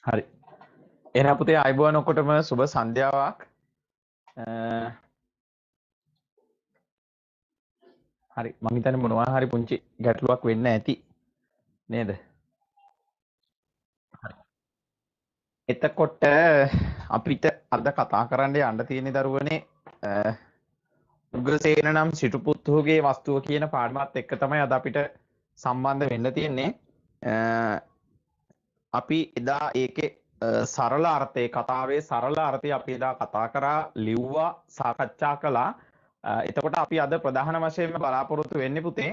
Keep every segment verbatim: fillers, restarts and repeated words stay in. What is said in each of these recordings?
හරි. එහෙනම් පුතේ ආයිබෝන් ඔක්කොටම සුබ සන්ධ්‍යාවක්. හරි. මම හිතන්නේ මොනවා හරි පුංචි ගැටලුවක් වෙන්න ඇති. නේද? හරි. එතකොට අපිට අද කතා කරන්න යන්න තියෙන දරුවනේ උග්‍රසේන නම් සිටුපුත්තුගේ වස්තුව කියන පාඩමත් එක්ක තමයි අද අපිට සම්බන්ධ වෙන්න තියෙන්නේ. අපි එදා ඒකේ සරල අර්ථයේ කතාවේ සරල අර්ථය අපි එදා කතා කරා, ලිව්වා, සාකච්ඡා කළා. එතකොට අපි අද ප්‍රධාන වශයෙන්ම බලාපොරොත්තු වෙන්නේ පුතේ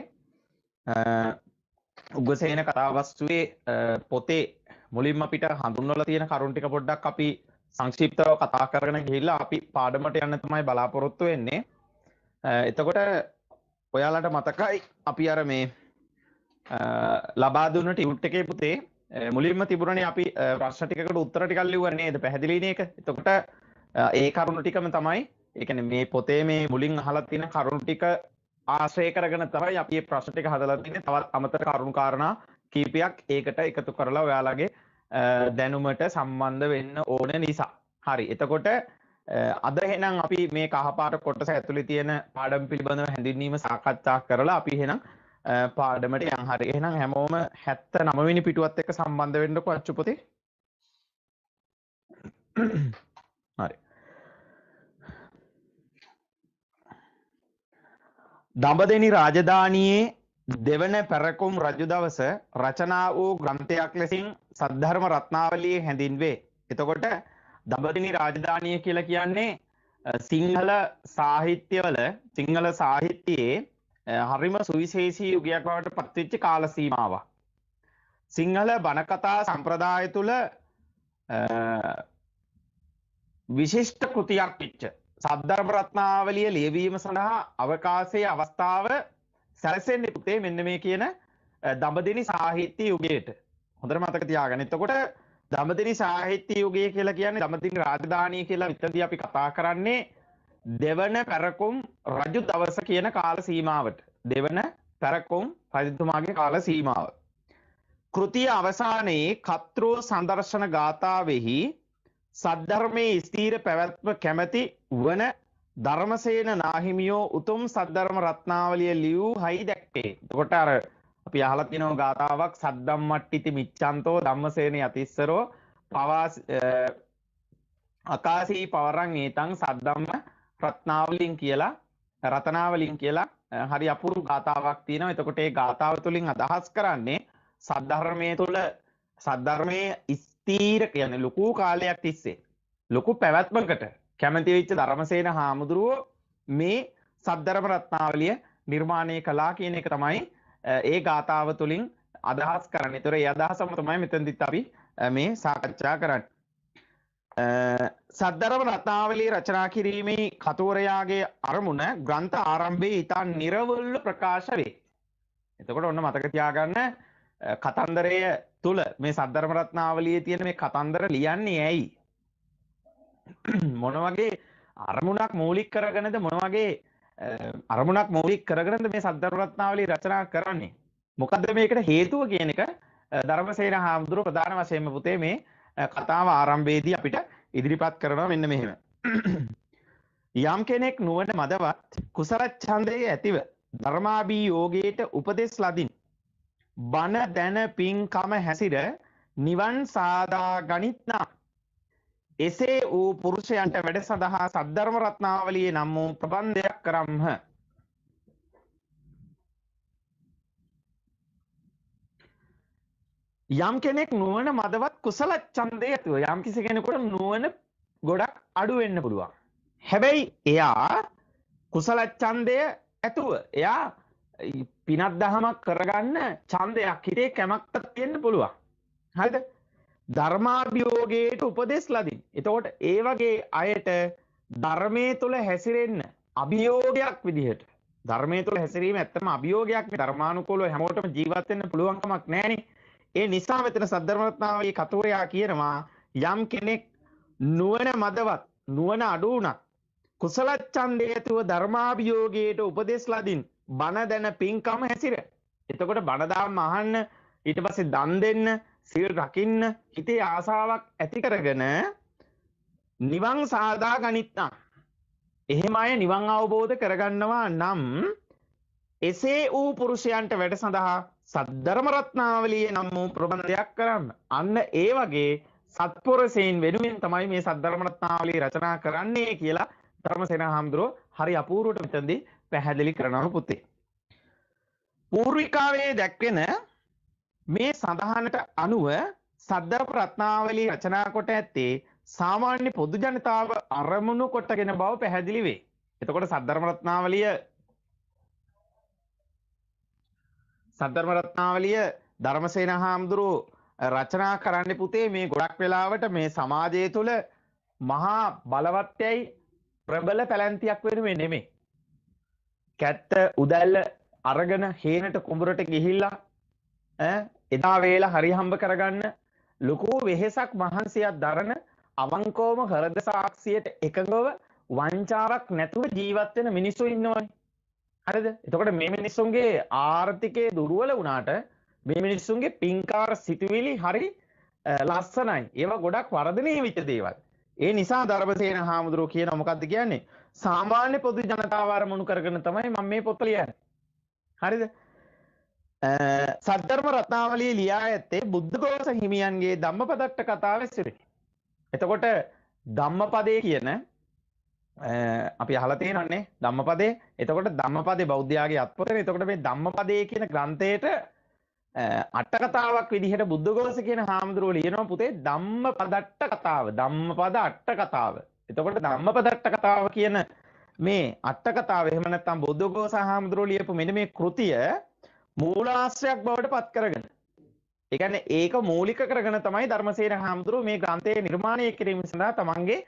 උග්‍රසේන කතාවස්තුවේ පොතේ මුලින්ම අපිට හඳුන්වලා තියෙන කරුණු ටික පොඩ්ඩක් අපි සංක්ෂිප්තව කතා කරගෙන ගිහිල්ලා අපි පාඩමට යන්න තමයි බලාපොරොත්තු වෙන්නේ. එතකොට ඔයාලට මතකයි අපි අර මේ ලබා දුන්න ටියුට් එකේ පුතේ මුලින්ම තිබුණනේ අපි ප්‍රශ්න ටිකකට උත්තර ටිකක් ලිව්වා නේද? පැහැදිලිනේ ඒක. එතකොට ඒ කරුණු ටිකම තමයි, ඒ කියන්නේ මේ පොතේ මේ මුලින් අහලා තියෙන කරුණු ටික ආශ්‍රය කරගෙන තමයි අපි මේ ප්‍රශ්න ටික හදලා තින්නේ. තවත් අමතර කරුණු කාරණා කීපයක් ඒකට එකතු කරලා ඔයාලගේ දැනුමට සම්බන්ධ වෙන්න ඕන නිසා. හරි. එතකොට අද එහෙනම් අපි මේ කහපාට කොටස ඇතුලේ තියෙන පාඩම් පිළිබඳව හැඳින්වීම සාකච්ඡා කරලා අපි එහෙනම් පාඩමට යන්. හරි. එහෙනම් හැමෝම හැත්තනව වෙනි පිටුවත් එක්ක සම්බන්ධ වෙන්නකෝ අච්චු පුතේ. හරි. දඹදෙනි රාජධානියේ දෙවන පැරකුම් රජු දවස රචනා වූ ග්‍රන්ථයක් ලෙසින් සද්ධර්ම රත්නාවලියේ හැඳින්වේ. එතකොට දඹදෙනි රාජධානිය කියලා කියන්නේ සිංහල සාහිත්‍යවල සිංහල සාහිත්‍යයේ හරිම සුවිශේෂී යුගයක් බවට පත්වෙච්ච කාල සීමාවක්. සිංහල බණ කතා සම්ප්‍රදාය තුළ විශිෂ්ට කෘතියක් වෙච්ච සද්ධර්ම රත්නාවලිය ලියවීම සඳහා අවකාශයේ අවස්ථාව සැලසෙන්නේ පුතේ මෙන්න මේ කියන දඹදෙනි සාහිත්‍ය යුගයට. හොඳට මතක තියාගන්න. එතකොට දඹදෙනි සාහිත්‍ය යුගය කියලා කියන්නේ දඹදෙනි රාජධානිය කියලා විතරදී අපි කතා කරන්නේ දෙවන පැරකුම් රජු දවස කියන කාල සීමාවට. දෙවන පැරකුම් රජතුමාගේ කාල සීමාව. කෘතිය අවසානයේ කතෘ සන්දර්ශන ගාථාවෙහි සද්ධර්මයේ ස්ථීර පැවැත්ම කැමැති වන ධර්මසේන නාහිමියෝ උතුම් සද්ධර්ම රත්නාවලිය ලියූ හයි දැක්කේ. එතකොට අර අපි අහලා තියෙනවා ගාථාවක් සද්දම්මට්ටිති මිච්ඡන්තෝ ධම්මසේන යතිස්සරෝ පවා අකාසී පවරං ඒතං සද්දම්ම රත්නාවලින් කියලා රතනාවලින් කියලා හරි අපූර්ව ගාථාවක් තියෙනවා. එතකොට ඒ ගාථාව තුළින් අදහස් කරන්නේ සද්ධර්මයේ තුල සද්ධර්මයේ ස්ථීර කියන්නේ ලොකු කාලයක් තිස්සේ ලොකු පැවැත්මකට කැමති වෙච්ච ධර්මසේන හාමුදුරුවෝ මේ සද්ධර්ම රත්නාවලිය නිර්මාණය කළා කියන එක තමයි ඒ ගාථාව තුළින් අදහස් කරන්නේ. ඒතර ඒ අදහසම තමයි මෙතනදිත් අපි මේ සාකච්ඡා කරන්නේ. සද්ධර්ම රත්නාවලිය රචනා කිරීමේ කතෝරයාගේ අරමුණ ග්‍රන්ථ ආරම්භයේ ඉතා නිර්වෘල්ව ප්‍රකාශ වේ. එතකොට ඔන්න මතක තියාගන්න කතන්දරය තුල මේ සද්ධර්ම රත්නාවලියේ තියෙන මේ කතන්දර ලියන්නේ ඇයි? මොන වගේ අරමුණක් මූලික කරගෙනද මොන වගේ අරමුණක් මූලික කරගෙනද මේ සද්ධර්ම රත්නාවලිය රචනා කරන්නේ? මොකද්ද මේකට හේතුව කියන එක ධර්මසේන හාමුදුරුවෝ ප්‍රධාන වශයෙන්ම පුතේ මේ කතාව ආරම්භයේදී අපිට ඉදිරිපත් කරනවා මෙන්න මෙහෙම. යම් කෙනෙක් නුවණ මදවත් කුසල ඡන්දයේ ඇතිව ධර්මාභියෝගයට උපදෙස් ලදින් බණ දැන පින්කම හැසිර නිවන් සාදා ගනිත්නා එසේ වූ පුරුෂයන්ට වැඩ සඳහා සද්ධර්ම රත්නාවලියේ නම් වූ ප්‍රබන්ධයක් කරම්හ. යම් කෙනෙක් නුවණ මදවත් කුසල ඡන්දයේ ඇතුව යම් කිසි කෙනෙකුට නුවණ ගොඩක් අඩු වෙන්න පුළුවන්. හැබැයි එයා කුසල ඡන්දය ඇතුව එයා පිනක් දහමක් කරගන්න ඡන්දයක් හිතේ කැමැත්තක් තියෙන්න පුළුවන්. හරිද? ධර්මාභියෝගයට උපදෙස් ලදින්. එතකොට ඒ වගේ අයට ධර්මයේ තුල හැසිරෙන්න අභියෝගයක් විදිහට ධර්මයේ තුල හැසිරීම ඇත්තම අභියෝගයක් නේ. ධර්මානුකූලව හැමෝටම ජීවත් වෙන්න පුළුවන් කමක් නැහැනේ. ඒ නිසා මෙතන සද්ධර්ම රත්නාවලියේ කතෝරයා කියනවා යම් කෙනෙක් නුවණ මදවත් නුවණ අඩු වුණත් කුසල ඡන්දයේ ඇතුව ධර්මාභියෝගයට උපදෙස් ලදින් බණ දැන පින්කම හැසිර. එතකොට බණ දාම අහන්න, ඊට පස්සේ දන් දෙන්න, සීල් රකින්න හිතේ ආසාවක් ඇති කරගෙන නිවන් සාදා ගනිත්තා. එහෙම අය නිවන් අවබෝධ කරගන්නවා නම් එසේ වූ පුරුෂයන්ට වැඩ සඳහා සද්ධර්ම රත්නාවලිය නම් වූ ප්‍රබන්ධයක් කරන්න. අන්න ඒ වගේ සත්පුරුෂයන් වෙනුවෙන් තමයි මේ සද්ධර්ම රත්නාවලිය රචනා කරන්නේ කියලා ධර්මසේන හාමුදුරුවෝ හරි අපූර්වට මෙතනදී පැහැදිලි කරනවා පුතේ. පූර්විකාවේ දැක්වෙන මේ සඳහනට අනුව සද්ධර්ම රත්නාවලිය රචනා කොට ඇත්තේ සාමාන්‍ය පොදු ජනතාව අරමුණු කොටගෙන බව පැහැදිලි වේ. එතකොට සද්ධර්ම රත්නාවලිය සද්ධර්ම රත්නාවලිය ධර්මසේන හාමුදුරුවෝ රචනා කරන්න පුතේ මේ ගොඩක් වෙලාවට මේ සමාජය තුළ මහා බලවත්යයි ප්‍රබල පැලැන්තියක් වෙනුවෙන් නෙමෙයි. කැත්ත උදැල්ල අරගෙන හේනට කුඹරට ගිහිල්ලා එදා වේලා හරි හම්බ කරගන්න ලොකු වෙහෙසක් මහන්සියක් දරන අවංකවම හෘද සාක්ෂියට එකඟව වංචාවක් නැතුව ජීවත් වෙන මිනිස්සු ඉන්නවනේ. හරිද? එතකොට මේ මිනිස්සුන්ගේ ආර්ථිකයේ දුර්වල වුණාට මේ මිනිස්සුන්ගේ පින්කාර සිතුවිලි හරි ලස්සනයි. ඒවා ගොඩක් වර්ධනය වෙච්ච දේවල්. ඒ නිසා ධර්මසේන හාමුදුරුවෝ කියන මොකද්ද කියන්නේ? සාමාන්‍ය පොදු ජනතාව අරමුණු කරගෙන තමයි මම මේ පොත ලියන්නේ. හරිද? සද්ධර්ම රත්නාවලිය ලියා ඇත්තේ බුද්ධඝෝෂ හිමියන්ගේ ධම්මපදට්ට කතාව ඇසුරේ. එතකොට ධම්මපදේ කියන අපි අහලා තියෙනවනේ ධම්මපදේ. එතකොට ධම්මපදේ බෞද්ධයාගේ අත්පොතනේ. එතකොට මේ ධම්මපදේ කියන ග්‍රන්ථයේට අට කතාවක් විදිහට බුද්ධඝෝෂ කියන හාමුදුරුවෝ ලියනවා පුතේ ධම්මපදට්ට කතාව. ධම්මපද අට කතාව. එතකොට ධම්මපදට්ට කතාව කියන මේ අට කතාව එහෙම නැත්නම් බුද්ධඝෝෂ හාමුදුරුවෝ ලියපු මෙන්න මේ කෘතිය මූලාශ්‍රයක් බවට පත් කරගෙන. ඒ කියන්නේ ඒක මූලික කරගෙන තමයි ධර්මසේන හාමුදුරුවෝ මේ ග්‍රන්ථය නිර්මාණය කිරීම සඳහා තමන්ගේ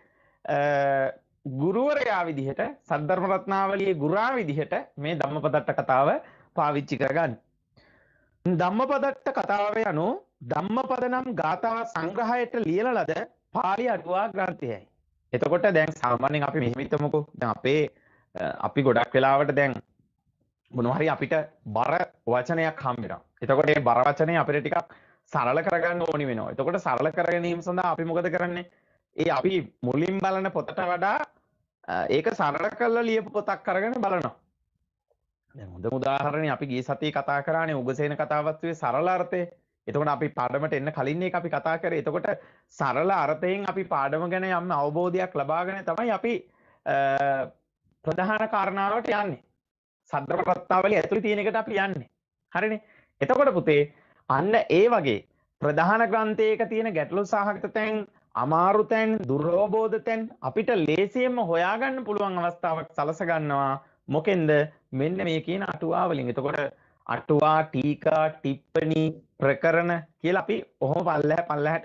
ගුරුවරයා විදිහට සද්ධර්ම රත්නාවලියේ ගුරා විදිහට මේ ධම්මපදට්ට කතාව පාවිච්චි කරගන්නේ. ධම්මපදට්ට කතාවේ අනුව ධම්මපද නම් ගාථා සංග්‍රහයට ලියන ලද පාලි අටුවා ග්‍රන්ථයයි. එතකොට දැන් සාමාන්‍යයෙන් අපි මෙහෙම හිතමුකෝ. දැන් අපේ අපි ගොඩක් වෙලාවට දැන් මොනවා හරි අපිට බර වචනයක් හම්බ වෙනවා. එතකොට මේ බර වචනේ අපිට ටිකක් සරල කරගන්න ඕනි වෙනවා. එතකොට සරල කර ගැනීම සඳහා අපි මොකද කරන්නේ? ඒ අපි මුලින් බලන පොතට වඩා ඒක සරල කරලා ලියපු පොතක් අරගෙන බලනවා. දැන් හොඳ උදාහරණයක් අපි ගිය සතියේ කතා කරානේ උගසේන කතාවත්වේ සරල අර්ථය. එතකොට අපි පාඩමට එන්න කලින් ඒක අපි කතා කරේ. එතකොට සරල අර්ථයෙන් අපි පාඩම ගැන යම් අවබෝධයක් ලබාගෙන තමයි අපි ප්‍රධාන කාරණාවට යන්නේ. සද්ධර්ම රත්නාවලිය ඇතුළේ තියෙන එකට අපි යන්නේ. හරිනේ. එතකොට පුතේ අන්න ඒ වගේ ප්‍රධාන ග්‍රන්ථයක තියෙන ගැටලු සහගත තැන්, අමාරු තැන්, දුර්වබෝධ තැන් අපිට ලේසියෙන්ම හොයාගන්න පුළුවන් අවස්ථාවක් සලස ගන්නවා. මොකෙන්ද? මෙන්න මේ කියන අටුවා වලින්. එතකොට අටුවා, ටීකා, ටිප්පණි, ප්‍රකරණ කියලා අපි ඔහොම පල්ලැහැ පල්ලැහැට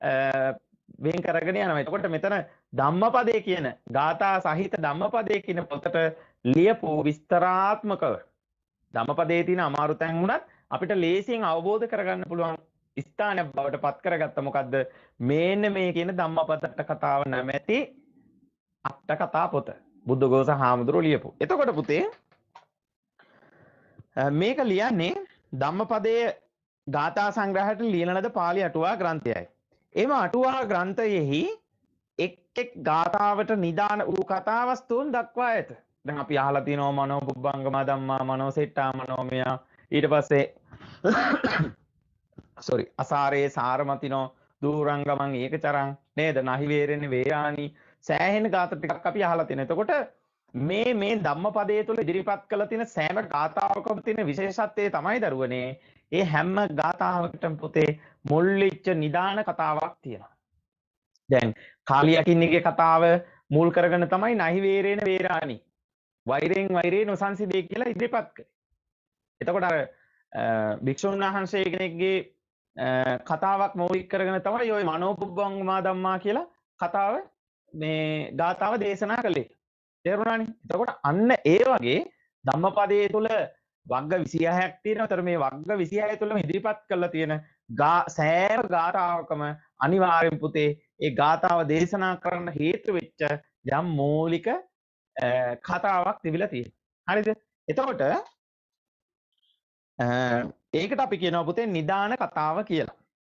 වෙන් කරගෙන යනවා. එතකොට මෙතන ධම්මපදේ කියන ගාථා සහිත ධම්මපදේ කියන පොතට ලියපු විස්තරාත්මකව ධම්මපදයේ තියෙන අමාරු තැන් වුණත් අපිට ලේසියෙන් අවබෝධ කරගන්න පුළුවන් ස්ථානයක් බවට පත් කරගත්ත මොකද්ද? මේන්න මේ කියන ධම්මපදට්ට කතාව නැමැති අට කතා පොත. බුද්ධඝෝෂ හාමුදුරුවෝ ලියපු. එතකොට පුතේ මේක ලියන්නේ ධම්මපදයේ ගාථා සංග්‍රහයට ලියන ලද පාලි අටුවා ග්‍රන්ථයයි. එම අටුවා ග්‍රන්ථයෙහි එක් එක් ගාථාවට නිදාන වූ කතාවස්තුන් දක්වා ඇත. දැන් අපි අහලා තියෙනවා මනෝ පුබ්බංගම ධම්මා, මනෝ සෙට්ටා, මනෝමය, ඊට පස්සේ sorry අසාරේ සාරමතිනෝ දූරංගමං ඒකචරං නේද? නහි වේරෙන්නේ වේරාණි සෑහෙන ගාථා ටිකක් අපි අහලා තියෙනවා. එතකොට මේ මේ ධම්මපදයේ තුල ඉදිරිපත් කළ තියෙන සෑම ගාථාවකම තියෙන විශේෂත්වය තමයි දරුවනේ ඒ හැම ගාථාවකටම පුතේ මුල් වෙච්ච නිදාන කතාවක් තියෙනවා. දැන් කාලියකින්නගේ කතාව මුල් කරගෙන තමයි නහි වේරේන වේරාණි වෛරෙන් වෛරේ නොසන්සිදේ කියලා ඉදිරිපත් කරේ. එතකොට අර භික්ෂුන් වහන්සේ කෙනෙක්ගේ කතාවක් මූලික කරගෙන තමයි ওই මනෝපුබ්බංගමා ධම්මා කියලා කතාව මේ ගාථාව දේශනා කළේ. තේරුණානේ? එතකොට අන්න ඒ වගේ ධම්මපදයේ තුල වග්ග විසිහයක් තියෙනවා. ඒතර මේ වග්ග විසිහය තුලම ඉදිරිපත් කරලා තියෙන සෑම ගාථාවකම අනිවාර්යෙන් පුතේ ඒ ගාථාව දේශනා කරන්න හේතු වෙච්ච යම් මූලික කතාවක් තිබිලා තියෙනවා. හරිද? එතකොට ඒකට අපි කියනවා පුතේ නිදාන කතාව කියලා.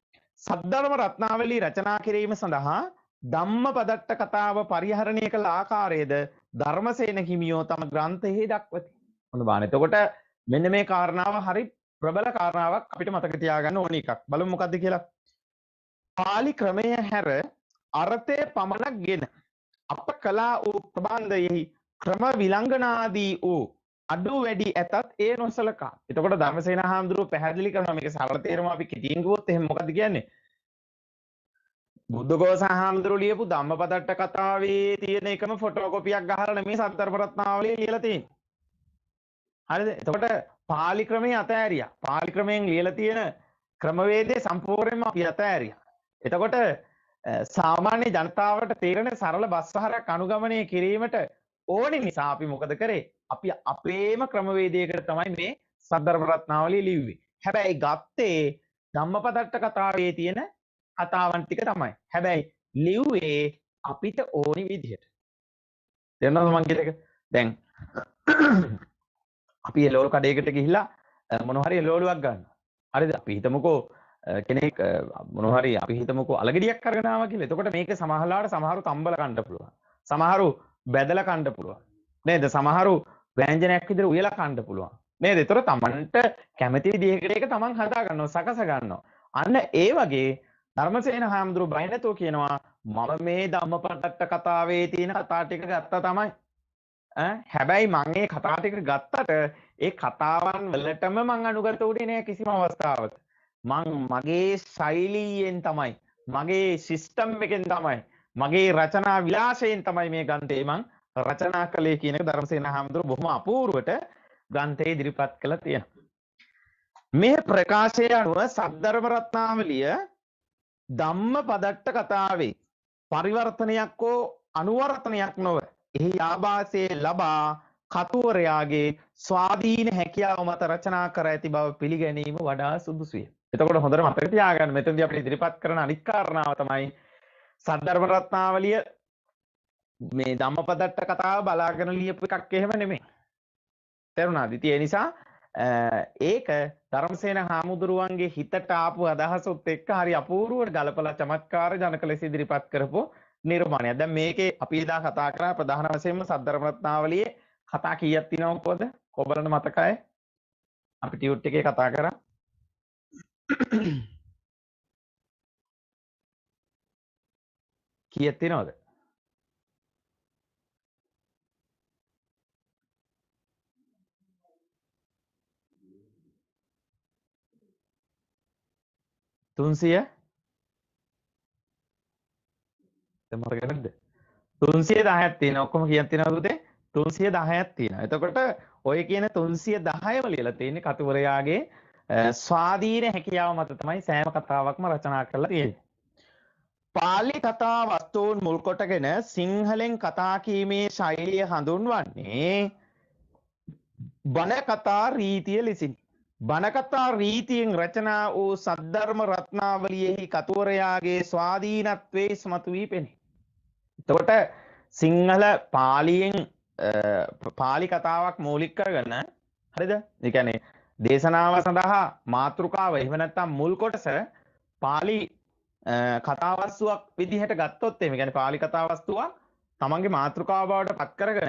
සද්ධර්ම රත්නාවලී රචනා කිරීම සඳහා ධම්මපදට්ට කතාව පරිහරණය කළ ආකාරයේද ධර්මසේන හිමියෝ තම ග්‍රන්ථයේ දක්වති. හොඳ බාන. එතකොට මෙන්න මේ කාරණාව හරි ප්‍රබල කාරණාවක් අපිට මතක තියාගන්න ඕන එකක්. බලමු මොකද්ද කියලා. පාලි ක්‍රමය හැර අර්ථය පමණක්ගෙන අප කලා වූ ප්‍රබන්ධයෙහි ක්‍රම විලංඝනාදී වූ අඩු වැඩි ඇතත් ඒ නොසලකා. එතකොට ධර්මසේන හාමුදුරුවෝ පැහැදිලි කරනවා මේක සරල තේරුම අපි කෙටියෙන් කිව්වොත් එහෙනම් මොකද්ද කියන්නේ? බුද්ධඝෝස හාමුදුරුවෝ ලියපු ධම්මපදට්ට කතාවේ තියෙන එකම ෆොටෝකොපියක් ගහලා නෙමෙයි සද්ධර්ම රත්නාවලිය ලියලා තියෙන්නේ. හරිද? එතකොට පාලි ක්‍රමයේ අතෑරියා. පාලි ක්‍රමයෙන් ලියලා තියෙන ක්‍රමවේදය සම්පූර්ණයෙන්ම අපි අතෑරියා. එතකොට සාමාන්‍ය ජනතාවට තේරෙන සරල බස්වහරක් අනුගමනය කිරීමට ඕනි නිසා අපි මොකද කරේ? අපි අපේම ක්‍රමවේදයකට තමයි මේ සද්ධර්ම රත්නාවලිය ලිව්වේ. හැබැයි ගත්තේ ධම්මපදට්ට කතාවේ තියෙන කතාවන් ටික තමයි. හැබැයි ලිව්වේ අපිට ඕනි විදිහට. තේරෙනවද මං කියන එක? දැන් අපි එළවලු කඩේකට ගිහිල්ලා මොනවා හරි එළවලුවක් ගන්නවා. හරිද? අපි හිතමුකෝ කෙනෙක් මොනවා හරි අපි හිතමුකෝ අලගෙඩියක් අරගෙන ආවා කියලා. එතකොට මේක සමහරලාට සමහරු තම්බල කන්න පුළුවන්. සමහරු බැදලා කන්න පුළුවන්. නේද? සමහරු ව්‍යංජනයක් විදිහට උයලා කන්න පුළුවන්. නේද? ඒතර තමන්ට කැමති විදිහකට ඒක තමන් හදා ගන්නවා, සකස ගන්නවා. අන්න ඒ වගේ ධර්මසේන හාමුදුරුවෝ බය නැතුව කියනවා මම මේ ධම්මපදට්ට කතාවේ තියෙන කතා ටික ගත්තා තමයි. ඈ හැබැයි මම මේ කතා ටික ගත්තට ඒ කතාවන් වලටම මම අනුගත උනේ නෑ කිසිම අවස්ථාවක. මං මගේ ශෛලියෙන් තමයි, මගේ සිස්ටම් එකෙන් තමයි, මගේ රචනා විලාසයෙන් තමයි මේ ග්‍රන්ථය මං රචනා කළේ කියන එක ධර්මසේන හාමුදුරුවෝ බොහොම අපූර්වට ග්‍රන්ථයේ ඉදිරිපත් කළා තියෙනවා. මේ ප්‍රකාශය අනුව සද්ධර්ම රත්නාවලිය ධම්මපදට්ට කතාවේ පරිවර්තනයක් හෝ අනුවර්තනයක් නොව එහි ආభాසයේ ලබා කතුවරයාගේ ස්වාධීන හැකියාව මත රචනා කර ඇති බව පිළිගැනීම වඩා සුදුසුය. එතකොට හොඳට මතක තියාගන්න මෙතනදී අපිට ඉදිරිපත් කරන අනිත් කාරණාව තමයි සද්ධර්ම රත්නාවලිය මේ ධම්මපදට්ට කතාව බලාගෙන ලියපු එකක් එහෙම නෙමෙයි. තේරුණාද? ඉතින් ඒ නිසා ඒක ධර්මසේන හාමුදුරුවන්ගේ හිතට ආපු අදහසොත් එක්ක හරි අපූර්වවට ගලපලා චමත්කාර ජනක ලෙස ඉදිරිපත් කරපු නිර්මාණයක්. දැන් මේකේ අපි එදා කතා කරා ප්‍රධාන වශයෙන්ම සද්ධර්ම රත්නාවලියේ කතා කීයක් තියෙනවද කොහොමද? කොබලන මතකයි? අපි ටියුට් එකේ කතා කරා. කීයක් තියෙනවද? තුන්සිය මතක නැද්ද? තුන්සිය දහයක් තියෙනවා. ඔක්කොම කීයක් තියෙනවද පුතේ? තුන්සිය දහයක් තියෙනවා. එතකොට ඔය කියන තුන්සිය දහයම ලියලා තියෙන්නේ කතුවරයාගේ ස්වාධීන හැකියාව මත තමයි සෑම කතාවක්ම රචනා කරලා තියෙන්නේ. පාලි කතා වස්තුන් මුල් කොටගෙන සිංහලෙන් කතා කීමේ ශෛලිය හඳුන්වන්නේ බණ කතා රීතිය ලෙසින්. බණ කතා රීතියෙන් රචනා වූ සද්ධර්ම රත්නාවලියෙහි කතුවරයාගේ ස්වාධීනත්වයේ ඉස්මතු වී පෙනේ. එතකොට සිංහල පාලියෙන් පාලි කතාවක් මූලික කරගෙන හරිද? ඒ කියන්නේ දේශනාව සඳහා මාතෘකාව එහෙම නැත්නම් මුල් කොටස පාලි කතාවස්තුවක් විදිහට ගත්තොත් එහෙම කියන්නේ පාලි කතාවස්තුවක් තමන්ගේ මාතෘකාව බවට පත් කරගෙන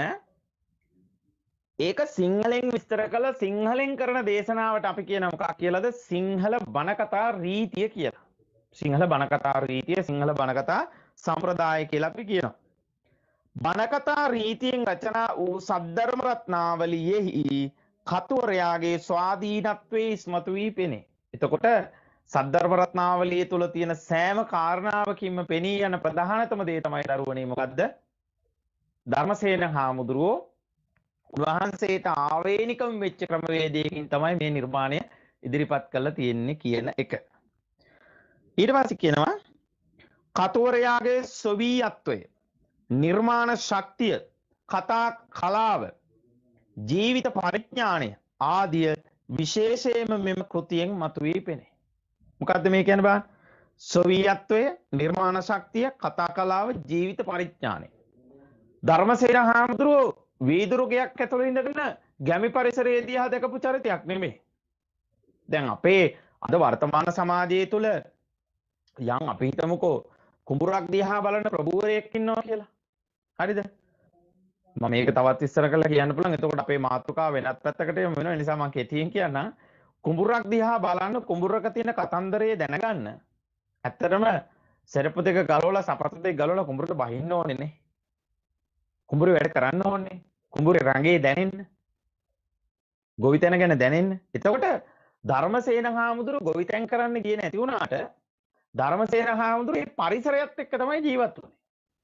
ඒක සිංහලෙන් විස්තර කළ සිංහලෙන් කරන දේශනාවට අපි කියන මොකක් කියලාද? සිංහල බණ කතා රීතිය කියලා. සිංහල බණ කතා රීතිය, සිංහල බණ කතා සම්ප්‍රදාය කියලා අපි කියනවා. බණ කතා රීතියෙන් රචනා වූ සද්ධර්ම රත්නාවලියෙහි කතුවරයාගේ ස්වාධීනත්වයේ ඉස්මතු වී පෙනේ. එතකොට සද්ධර්ම රත්නාවලිය තුල තියෙන සෑම කාරණාවකින්ම පෙනී යන ප්‍රධානතම දේ තමයි දරුවනේ මොකද්ද? ධර්මසේන හාමුදුරුවෝ උන්වහන්සේට ආවේනිකම වෙච්ච ක්‍රමවේදයකින් තමයි මේ නිර්මාණය ඉදිරිපත් කරලා තියෙන්නේ කියන එක. ඊට පස්සේ කියනවා කතුවරයාගේ සොවීයත්වය, නිර්මාණ ශක්තිය, කතා කලාව, ජීවිත පරිඥාණය ආදිය විශේෂයෙන්ම මෙම කෘතියෙන් මතුවී පෙනේ. මොකද්ද මේ කියන්නේ බලන්න? සොවීයත්වය, නිර්මාණ ශක්තිය, කතා කලාව, ජීවිත පරිඥාණය. ධර්මසේන හාමුදුරුවෝ වීදුරුකයක් ඇතුළේ ඉඳගෙන ගැමි පරිසරයේ දිහා දැකපු චරිතයක් නෙමෙයි. දැන් අපේ අද වර්තමාන සමාජයේ තුල යම් අපි හිතමුකෝ කුඹුරක් දිහා බලන ප්‍රභූවරයෙක් ඉන්නවා කියලා. හරිද? මම මේක තවත් ඉස්සර කරලා කියන්න පුළුවන්. එතකොට අපේ මාතෘකාව වෙනත් පැත්තකට යමු වෙනවා. ඒ නිසා මම කෙටියෙන් කියන්නම්. කුඹුරක් දිහා බලන්න කුඹුරක තියෙන කතන්දරය දැනගන්න. ඇත්තටම සෙරප්පු දෙක ගලවලා සපත්තු දෙක ගලවලා කුඹුරට බහින්න ඕනේ නේ. කුඹුරේ වැඩ කරන්න ඕනේ. කුඹුරේ රඟේ දැනෙන්න. ගොවිතැන ගැන දැනෙන්න. එතකොට ධර්මසේන හාමුදුරුවෝ ගොවිතැන් කරන්න ගියේ නැති වුණාට ධර්මසේන හාමුදුරුවෝ මේ පරිසරයත් එක්ක තමයි ජීවත් වුනේ.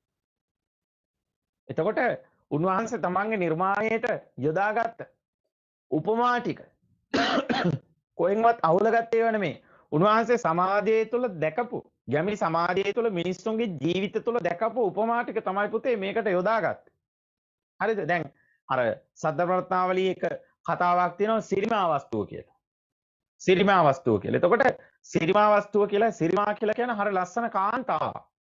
එතකොට උන්වහන්සේ තමන්ගේ නිර්මාණයට යොදාගත්ත උපමා ටික කොහෙන්වත් අහුලගත්තේ ඒවා නෙමෙයි. උන්වහන්සේ සමාජය තුළ දැකපු ගැමි සමාජය තුළ මිනිස්සුන්ගේ ජීවිත තුළ දැකපු උපමා ටික තමයි පුතේ මේකට යොදාගත්තේ. හරිද? දැන් අර සද්ධර්ම රත්නාවලියේ එක කතාවක් තියෙනවා සිරිමා වස්තුව කියලා. සිරිමා වස්තුව කියලා. එතකොට සිරිමා වස්තුව කියලා සිරිමා කියලා කියන හරිය ලස්සන කාන්තාවක්.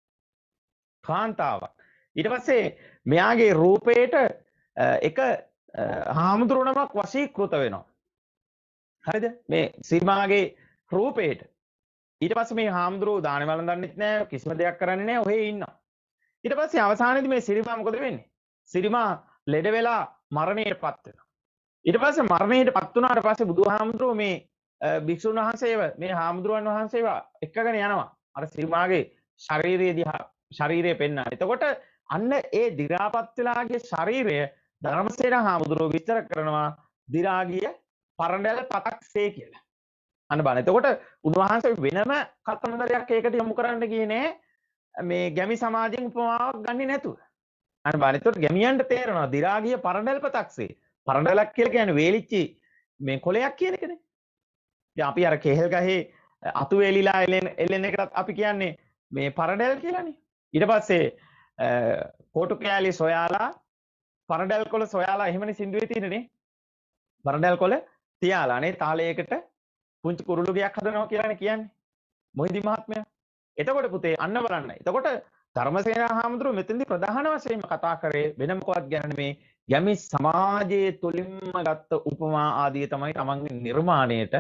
කාන්තාවක්. ඊට පස්සේ මෙයාගේ රූපේට එක හාමුදුරුවනමක් වශීකృత වෙනවා. හරිද? මේ සිරිමාගේ රූපේට. ඊට පස්සේ මේ හාමුදුරුවෝ දාන වළඳන්නෙත් නෑ කිසිම දෙයක් කරන්නේ නෑ ඔහේ ඉන්නවා. ඊට පස්සේ අවසානයේදී මේ සිරිමා මොකද වෙන්නේ? සිරිමා ලෙඩ වෙලා මරණයටපත් වෙනවා. ඊට පස්සේ මරණයටපත් වුණාට පස්සේ බුදුහාමුදුරුවෝ මේ භික්ෂුන් වහන්සේව මේ හාමුදුරුවන් වහන්සේව එක්කගෙන යනවා. අර සිරිමාගේ ශාරීරිය දිහා ශරීරය පෙන්වන්න. එතකොට අන්න ඒ දි รา පත් වෙලාගේ ශරීරය ධර්මසේන හාමුදුරුවෝ විස්තර කරනවා දි รา ගිය පරණැල පතක්සේ කියලා. අන්න බලන්න. එතකොට උන්වහන්සේ වෙනම කතන්දරයක් ඒකට යොමු කරන්න ගියේ නෑ මේ ගැමි සමාජයෙන් උපමාවක් ගන්නේ නැතුව. අන්න බලන්න. එතකොට ගැමියන්ට තේරෙනවා දි รา ගිය පරණැල පතක්සේ. පරණැලක් කියලා කියන්නේ වේලිච්චි මේ කොලයක් කියන එකනේ. ඉතින් අපි අර කෙහෙල් ගහේ අතු වේලිලා එලෙන එලෙන එකටත් අපි කියන්නේ මේ පරණැල් කියලානේ. ඊට පස්සේ කොටු කෑලි සොයාලා පරණැල් කොළ සොයාලා එහෙමනේ සින්දුවේ තියෙන්නේ. පරණැල් කොළ තියාලානේ තාලයකට පුංචි කුරුළු ගයක් හදනවා කියලානේ කියන්නේ. මොහිදි මහත්මයා. එතකොට පුතේ අන්න බලන්න. එතකොට ධර්මසේන හාමුදුරුවෝ මෙතෙන්දී ප්‍රධාන වශයෙන්ම කතා කරේ වෙන මොකවත් ගැන නෙමේ ගැමි සමාජයේ තුලින්ම ගත්ත උපමා ආදී තමයි තමන්ගේ නිර්මාණයට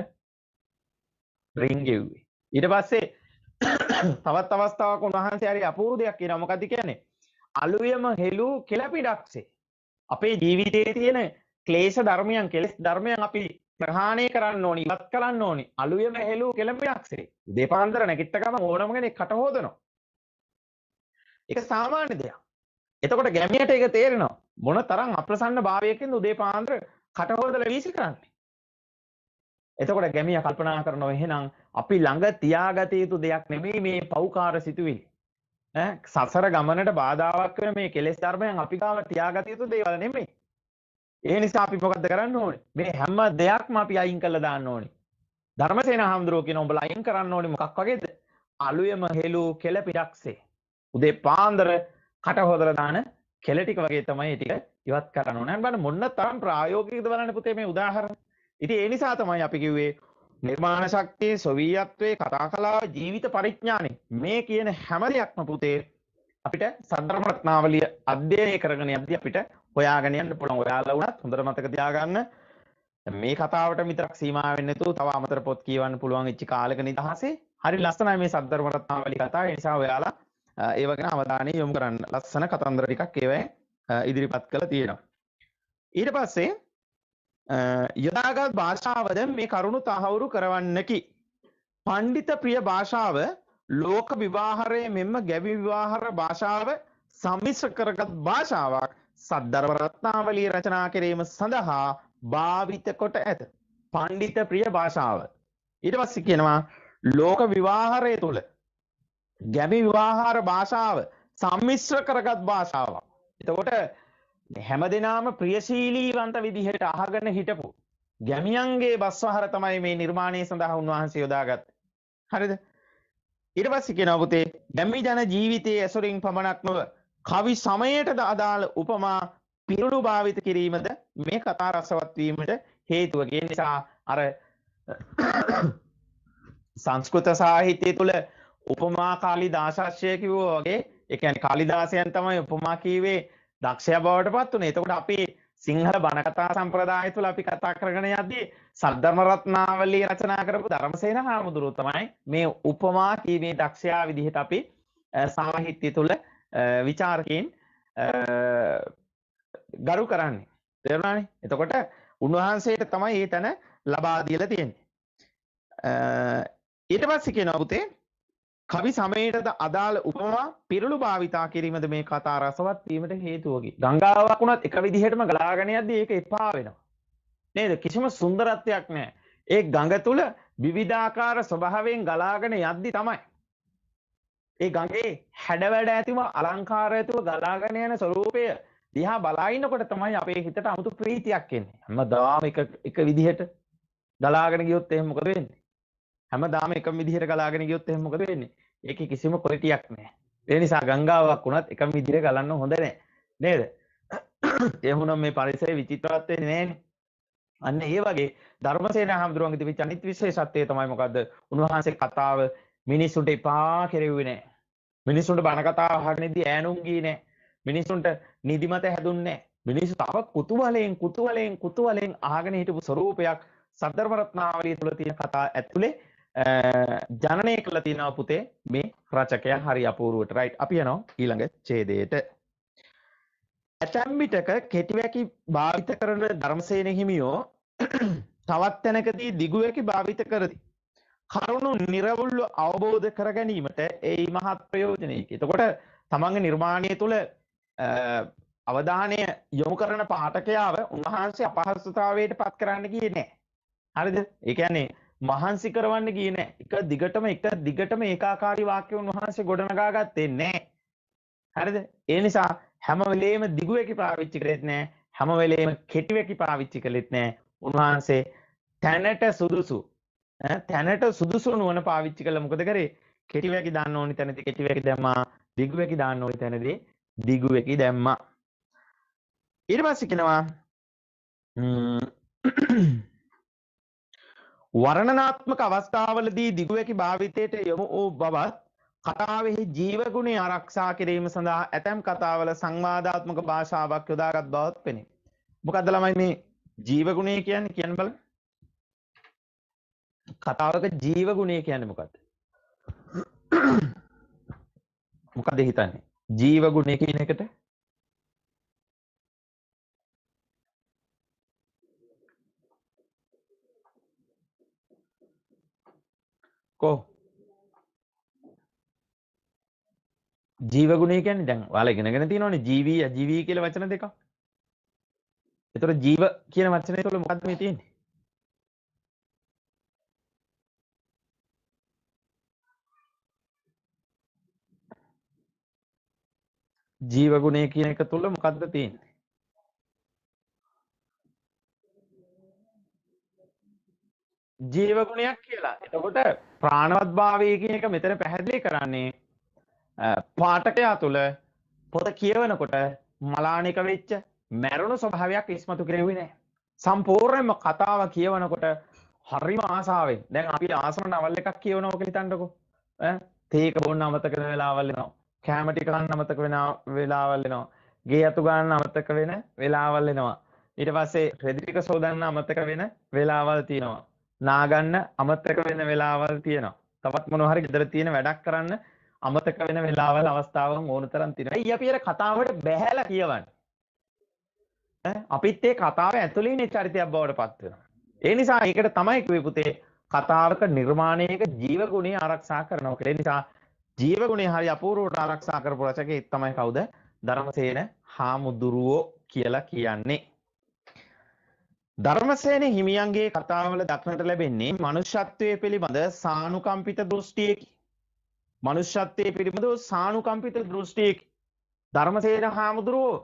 රින්ගෙව්වේ. ඊට පස්සේ තවත් අවස්ථාවක උන්වහන්සේ හරි අපූර්ව දෙයක් කියනවා. මොකද්ද කියන්නේ? අලුයම හෙළූ කෙළපිඩක්සේ. අපේ ජීවිතයේ තියෙන ක්ලේශ ධර්මයන් කෙලෙස් ධර්මයන් අපි ප්‍රහාණය කරන්න ඕනි, ඉවත් කරන්න ඕනි. අලුයම හෙළූ කෙළපිඩක්සේ. දෙපාන්දර නැගිට ගමන් ඕනම කෙනෙක් කට හොදනවා. ඒක සාමාන්‍ය දෙයක්. එතකොට ගැමියට ඒක තේරෙනවා. මොන තරම් අප්‍රසන්න භාවයකින්ද උදේ පාන්දර කට හොදලා වීසි කරන්නේ. එතකොට ගැමියා කල්පනා කරනවා එහෙනම් අපි ළඟ තියාගත යුතු දෙයක් නෙමෙයි මේ පෞකාර සිතුවිලි. ඈ සසර ගමනට බාධාවක් වෙන මේ කෙලෙස් ධර්මයන් අපි ගාව තියාගත යුතු දේවල් නෙමෙයි. ඒ නිසා අපි මොකද්ද කරන්න ඕනේ? මේ හැම දෙයක්ම අපි අයින් කරලා දාන්න ඕනේ. ධර්මසේන හාමුදුරුවෝ කියන උඹලා අයින් කරන්න ඕනේ මොකක් වගේද? අලුයම හෙළූ කෙළ පිටක්සේ. උදේ පාන්දර කට හොදලා දාන කෙළ ටික වගේ තමයි ටික ඉවත් කරන්න ඕනේ. බලන්න මොන්න තරම් ප්‍රායෝගිකද බලන්න පුතේ මේ උදාහරණ. ඉතින් ඒ නිසා තමයි අපි කිව්වේ නිර්මාණ ශක්තිය, සොවියත්වයේ, කතා කලාව, ජීවිත පරිඥානෙ මේ කියන හැම දෙයක්ම පුතේ අපිට සද්ධර්ම රත්නාවලිය අධ්‍යයනය කරගෙන යද්දී අපිට හොයාගෙන යන්න පුළුවන්. ඔයාලා වුණත් හොඳට මතක තියාගන්න මේ කතාවට විතරක් සීමා වෙන්නේ නැතුව තව අමතර පොත් කියවන්න පුළුවන් ඉච්ච කාලෙක නිදහසේ. හරි ලස්සනයි මේ සද්ධර්ම රත්නාවලිය කතාව. ඒ නිසා ඔයාලා ඒව ගැන අවධානය යොමු කරන්න. ලස්සන කතන්දර ටිකක් ඒවෙන් ඉදිරිපත් කරලා තියෙනවා. ඊට පස්සේ යොදාගත් භාෂාවද මේ කරුණු තහවුරු කරවන්නකි. පණ්ඩිත ප්‍රිය භාෂාව ලෝක විවාහරයේ මෙන්ම ගැවි විවාහර භාෂාව සම්මිශ්‍ර කරගත් භාෂාවක් සද්ධර්ම රත්නාවලිය රචනා කිරීම සඳහා භාවිත කොට ඇත. පණ්ඩිත ප්‍රිය භාෂාව. ඊට පස්සේ කියනවා ලෝක විවාහරය තුල ගැවි විවාහාර භාෂාව සම්මිශ්‍ර කරගත් භාෂාවක්. එතකොට හැමදෙනාම ප්‍රියශීලීවන්ත විදිහට අහගෙන හිටපු ගැමියන්ගේ බස්වහර තමයි මේ නිර්මාණය සඳහා උන්වහන්සේ යොදාගත්තේ. හරිද? ඊට පස්සේ කියනවා පුතේ ගැමි ජන ජීවිතයේ ඇසුරින් පමණක් නොව කවි සමයටද අදාළ උපමා පිරුණු භාවිත කිරීමද මේ කතා රසවත් වීමට හේතුව. ඒ නිසා අර සංස්කෘත සාහිත්‍යය තුළ උපමා කාලිදාසය කිව්වා වගේ ඒ කියන්නේ කාලිදාසයන් තමයි උපමා කීවේ දක්ෂයා බවට පත් වුණේ. එතකොට අපි සිංහල බණ කතා සම්ප්‍රදාය තුළ අපි කතා කරගෙන යද්දී සද්ධර්ම රත්නාවලිය රචනා කරපු ධර්මසේන හාමුදුරුවෝ තමයි මේ උපමා කීමේ දක්ෂයා විදිහට අපි සාහිත්‍ය තුළ විචාරකයන් ගරු කරන්නේ. තේරුණානේ? එතකොට උන්වහන්සේට තමයි මේ තැන ලබා දීලා තියෙන්නේ. ඊට පස්සේ කියනවා පුතේ කවි සමයටද අදාළ උපමා පිරුළු භාවිතා කිරීමද මේ කතා රසවත් වීමට හේතුවකි. ගංගාවක් වුණත් එක විදිහටම ගලාගෙන යද්දී ඒක එපා වෙනවා. නේද? කිසිම සුන්දරත්වයක් නැහැ. ඒ ගඟ තුල විවිධාකාර ස්වභාවයෙන් ගලාගෙන යද්දී තමයි ඒ ගඟේ හැඩ වැඩ ඇතිව අලංකාර ඇතිව ගලාගෙන යන ස්වරූපය දිහා බලා ඉන්නකොට තමයි අපේ හිතට 아무තු ප්‍රීතියක් එන්නේ. හැමදාම එක එක විදිහට ගලාගෙන ගියොත් එහෙනම් මොකද වෙන්නේ? හැමදාම එකම විදිහට ගලාගෙන ගියොත් එහෙනම් මොකද වෙන්නේ? ඒකේ කිසිම ක්වොලිටියක් නැහැ. ඒ නිසා ගංගාවක් වුණත් එකම විදිහට ගලන්න හොඳ නැහැ. නේද? ඒ වුණා මේ පරිසරය විචිත්‍රවත් වෙන්නේ නැහැනේ. අන්න ඒ වගේ ධර්මසේන හාමුදුරුවන්ගේ තිබිච්ච අනිත් විශේෂත්වය තමයි මොකද්ද? උන්වහන්සේ කතාව මිනිසුන්ට එපා කෙරෙව්වේ නැහැ. මිනිසුන්ට බණ කතා අහන්නේදී ඈනුම් ගියේ නැහැ. මිනිසුන්ට නිදිමත හැදුන්නේ නැහැ. මිනිස්සු තව කුතුහලයෙන් කුතුහලයෙන් කුතුහලයෙන් අහගෙන හිටපු ස්වරූපයක් සද්ධර්ම රත්නාවලිය තුළ තියෙන කතා ඇතුලේ ජනනය කළ තියෙනවා පුතේ මේ රචකයා හරි අපූර්වට. රයිට්. අපි යනවා ඊළඟ ඡේදයට. ඇතැම් විටක කෙටිවැකි භාවිත කරන ධර්මසේන හිමියෝ තවත් තැනකදී දිගුවැකි භාවිත කරති. කරුණු නිර්වුල්ව අවබෝධ කර ගැනීමට ඒ මහත් ප්‍රයෝජනයකි. එතකොට තමන්ගේ නිර්මාණය තුළ අවධානය යොමු කරන පාඨකයාව උන්වහන්සේ අපහසුතාවයට පත් කරන්න ගියේ නැහැ. හරිද? ඒ කියන්නේ මහන්සි කරවන්න ගියේ නැහැ. එක දිගටම එක දිගටම ඒකාකාරී වාක්‍ය උන්වහන්සේ ගොඩනගා ගත්තේ නැහැ. හරිද? ඒ නිසා හැම වෙලේම දිගුවැකි පාවිච්චි කරෙත් නැහැ. හැම වෙලේම කෙටිවැකි පාවිච්චි කළෙත් නැහැ. උන්වහන්සේ තැනට සුදුසු තැනට සුදුසු නුවණ පාවිච්චි කළා. මොකද කරේ? කෙටිවැකි දාන්න ඕනි තැනදී කෙටිවැකි දැම්මා. දිගුවැකි දාන්න ඕනි තැනදී දිගුවැකි දැම්මා. ඊට පස්සේ කියනවා වර්ණනාත්මක අවස්ථාවලදී දිගුවැකි භාවිතයට යොමු වූ බවත් කතාවෙහි ජීව ගුණය ආරක්ෂා කිරීම සඳහා ඇතැම් කතාවල සංවාදාත්මක භාෂාවක් යොදාගත් බවත් පෙනේ. මොකද්ද ළමයි මේ ජීව ගුණය කියන්නේ? කියන්න බලන්න. කතාවක ජීව ගුණය කියන්නේ මොකද්ද? මොකද හිතන්නේ? ජීව ගුණය කියන එකට කො ජීව ගුණය කියන්නේ දැන් ඔයාලා ඉගෙනගෙන තියෙනවනේ ජීවී අජීවී කියලා වචන දෙකක්. ඒතර ජීව කියන වචනේ තුළ මොකද්ද මේ තියෙන්නේ? ජීව ගුණය කියන එක තුළ මොකද්ද තියෙන්නේ? ජීව ගුණයක් කියලා. එතකොට ප්‍රාණවත් භාවය කියන එක මෙතන පැහැදිලි කරන්නේ පාඨකයා තුළ පොත කියවනකොට මලානික වෙච්ච මැරුණු ස්වභාවයක් ඉස්මතු කෙරෙන්නේ නැහැ. සම්පූර්ණයෙන්ම කතාව කියවනකොට හරිම ආසාවෙන්. දැන් අපි ආසන නවල් එකක් කියවනවා කියලා හිතන්නකෝ. ඈ තේක බොන්න අමතක වෙන වෙලාවල් එනවා. කැම ටික ගන්න අමතක වෙන වෙලාවල් එනවා. ගේ අතු ගන්න අමතක වෙන වෙලාවල් එනවා. ඊට පස්සේ රෙදි ටික සෝදන්න අමතක වෙන වෙලාවල් තියෙනවා. නාගන්න අමතක වෙන වෙලාවල් තියෙනවා. තවත් මොනවා හරි ගෙදර තියෙන වැඩක් කරන්න අමතක වෙන වෙලාවල් අවස්ථාවන් ඕන තරම් තියෙනවා. ඊ අපි අර කතාවට බැහැලා කියවන්නේ. ඈ අපිත් ඒ කතාව ඇතුළේ ඉන්නේ චරිතයක් බවට පත් වෙනවා. ඒ නිසා ඒකට තමයි කිව්වේ පුතේ කතාවක නිර්මාණයක ජීව ගුණය ආරක්ෂා කරනවා කියලා. ඒ නිසා ජීව ගුණය හරි අපූර්වවට ආරක්ෂා කරපු රචකයෙක් තමයි කවුද? ධර්මසේන හාමුදුරුවෝ කියලා කියන්නේ. ධර්මසේන හිමියන්ගේ කතාවල දක්නට ලැබෙන්නේ මනුෂ්‍යත්වයේ පිළිබඳ සානුකම්පිත දෘෂ්ටියකි. මනුෂ්‍යත්වයේ පිළිබඳ සානුකම්පිත දෘෂ්ටියකි. ධර්මසේන හාමුදුරුවෝ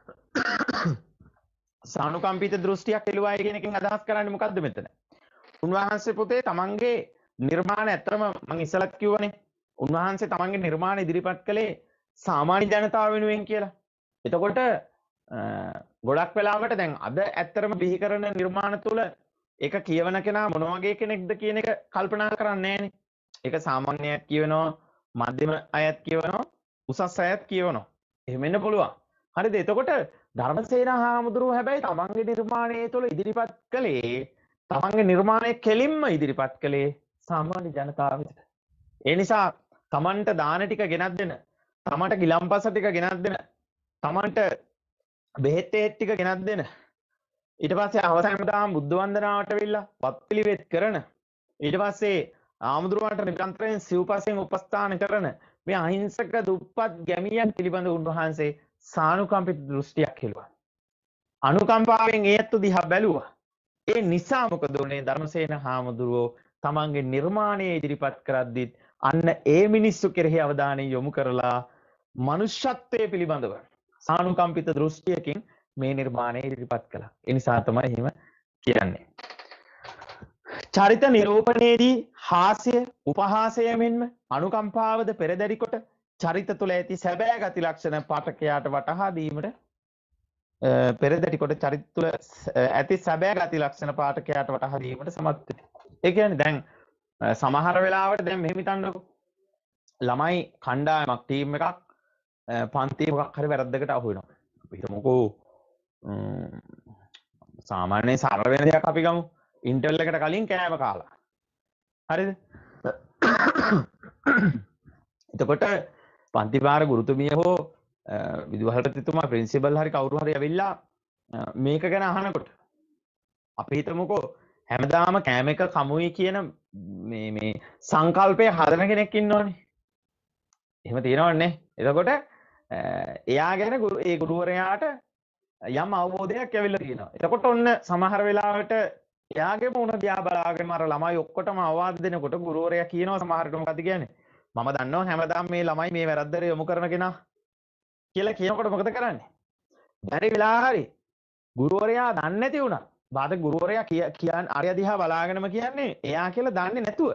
සානුකම්පිත දෘෂ්ටියක් එළුවා කියන එකෙන් අදහස් කරන්නේ මොකද්ද මෙතන? උන්වහන්සේ පුතේ තමන්ගේ නිර්මාණ ඇත්තම මම ඉස්සලත් කිව්වනේ. උන්වහන්සේ තමන්ගේ නිර්මාණ ඉදිරිපත් කළේ සාමාන්‍ය ජනතාව වෙනුවෙන් කියලා. එතකොට ගොඩක් වෙලාවට දැන් අද ඇත්තටම බිහි කරන නිර්මාණ තුළ ඒක කියවන කෙනා මොන වගේ කෙනෙක්ද කියන එක කල්පනා කරන්නේ නැහැනේ. ඒක සාමාන්‍යයක් කියවනවා, මධ්‍යම අයත් කියවනවා, උසස් අයත් කියවනවා. එහෙම වෙන්න පුළුවන්. හරිද? එතකොට ධර්මසේන හාමුදුරුවෝ හැබැයි තමන්ගේ නිර්මාණය තුළ ඉදිරිපත් කළේ තමන්ගේ නිර්මාණය කෙලින්ම ඉදිරිපත් කළේ සාමාන්‍ය ජනතාවට. ඒ නිසා තමන්ට දාන ටික ගෙනත් දෙන, තමන්ට ගිලම්පස ටික ගෙනත් දෙන, තමන්ට බෙහෙත් ටික ගෙනත් දෙන, ඊට පස්සේ අවසානදාම බුද්ධ වන්දනාවට වෙලා වත්පිළිවෙත් කරන, ඊට පස්සේ ආමුදුරුවන්ට නිරන්තරයෙන් සිව්පසෙන් උපස්ථාන කරන මේ අහිංසක දුප්පත් ගැමියන් පිළිබඳ උන්වහන්සේ සානුකම්පිත දෘෂ්ටියක් හෙළුවා. අනුකම්පාවෙන් ඒ අත්තු දිහා බැලුවා. ඒ නිසා මොකද උනේ? ධර්මසේන හාමුදුරුවෝ තමන්ගේ නිර්මාණය ඉදිරිපත් කරද්දී අන්න ඒ මිනිස්සු කෙරෙහි අවධානය යොමු කරලා මනුෂ්‍යත්වයේ පිළිබඳව සානුකම්පිත දෘෂ්ටියකින් මේ නිර්මාණය ඉදිරිපත් කළා. ඒ නිසා තමයි එහෙම කියන්නේ. චරිත නිරූපණයේදී හාස්‍ය, උපහාසය මෙන්ම අනුකම්පාවද පෙරදරි කොට චරිත තුළ ඇති සැබෑ ගති ලක්ෂණ පාඨකයාට වටහා දීමට පෙරදරි කොට චරිත තුළ ඇති සැබෑ ගති ලක්ෂණ පාඨකයාට වටහා දීමට සමත් වෙනවා. ඒ කියන්නේ දැන් සමහර වෙලාවට දැන් මෙහෙම හිතන්නකො. ළමයි කණ්ඩායමක් ටීම් එකක් පන්තියේ මොකක් හරි වැරද්දකට අහු වෙනවා. අපි හිතමුකෝ සාමාන්‍යයෙන් සරල වෙන දෙයක් අපි ගමු. ඉන්ටර්වල් එකට කලින් කෑම කාලා. හරිද? එතකොට පන්තිපාර ගුරුතුමිය හෝ විදුහල්පතිතුමා ප්‍රින්සිපල් හරි කවුරු හරි ඇවිල්ලා මේක ගැන අහනකොට අපි හිතමුකෝ හැමදාම කෑම එක කමුයි කියන මේ මේ සංකල්පය හදන කෙනෙක් ඉන්නවනේ. එහෙම තියෙනවන්නේ. එතකොට එයා ගැන ඒ ගුරුවරයාට යම් අවබෝධයක් ඇවිල්ලා තියෙනවා. එතකොට ඔන්න සමහර වෙලාවට එයාගේ මුණ දිහා බලාගෙන අර ළමයි ඔක්කොටම අවවාද දෙනකොට ගුරුවරයා කියනවා සමහරට මොකද කියන්නේ? මම දන්නවා හැමදාම මේ ළමයි මේ වැරද්දට යොමු කරන කෙනා කියලා කියනකොට මොකද කරන්නේ? බැරි වෙලා හරි ගුරුවරයා දන්නේ නැති වුණා. බාද ගුරුවරයා කියන්නේ අරය දිහා බලාගෙනම කියන්නේ එයා කියලා දන්නේ නැතුව.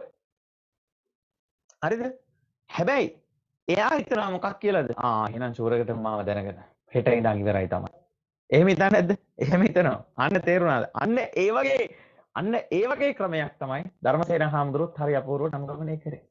හරිද? හැබැයි එයා හිතනවා මොකක් කියලාද? ආ එහෙනම් ෂුවරකට මාව දැනගෙන හෙට ඉඳන් ඉවරයි තමයි. එහෙම හිතන්නේ නැද්ද? එහෙම හිතනවා. අන්න තේරුණාද? අන්න ඒ වගේ අන්න ඒ වගේ ක්‍රමයක් තමයි ධර්මසේන හාමුදුරුවෝත් හරි අපූර්වට අනුගමනය කරේ.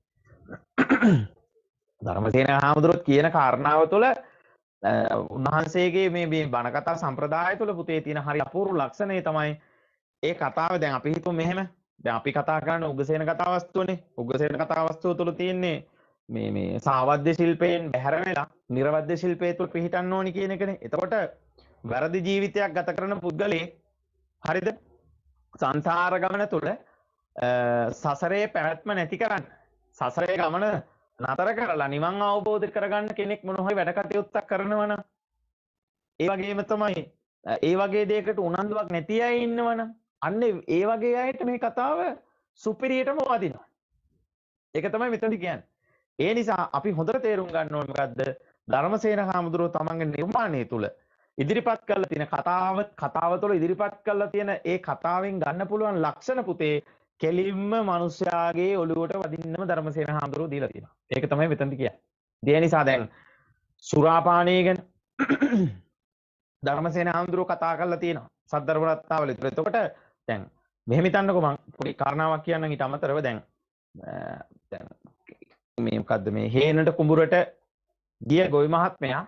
ධර්මසේන හාමුදුරුවෝ කියන කාරණාව තුළ උන්වහන්සේගේ මේ මේ බණ කතා සම්ප්‍රදාය තුළ පුතේ තියෙන හරි අපූර්ව ලක්ෂණය තමයි ඒ කතාව. දැන් අපි හිතමු මෙහෙම. දැන් අපි කතා කරන උග්ගසේන කතා වස්තුවනේ. උග්ගසේන කතා වස්තුව තුළ තියෙන්නේ මේ මේ සාවද්‍ය ශිල්පයෙන් බැහැර වෙලා නිර්වද්‍ය ශිල්පය තුළ පිහිටන්න ඕනි කියන එකනේ. එතකොට වැරදි ජීවිතයක් ගත කරන පුද්ගලයෙක් හරිද? සංසාර ගමන තුළ සසරේ පැවැත්ම නැති කරන්න, සසරේ ගමන නතර කරලා නිවන් අවබෝධ කරගන්න කෙනෙක් මොන හරි වැඩ කටයුත්තක් කරනවා නම්, ඒ වගේම තමයි ඒ වගේ දෙයකට උනන්දුවක් නැති අය ඉන්නවනම් අන්න ඒ වගේ අයට මේ කතාව සුපිරියටම වදිනවා. ඒක තමයි මෙතනදි කියන්නේ. ඒ නිසා අපි හොඳට තේරුම් ගන්න ඕනේ මොකද්ද? ධර්මසේන හාමුදුරුවෝ තමන්ගේ නිර්මාණය තුළ ඉදිරිපත් කරලා තියෙන කතාව කතාව තුළ ඉදිරිපත් කරලා තියෙන ඒ කතාවෙන් ගන්න පුළුවන් ලක්ෂණ පුතේ කෙලින්ම මිනිස්යාගේ ඔළුවට වදින්නම ධර්මසේන හාමුදුරුවෝ දීලා තියෙනවා. ඒක තමයි මෙතනදි කියන්නේ. ඒ නිසා දැන් සුරාපානය ගැන ධර්මසේන හාමුදුරුවෝ කතා කරලා තියෙනවා සද්ධර්ම රත්නාවල. එතකොට දැන් මෙහෙම හිතන්නකෝ මම පොඩි කාරණාවක් කියන්නම් ඊට අමතරව දැන් දැන් මේ මොකද්ද මේ හේනට කුඹුරට ගිය ගොවි මහත්මයා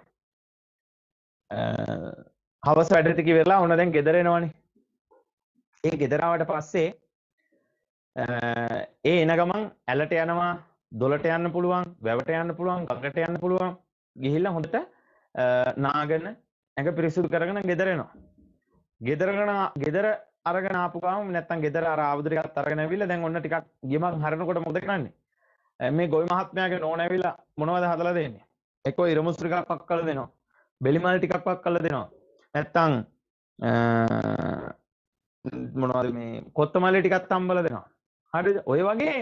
හවස වැඩ ටික ඉවරලා ඕන දැන් ගෙදර එනවනේ. ඒ ගෙදර ආවට පස්සේ ඒ එන ගමන් ඇලට යනවා, දොලට යන්න පුළුවන්, වැවට යන්න පුළුවන්, ගඟට යන්න පුළුවන්. ගිහිල්ලා හොඳට නාගෙන ඇඟ පිරිසිදු කරගෙන ගෙදර එනවා. ගෙදරගෙන ගෙදර අරගෙන ආපු ගමන් නැත්තම් ගෙදර අර ආවුද ටිකක් අරගෙන ඇවිල්ලා දැන් ඔන්න ටිකක් ගියමන් හරනකොට මොකද කරන්නේ? මේ ගොවි මහත්මයාගේ නෝන ඇවිල්ලා මොනවද හදලා දෙන්නේ? එක්කෝ ඉරමුස් ටිකක් පක් කරලා දෙනවා. බෙලිමල් ටිකක් පක් කරලා දෙනවා. නැත්තම් මොනවද මේ කොත්තමල්ලි ටිකක් තම්බලා දෙනවා. හරිද? ඔය වගේ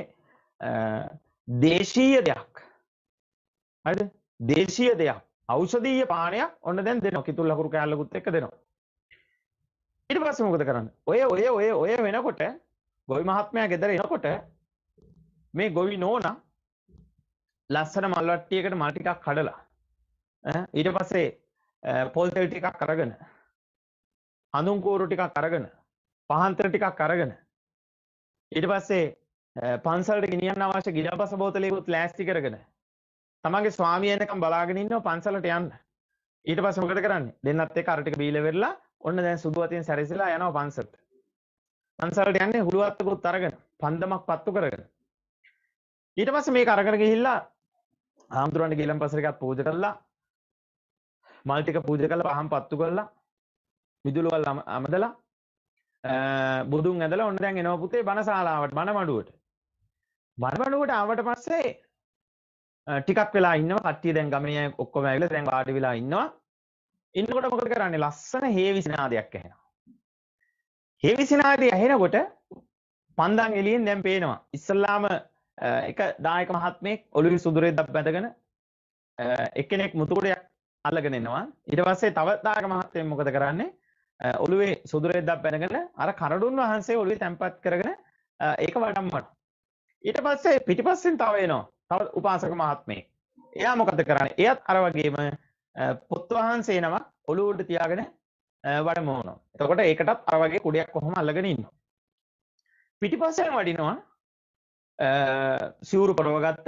දේශීය දෙයක්. හරිද? දේශීය දෙයක්. ඖෂධීය පානයක් ඔන්න දැන් දෙනවා. කිතුල් ලකුරු කෑල්ලකුත් එක්ක දෙනවා. ඊට පස්සේ මොකද කරන්නේ? ඔය ඔය ඔය ඔය වෙනකොට ගොවි මහත්මයා ගෙදර එනකොට මේ ගොවි නෝනා ලස්සන මල් වට්ටියකට මල් ටිකක් කඩලා ඊට පස්සේ පොල් තෙල් ටිකක් අරගෙන හඳුන් කූරු ටිකක් අරගෙන පහන් තෙල් ටිකක් අරගෙන ඊට පස්සේ පන්සලට ගෙනියන්න අවශ්‍ය ගිලම්පස බෝතලයකුත් ලෑස්ති කරගෙන තමන්ගේ ස්වාමියා එනකම් බලාගෙන ඉන්නවා පන්සලට යන්න. ඊට පස්සේ මොකද කරන්නේ? දෙන්නත් එක්ක අර ටික බීලා වෙරලා ඔන්න දැන් සුදු අතින් සැරසිලා යනවා පන්සලට. පන්සලට යන්නේ හුළු අත්තකුත් අරගෙන පන්දමක් පත්තු කරගෙන. ඊට පස්සේ මේක අරගෙන ගිහිල්ලා ආම්දුරන්ට ගිලන් පසර එකත් පූජා කළා. මල් ටික පූජා කරලා පහන් පත්තු කරලා මිදුළු වල අමදලා බුදුන් ඇදලා ඔන්න දැන් එනවා පුතේ බණශාලාවට බණ මඩුවට. බණ මඩුවට ආවට පස්සේ ටිකක් වෙලා ඉන්නවා කට්ටිය දැන් ගමේ අය ඔක්කොම ඇවිල්ලා දැන් වාඩි වෙලා ඉන්නවා. ඉන්නකොට මොකද කරන්නේ? ලස්සන හේවිසි නාදයක් ඇහෙනවා. හේවිසි නාදය ඇහෙනකොට පන්දන් එළියෙන් දැන් පේනවා. ඉස්සල්ලාම එක දායක මහත්මයෙක් ඔළුවේ සුදු රෙද්දක් බැඳගෙන එක්කෙනෙක් මුතුකොඩයක් අල්ලගෙන එනවා. ඊට පස්සේ තව දායක මහත්මයෙක් මොකද කරන්නේ? ඔළුවේ සුදු රෙද්දක් බැඳගෙන අර කරඩුන් වහන්සේ ඔළුවේ තැම්පත් කරගෙන ඒක වඩම්මනවා. ඊට පස්සේ පිටිපස්සෙන් තව එනවා. තව උපාසක මහත්මයෙක්. එයා මොකද කරන්නේ? එයත් අර වගේම පොත් වහන්සේ නමක් ඔළුව උඩ තියාගෙන වඩමවනවා. එතකොට ඒකටත් අර වගේ කුඩයක් කොහොම අල්ලගෙන ඉන්නවා. පිටිපස්සෙන් වඩිනවා සිවුරු පරවගත්ත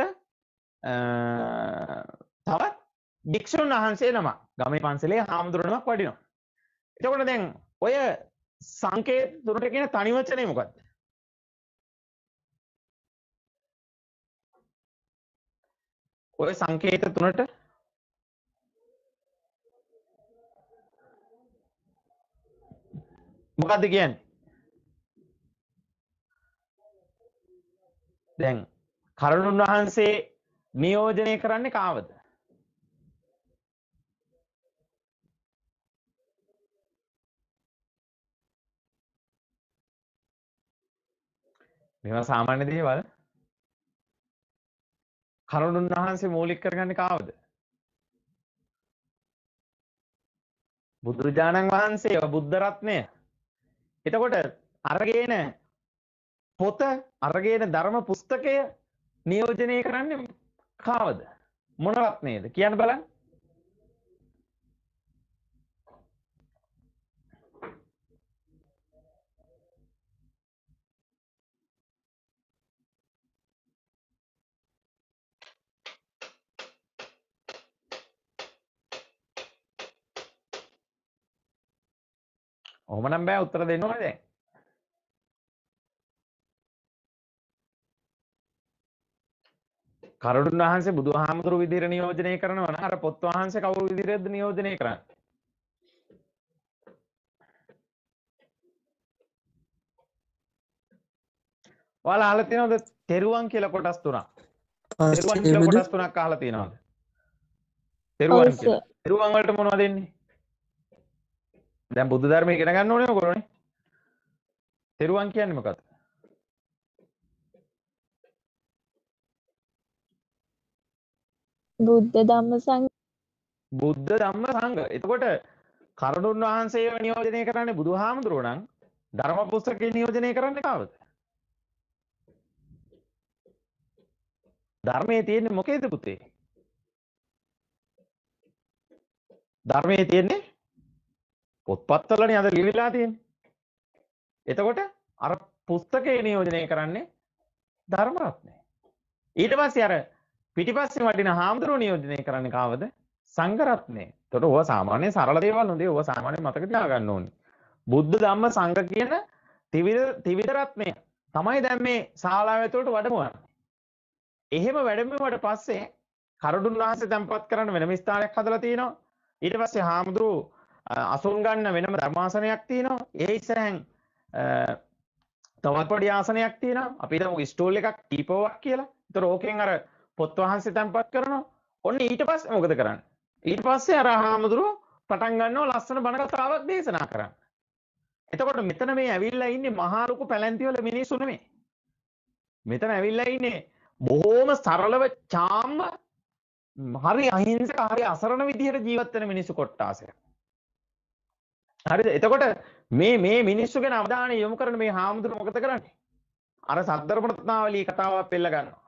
තවත් භික්ෂුන් වහන්සේ නමක් ගමේ පන්සලේ හාමුදුරුවෝ නමක් වඩිනවා. එතකොට දැන් ඔය සංකේත තුනට කියන තනි වචනේ මොකක්ද? ඔය සංකේත තුනට මොකද්ද කියන්නේ? දැන් කරුණුන් වහන්සේ නියෝජනය කරන්නේ කාවද? මේවා සාමාන්‍ය දේවල්. කරුණුන් වහන්සේ මූලික කරගන්නේ කාවද? බුදුරජාණන් වහන්සේ බුද්ධ රත්නය. එතකොට අරගෙන පොත අරගෙන ධර්ම පුස්තකය නියෝජනය කරන්නේ කාවද? මොන රත්නයේද? කියන්න බලන්න. ඔහොම නම් බෑ උත්තර දෙන්න ඕනේ දැන්. කරුණුන් වහන්සේ බුදුහාමුදුරු විදිහට නියෝජනය කරනවා නම් අර පොත් වහන්සේ කවුරු විදිහටද නියෝජනය කරන්නේ? ඔයාලා අහලා තියෙනවද තෙරුවන් කියලා කොටස් තුනක්? තෙරුවන් කියලා කොටස් තුනක් අහලා තියෙනවද? තෙරුවන් කියලා. තෙරුවන් වලට මොනවද දෙන්නේ? දැන් බුදු ධර්මය ඉගෙන ගන්න ඕනේ මොකරනේ? තෙරුවන් කියන්නේ මොකක්ද? බුද්ධ ධම්ම සංඝ. බුද්ධ ධම්ම සංඝ. එතකොට කරුණුන් වහන්සේව නියෝජනය කරන්නේ බුදුහාමුදුරුවෝ නම් ධර්ම පුස්තකේ නියෝජනය කරන්නේ කාවද? ධර්මයේ තියෙන්නේ මොකේද පුතේ? ධර්මයේ තියෙන්නේ පොත්පත්වලනේ අද ලියවිලා තියෙන්නේ. එතකොට අර පුස්තකේ නියෝජනය කරන්නේ ධර්ම රත්නය. ඊට පස්සේ අර පිටිපස්සේ වටින හාමුදුරුවෝ නියෝජනය කරන්නේ කාවද? සංඝ රත්නය. එතකොට ඕවා සාමාන්‍ය සරල දේවල් නෙවෙයි. ඕවා සාමාන්‍ය මතක තියාගන්න ඕනේ. බුද්ධ ධම්ම සංඝ කියන ත්‍රිවිධ ත්‍රිවිධ රත්නය තමයි දැන් මේ ශාලාව ඇතුළට වැඩමවන්නේ. එහෙම වැඩමුවට පස්සේ කරුණුන් වහන්සේ තැන්පත් කරන්න වෙනම ස්ථානයක් හදලා තියෙනවා. ඊට පස්සේ හාමුදුරුවෝ අසුන් ගන්න වෙනම ධර්මාසනයක් තියෙනවා. ඒ ඉස්සරහෙන් තවත් පොඩි ආසනයක් තියෙනවා. අපි හිතමු ස්ටූල් එකක් කීපවක් කියලා. ඒතර ඕකෙන් අර පොත් වහන්සේ තැන්පත් කරනවා. ඔන්න ඊට පස්සේ මොකද කරන්නේ? ඊට පස්සේ අර හාමුදුරුවෝ පටන් ගන්නවා ලස්සන බණ කතාවක් දේශනා කරන්න. එතකොට මෙතන මේ ඇවිල්ලා ඉන්නේ මහා ලොකු පැලැන්ති වල මිනිස්සු නෙමෙයි. මෙතන ඇවිල්ලා ඉන්නේ බොහෝම සරලව චාම්ම හරි අහිංසක හරි අසරණ විදිහට ජීවත් වෙන මිනිස්සු කොට්ටාසයක්. හරිද? එතකොට මේ මේ මිනිස්සු ගැන අවධානය යොමු කරන මේ හාමුදුරුවෝ මොකද කරන්නේ? අර සද්ධර්ම රත්නාවලී කතාවක් පෙළ ගන්නවා.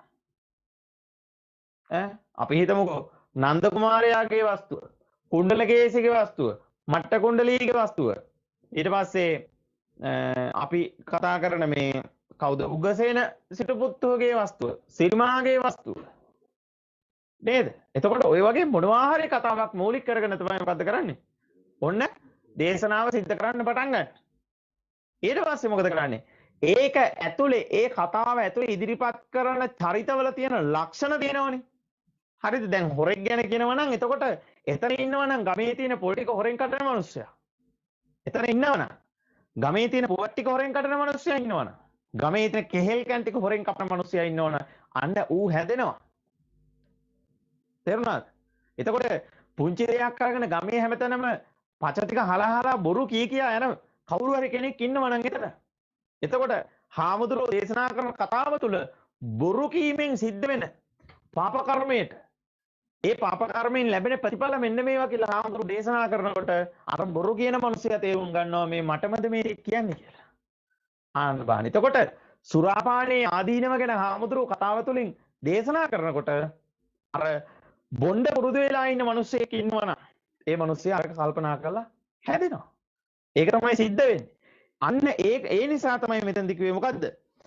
ඈ අපි හිතමුකෝ නන්ද කුමාරයාගේ වස්තුව, කුණ්ඩලකේසිගේ වස්තුව, මට්ට කුණ්ඩලීගේ වස්තුව. ඊට පස්සේ අපි කතා කරන මේ කවුද? උගසේන සිටුපුත්තුගේ වස්තුව, සිරිමාගේ වස්තුව. නේද? එතකොට ඔය වගේ මොනවා හරි කතාවක් මූලික කරගෙන තමයි මොකද්ද කරන්නේ? ඔන්න දේශනාව සිද්ධ කරන්න පටන් ගන්න. ඊට පස්සේ මොකද කරන්නේ? ඒක ඇතුලේ ඒ කතාව ඇතුලේ ඉදිරිපත් කරන චරිතවල තියෙන ලක්ෂණ තියෙනවනේ. හරිද? දැන් හොරෙක් ගැන කියනවා නම් එතකොට එතන ඉන්නවා නම් ගමේ තියෙන පොල් ටික හොරෙන් කඩන මිනිස්සයා. එතන ඉන්නවනම් ගමේ තියෙන පුවත් ටික හොරෙන් කඩන මිනිස්සයා ඉන්නවනම් ගමේ තියෙන කෙහෙල් කන් ටික හොරෙන් කපන මිනිස්සයා ඉන්නවනම් අන්න ඌ හැදෙනවා. තේරුණාද? එතකොට පුංචි දෙයක් අරගෙන ගමේ හැමතැනම පච ටික හලහලා බොරු කී කියා යන කවුරු හරි කෙනෙක් ඉන්නවා නම් එතන. එතකොට හාමුදුරුවෝ දේශනා කරන කතාව තුළ බොරු කීමෙන් සිද්ධ වෙන පාප කර්මයට ඒ පාප කර්මයෙන් ලැබෙන ප්‍රතිඵල මෙන්න මේවා කියලා හාමුදුරුවෝ දේශනා කරනකොට අර බොරු කියන මිනිස්සයා තේරුම් ගන්නවා මේ මටමද මේ කියන්නේ කියලා. ආන්න බාන. එතකොට සුරාපානයේ ආදීනව ගැන හාමුදුරුවෝ කතාව තුළින් දේශනා කරනකොට අර බොණ්ඩ පුරුදු වෙලා ඉන්න මිනිස්සෙක් ඉන්නවනම් ඒ මිනිස්සයා අරක කල්පනා කරලා හැදෙනවා. ඒක තමයි සිද්ධ වෙන්නේ. අන්න ඒ ඒ නිසා තමයි මෙතනදි කිව්වේ මොකද්ද?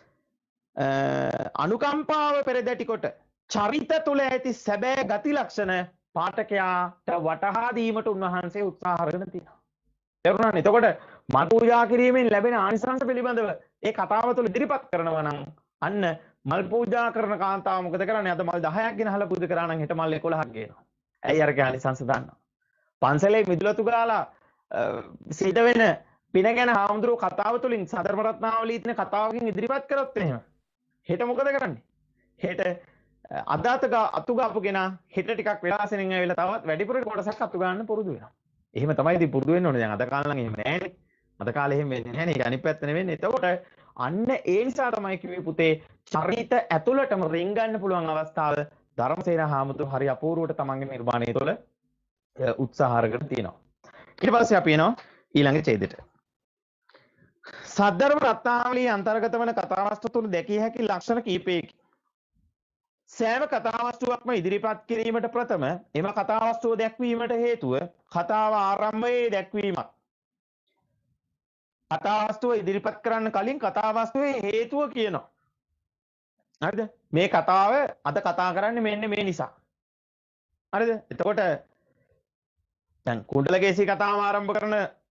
අනුකම්පාව පෙරදැටි කොට චරිත තුල ඇති සැබෑ ගති ලක්ෂණ පාඨකයාට වටහා දීමට උන්වහන්සේ උත්සාහ කරගෙන තියෙනවා. තේරුණානේ? එතකොට මල් පූජා කිරීමෙන් ලැබෙන ආනිසංස පිළිබඳව ඒ කතාව තුළ ඉදිරිපත් කරනවා නම් අන්න මල් පූජා කරන කාන්තාව මොකද කරන්නේ? අද මල් දහයක් ගෙනහලා පූජා කරා නම් හෙට මල් එකොළහක් ගේනවා. ඇයි අරගේ ආනිසංස දන්නවා. පන්සලේ මිදුලතු ගාලා සිට වෙන පින ගැන හාමුදුරුවෝ කතාව තුළින් සදර්ම රත්නාවලී තියෙන කතාවකින් ඉදිරිපත් කරොත් එහෙම හෙට මොකද කරන්නේ? හෙට අදාත අතු ගාපු කෙනා හෙට ටිකක් වෙලාසෙනින් ඇවිල්ලා තවත් වැඩිපුර කොටසක් අතු ගන්න පුරුදු වෙනවා. එහෙම තමයි ඉතින් පුරුදු වෙන්න ඕනේ. දැන් අද කාලේ නම් එහෙම නෑනේ. අද කාලේ එහෙම වෙන්නේ නෑනේ. ඒක අනිත් පැත්ත නෙවෙන්නේ. එතකොට අන්න ඒ නිසා තමයි කිව්වේ පුතේ චරිත ඇතුළටම රින් ගන්න පුළුවන් අවස්ථාව ධර්මසේන හාමුදුරුවෝ හරි අපූර්වට තමන්ගේ නිර්මාණය තුළ උත්සාහ කරගෙන තියෙනවා. ඊට පස්සේ අපි එනවා ඊළඟ ඡේදෙට. සද්ධර්ම රත්නාවලියේ අන්තර්ගත වන කතාවස්තු තුළ දැකිය හැකි ලක්ෂණ කීපයකි. සෑම කතාවස්තුවක්ම ඉදිරිපත් කිරීමට ප්‍රථම එම කතාවස්තුව දැක්වීමට හේතුව කතාව ආරම්භයේ දැක්වීමක්. කතාවස්තුව ඉදිරිපත් කරන්න කලින් කතාවස්තුවේ හේතුව කියනවා. හරිද? මේ කතාව අද කතා කරන්නේ මෙන්න මේ නිසා. හරිද? එතකොට දැන් කුණ්ඩලකේසී කතාව ආරම්භ කරන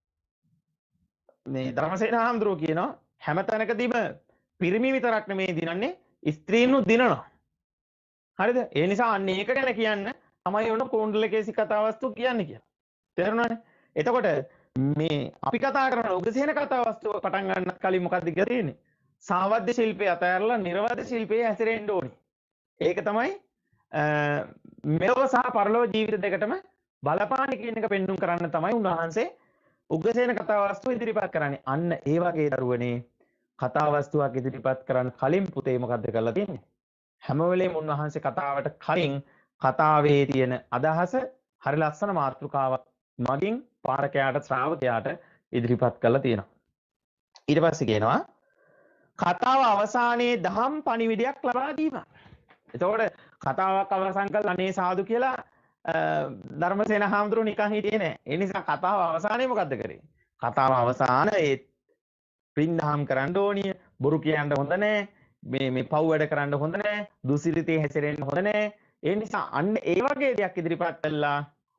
මේ ධර්මසේන හාමුදුරුවෝ කියනවා හැම තැනකදීම පිරිමි විතරක් නෙමෙයි දිනන්නේ ස්ත්‍රීනුත් දිනනවා. හරිද? ඒ නිසා අන්න ඒක ගැන කියන්න තමයි උන කුණ්ඩලකේසී කතාවස්තු කියන්නේ කියලා. තේරුණානේ? එතකොට මේ අපි කතා කරන උග්‍රසේන කතාවස්තුව පටන් ගන්නත් කලින් මොකක්ද කියලා තියෙන්නේ? සාවද්‍ය ශිල්පය අතහැරලා නිර්වාද ශිල්පයේ හැසිරෙන්න ඕනේ. ඒක තමයි මෙලොව සහ පරලොව ජීවිත දෙකටම බලපාන කියන එක පෙන්වුම් කරන්න තමයි උන්වහන්සේ උග්‍රසේන කතාවස්තුව ඉදිරිපත් කරන්නේ. අන්න ඒ වගේ දරුවනේ කතාවස්තුවක් ඉදිරිපත් කරන්න කලින් පුතේ මොකද්ද කරලා තියෙන්නේ? හැම වෙලේම උන්වහන්සේ කතාවට කලින් කතාවේ තියෙන අදහස හරි ලස්සන මාතෘකාවක් මගින් පාරකයාට ශ්‍රාවකයාට ඉදිරිපත් කරලා තියෙනවා. ඊට පස්සේ කියනවා කතාව අවසානයේ දහම් පණිවිඩයක් ලබා දීම. එතකොට කතාවක් අවසන් කළා අනේ සාදු කියලා ධර්මසේන හාමුදුරුවෝ නිකන් හිටියේ නෑ. ඒ නිසා කතාව අවසානයේ මොකද්ද කරේ? කතාව අවසානයේ පින්දහම් කරන්න ඕනිය, බොරු කියන්න හොඳ නෑ, මේ මේ පව් වැඩ කරන්න හොඳ නෑ, දුසිරිතේ හැසිරෙන්න හොඳ නෑ. ඒ නිසා අන්න ඒ වගේ දෙයක් ඉදිරිපත් කළා.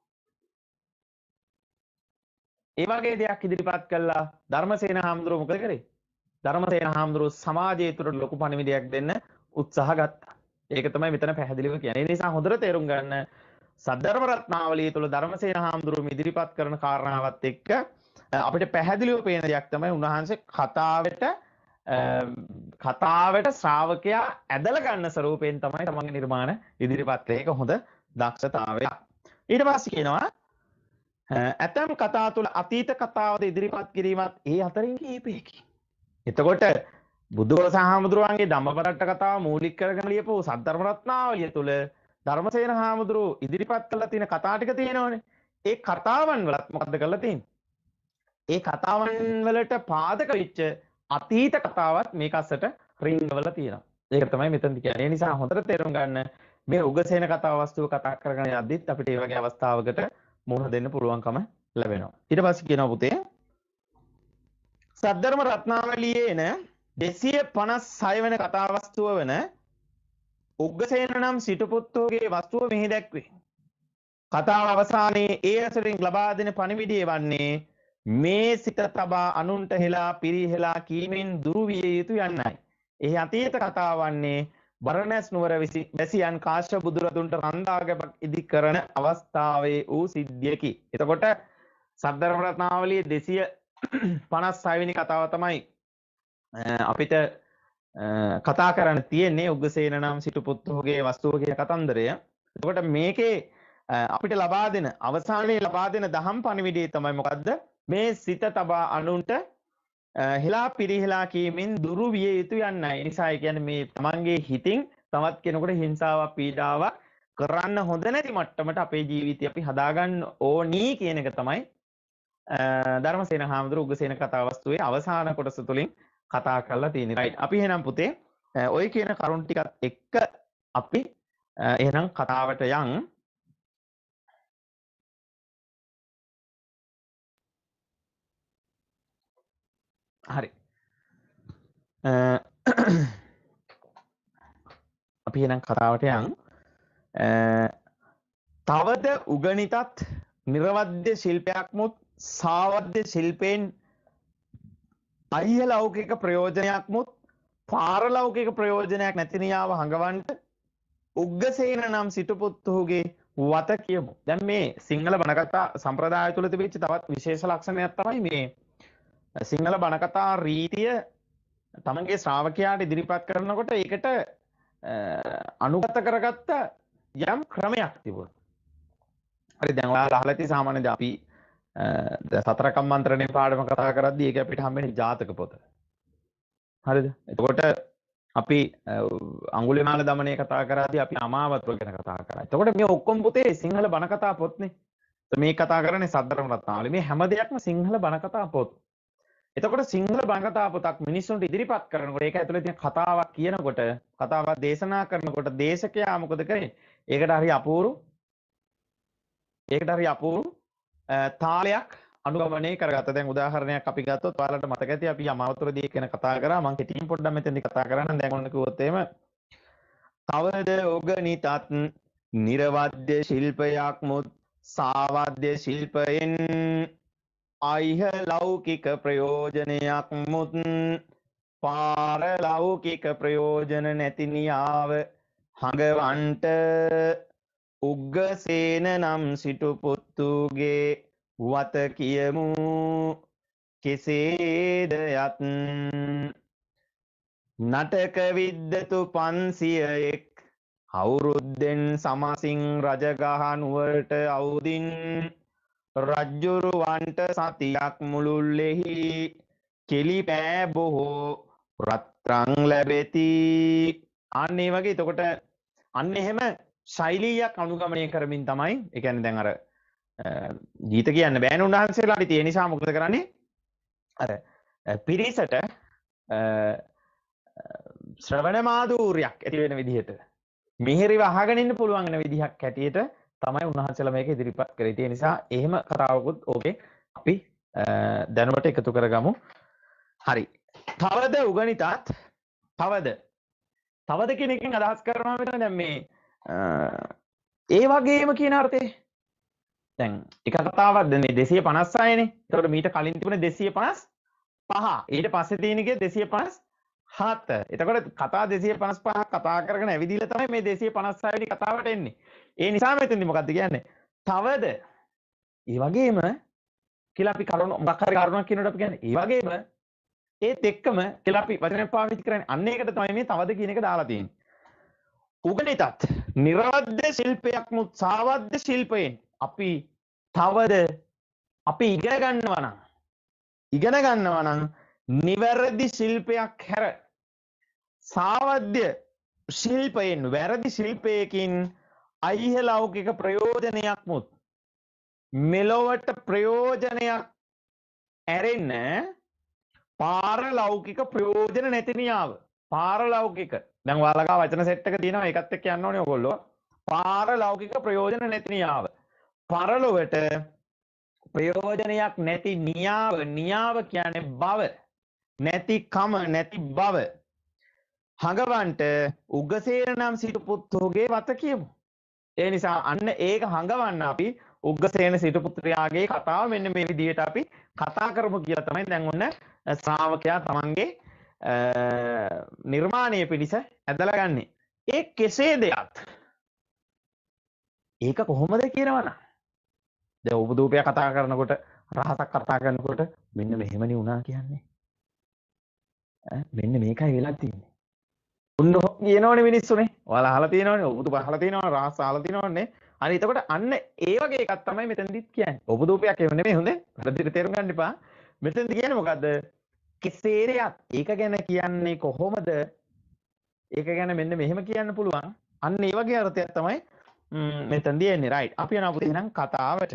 ඒ වගේ දෙයක් ඉදිරිපත් කළා ධර්මසේන හාමුදුරුවෝ මොකද කරේ? ධර්මසේන හාමුදුරුවෝ සමාජය තුළ ලොකු පණිවිඩයක් දෙන්න උත්සාහ ගත්තා. ඒක තමයි මෙතන පැහැදිලිව කියන්නේ. ඒ නිසා හොඳට තේරුම් ගන්න සද්ධර්ම රත්නාවලිය තුළ ධර්මසේන හාමුදුරුවෝ ඉදිරිපත් කරන කාරණාවත් එක්ක අපිට පැහැදිලිව පේන දෙයක් තමයි උන්වහන්සේ කතාවට කතාවට ශ්‍රාවකයා ඇදලා ගන්න ස්වරූපයෙන් තමයි තමන්ගේ නිර්මාණ ඉදිරිපත් කරේ. ඒක හොඳ දක්ෂතාවයක්. ඊට පස්සේ කියනවා ඇතම් කතා තුළ අතීත කතාවද ඉදිරිපත් කිරීමත් ඒ අතරින් කීපයකි. එතකොට බුදුරජාණන් හාමුදුරුවන්ගේ ධම්මපරට්ට කතාව මූලික කරගෙන ලියපු සද්ධර්ම රත්නාවලිය තුළ ධර්මසේන හාමුදුරුවෝ ඉදිරිපත් කළා තියෙන කතා ටික තියෙනවනේ. ඒ කතාවන් වලත් මොකද්ද කරලා තියෙන්නේ? ඒ කතාවන් වලට පාදක වෙච්ච අතීත කතාවත් මේක අස්සට රිංගවල තියෙනවා. ඒක තමයි මෙතනදි කියන්නේ. ඒ නිසා හොඳට තේරුම් ගන්න මේ උග්‍රසේන කතාව වස්තුව කතා කරගෙන යද්දිත් අපිට මේ වගේ අවස්ථාවකට මුහුණ දෙන්න පුළුවන්කම ලැබෙනවා. ඊට පස්සේ කියනවා පුතේ සද්ධර්ම රත්නාවලියේ එන දෙසිය පනස් හය වෙනි කතාවස්තුව වෙන උග්ගසේන නම් සිටු පුත්තුගේ වස්තුව මෙහි දැක්වේ. කතාව අවසානයේ ඒ ඇසුරින් ලබා දෙන පණිවිඩය වන්නේ මේ සිත තබා අනුන්ට හෙලා පිරිහෙලා කීමෙන් දුරු විය යුතු යන්නයි. එහි අතීත කතාව වන්නේ බරණැස් නුවර වැසියන් කාශ්‍යප බුදුරදුන්ට රන්දාගැබක් ඉදි කරන අවස්ථාවේ වූ සිද්ධියකි. එතකොට සද්ධර්ම රත්නාවලියේ දෙසිය පනස් හය වෙනි කතාව තමයි අපිට කතා කරන්න තියෙන්නේ උග්ගසේන නම් සිටු පුත්තුගේ වස්තුව කියන කතන්දරය. එතකොට මේකේ අපිට ලබා දෙන අවසානයේ ලබා දෙන දහම් පණිවිඩය තමයි මොකද්ද? මේ සිත තබා අනුන්ට හෙලා පිරිහෙලා කීමෙන් දුරු විය යුතු යන්නයි. නිසා ඒ කියන්නේ මේ තමන්ගේ හිතින් තවත් කෙනෙකුට හිංසාවක් පීඩාවක් කරන්න හොඳ නැති මට්ටමට අපේ ජීවිතය අපි හදාගන්න ඕනි කියන එක තමයි ධර්මසේන හාමුදුරුවෝ උග්ගසේන කතා වස්තුවේ අවසාන කොටස තුලින් කතා කරලා තියෙන්නේ. රයිට්. අපි එහෙනම් පුතේ ඔය කියන කරුණ ටිකත් එක්ක අපි එහෙනම් කතාවට යන්. හරි. අපි එහෙනම් කතාවට යන්. තවද උගණිතත් නිර්වද්‍ය ශිල්පයක්මුත් සාවද්‍ය ශිල්පයෙන් අයිය ලෞකික ප්‍රයෝජනයක්මුත් පාරලෞකික ප්‍රයෝජනයක් නැති නියාව හඟවන්ට උග්ගසේන නම් සිටුපුත්තුගේ වත කියමු. දැන් මේ සිංහල බණකථා සම්ප්‍රදාය තුළ තිබිච්ච තවත් විශේෂ ලක්ෂණයක් තමයි මේ සිංහල බණකථා රීතිය තමන්ගේ ශ්‍රාවකයාට ඉදිරිපත් කරනකොට ඒකට අනුගත කරගත්ත යම් ක්‍රමයක් තිබුණා. හරි දැන් ඔයාලා අහලා ඇති සාමාන්‍යයෙන් අපි සතර කම්මන්ත්‍රණේ පාඩම කතා කරද්දී ඒක අපිට හම්බෙන්නේ ජාතක පොත. හරිද? එතකොට අපි අඟුලිමාල දමනය කතා කරද්දී අපි අමාවතුර ගැන කතා කරා. එතකොට මේ ඔක්කොම පුතේ සිංහල බණ කතා පොත්නේ. මේ කතා කරන්නේ සද්ධර්ම රත්නාවලිය. මේ හැම දෙයක්ම සිංහල බණ කතා පොත්. එතකොට සිංහල බණ කතා පොතක් මිනිස්සුන්ට ඉදිරිපත් කරනකොට ඒක ඇතුලේ තියෙන කතාවක් කියනකොට කතාවක් දේශනා කරනකොට දේශකයා මොකද කරන්නේ? ඒකට හරි අපූරු ඒකට හරි අපූරු තාලයක් අනුගමනය කරගත්තා. දැන් උදාහරණයක් අපි ගත්තොත් ඔයාලට මතක ඇති අපි අමාවතුරදී කියන කතා කරා. මම කෙටියෙන් පොඩ්ඩක් මෙතනදී කතා කරන්නම්. දැන් ඔන්න කිව්වොත් එහෙම තවද ඔගනිතත් නිර්වද්‍ය ශිල්පයක් මුත් සාවද්‍ය ශිල්පයෙන් අයිහ ලෞකික ප්‍රයෝජනයක් මුත් පාරලෞකික ප්‍රයෝජන නැති නියාව හඟවන්ට උග්ගසේන නම් සිටු පුත්තුගේ වත කියමු කෙසේද යත් නටක විද්දතු පන්සියයෙක් අවුරුද්දෙන් සමසින් රජගහ නුවරට අවුදින් රජ්ජුරුවන්ට සතියක් මුළුල්ලෙහි කෙලි පෑ බොහෝ රත්රන් ලැබෙති. අන්න ඒ වගේ. එතකොට අන්න එහෙම ශෛලියක් අනුගමනය කරමින් තමයි ඒ කියන්නේ දැන් අර ගීත කියන්න බෑනේ උන්වහන්සේලාට. ඒ නිසා මොකද කරන්නේ? අර පිරිසට ශ්‍රවණ මාධූර්යයක් ඇති වෙන විදිහට මිහිරිව අහගෙන ඉන්න පුළුවන් වෙන විදිහක් හැටියට තමයි උන්වහන්සේලා මේක ඉදිරිපත් කරේ. ඒ නිසා එහෙම කතාවකුත් ඕකේ අපි දැනුමට එකතු කරගමු. හරි. තවද උගණිතත් තවද තවද කියන එකෙන් අදහස් කරනවා මෙතන දැන් මේ ඒ වගේම කියන අර්ථේ. දැන් එක කතාවක් දැන් මේ දෙසිය පනස් හයනේ. ඒකට මීට කලින් තිබුණේ දෙසිය පනස් පහ. ඊට පස්සේ තියෙන එකේ දෙසිය පනස් හත. එතකොට කතා දෙසිය පනස් පහ කතා කරගෙන ඇවිදිලා තමයි මේ දෙසිය පනස් හය වෙනි කතාවට එන්නේ. ඒ නිසා මෙතෙන්දි මොකද්ද කියන්නේ? තවද ඒ වගේම කියලා අපි කරුණ මොකක් හරි කරුණක් කියනකොට අපි කියන්නේ ඒ වගේම ඒත් එක්කම කියලා අපි වචනයක් පාවිච්චි කරන්නේ. අන්න ඒකට තමයි මේ තවද කියන එක දාලා තියෙන්නේ. උගණිතත් නිර්වද්‍ය ශිල්පයක් මුත් සාවද්‍ය ශිල්පයෙන් අපි තවද අපි ඉගෙන ගන්නවා නම් ඉගෙන ගන්නවා නම් නිවැරදි ශිල්පයක් හැර සාවද්‍ය ශිල්පයෙන් වැරදි ශිල්පයකින් අයිහ ලෞකික ප්‍රයෝජනයක් මුත් මෙලොවට ප්‍රයෝජනයක් ඇරෙන්න පාරලෞකික ප්‍රයෝජන නැති නියාව. පාරලෞකික දැන් ඔයාලගේ වචන සෙට් එක තියෙනවා. ඒකත් එක්ක යන්න ඕනේ ඔයගොල්ලෝ. පාරලෞකික ප්‍රයෝජන නැති නියාව. පරලොවට ප්‍රයෝජනයක් නැති නියාව. නියාව කියන්නේ බව. නැති කම නැති බව. හඟවන්ට උග්ගසේන නම් සිටු පුත්තුගේ වත කියමු. ඒ නිසා අන්න ඒක හඟවන්න අපි උග්ගසේන සිටු පුත්‍රයාගේ කතාව මෙන්න මේ විදිහට අපි කතා කරමු කියලා තමයි දැන් ඔන්න ශ්‍රාවකයා තමන්ගේ නිර්මාණය පිණිස ඇදලා ගන්නේ. ඒ කෙසේ දෙයක් ඒක කොහොමද කියනවනම් දැන් උපදූපය කතා කරනකොට රහසක් කතා කරනකොට මෙන්න මෙහෙමනේ වුණා කියන්නේ. ඈ මෙන්න මේකයි වෙලා තියෙන්නේ. උන්න කියනවනේ මිනිස්සුනේ. ඔයාලා අහලා තියෙනවනේ, උපදූප අහලා තියෙනවනේ, රහස් අහලා තියෙනවනේ. අනේ එතකොට අන්න ඒ වගේ එකක් තමයි මෙතනදිත් කියන්නේ. උපදූපයක් එහෙම නෙමෙයි හොඳේ. වැරදිට තේරුම් ගන්න එපා. මෙතනදි කියන්නේ මොකද්ද? කෙසේරයක් ඒක ගැන කියන්නේ කොහොමද? ඒක ගැන මෙන්න මෙහෙම කියන්න පුළුවන්. අන්න ඒ වගේ අර්ථයක් තමයි මෙතනදී එන්නේ. රයිට්. අපි යනවා පුතේ එහෙනම් කතාවට.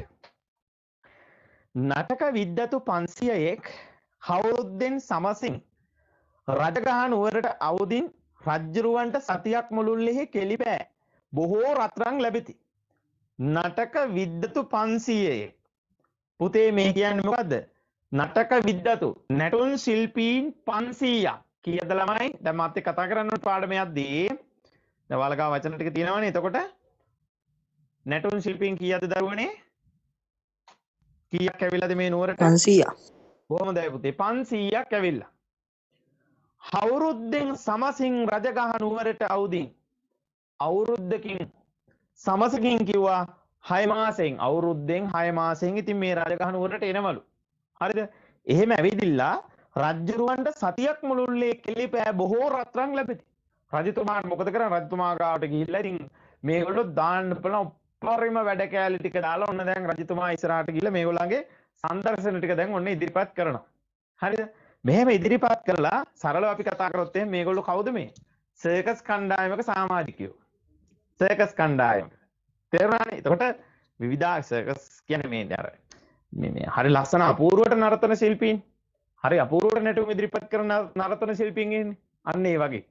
නටක විද්දතු පන්සියයෙක් කවුරුද්දෙන් සමසින් රජගහ නුවරට අවුදින් රජ්ජුරුවන්ට සතියක් මුළුල්ලෙහි කෙලිපෑ බොහෝ රත්රන් ලැබෙති. නටක විද්දතු පන්සියයෙක්. පුතේ මේ කියන්නේ මොකද්ද? නටක විද්දතු නැටුම් ශිල්පීන් පන්සීයක්. කීයද ළමයි? දැන් මාත් එක්ක කතා කරන්න ඕන පාඩම යද්දී දැන් වලකා වචන ටික තියෙනවනේ. එතකොට නැටුම් ශිල්පීන් කීයද දරුවනේ? කීයක් ඇවිල්ලාද මේ නුවරට? පන්සීයක්. කොහොමද පුතේ? පන්සීයක් ඇවිල්ලා. අවුරුද්දෙන් සමසින් රජගහ නුවරට අවුදින්. අවුරුද්දකින් සමසකින් කිව්වා හය මාසෙන්. අවුරුද්දෙන් හය මාසෙන් ඉතින් මේ රජගහ නුවරට එනවලු. හරිද? එහෙම ඇවිදිලා රජ්ජුරුවන්ට සතියක් මුළුල්ලේ කෙලිපෑ බොහෝ රත්රන් ලැබෙති. රජතුමාට මොකද කරන්නේ? රජතුමා ගාවට ගිහිල්ලා ඉතින් මේගොල්ලෝ දාන්න බලන උපරිම වැඩ කෑලි ටික දාලා ඔන්න දැන් රජතුමා ඉස්සරහට ගිහිල්ලා මේගොල්ලන්ගේ සංදර්ශන ටික දැන් ඔන්න ඉදිරිපත් කරනවා. හරිද? මෙහෙම ඉදිරිපත් කරලා සරලව අපි කතා කරොත් එහෙනම් මේගොල්ලෝ කවුද මේ? සර්කස් කණ්ඩායමක සමාජිකයෝ. සර්කස් කණ්ඩායම. තේරුණානේ? එතකොට විවිධ සර්කස් කියන්නේ මේ අර මේ මේ හරි ලස්සන අපූර්වට නර්තන ශිල්පීන්. හරි අපූර්වට නැටුම් ඉදිරිපත් කරන නර්තන ශිල්පීන් ඉන්නේ. අන්න ඒ වගේ.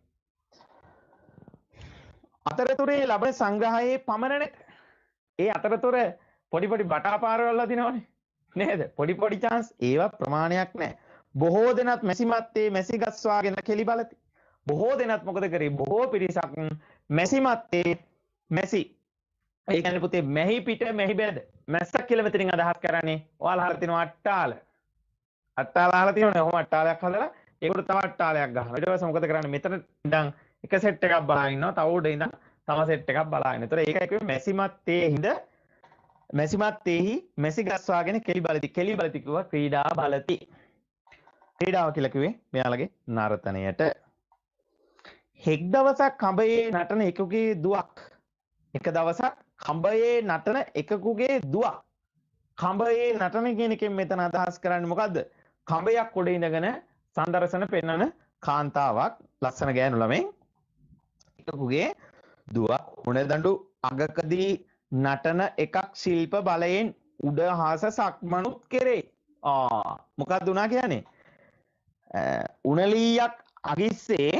අතරතුරේ ලබන සංග්‍රහයේ පමණනේ ඒ අතරතුර පොඩි පොඩි බටාපාරවල් අදිනවනේ. නේද? පොඩි පොඩි chance ඒවා ප්‍රමාණයක් නැහැ. බොහෝ දෙනත් මැසිමත්තේ මැසි ගස්වාගෙන කෙලි බලති. බොහෝ දෙනත් මොකද කරේ? බොහෝ පිරිසක් මැසිමත්තේ මැසි ඒ කියන්නේ පුතේ මෙහි පිට මෙහි බැද. මැස්සක් කියලා මෙතනින් අදහස් කරන්නේ ඔයාලා අහලා තියෙනවා අට්ටාල. අට්ටාල අහලා තියෙනවනේ. ඔහොම අට්ටාලයක් හදලා ඒකට තව අට්ටාලයක් ගහනවා. ඊට පස්සේ මොකද කරන්නේ? මෙතන ඉඳන් එක සෙට් එකක් බලාගෙන ඉන්නවා. තව උඩ ඉඳන් තව සෙට් එකක් බලාගෙන. ඒතර ඒකයි කිව්වේ මැසිමත්තේ හිඳ මැසිමත්තේහි මැසි ගස්වාගෙන කෙලි බලති. කෙලි බලති කිව්වා ක්‍රීඩා බලති. ක්‍රීඩාව කියලා කිව්වේ මෙයාලගේ නර්තනයට. එක් දවසක් කඹයේ නටන එකකුගේ දුවක්. එක දවසක් කඹයේ නටන එකකුගේ දුවක්. කඹයේ නටන කියන එකෙන් මෙතන අදහස් කරන්නේ මොකද්ද? කඹයක් උඩ ඉඳගෙන සම්දර්ශන පෙන්වන කාන්තාවක් ලස්සන ගෑනු ළමෙන් එකකුගේ දුවක් උණදඬු අගකදී නටන එකක් ශිල්ප බලයෙන් උඩහාස සක්මනුත් කෙරේ. ආ මොකක්ද උනා කියන්නේ? උණලියක් අගිස්සේ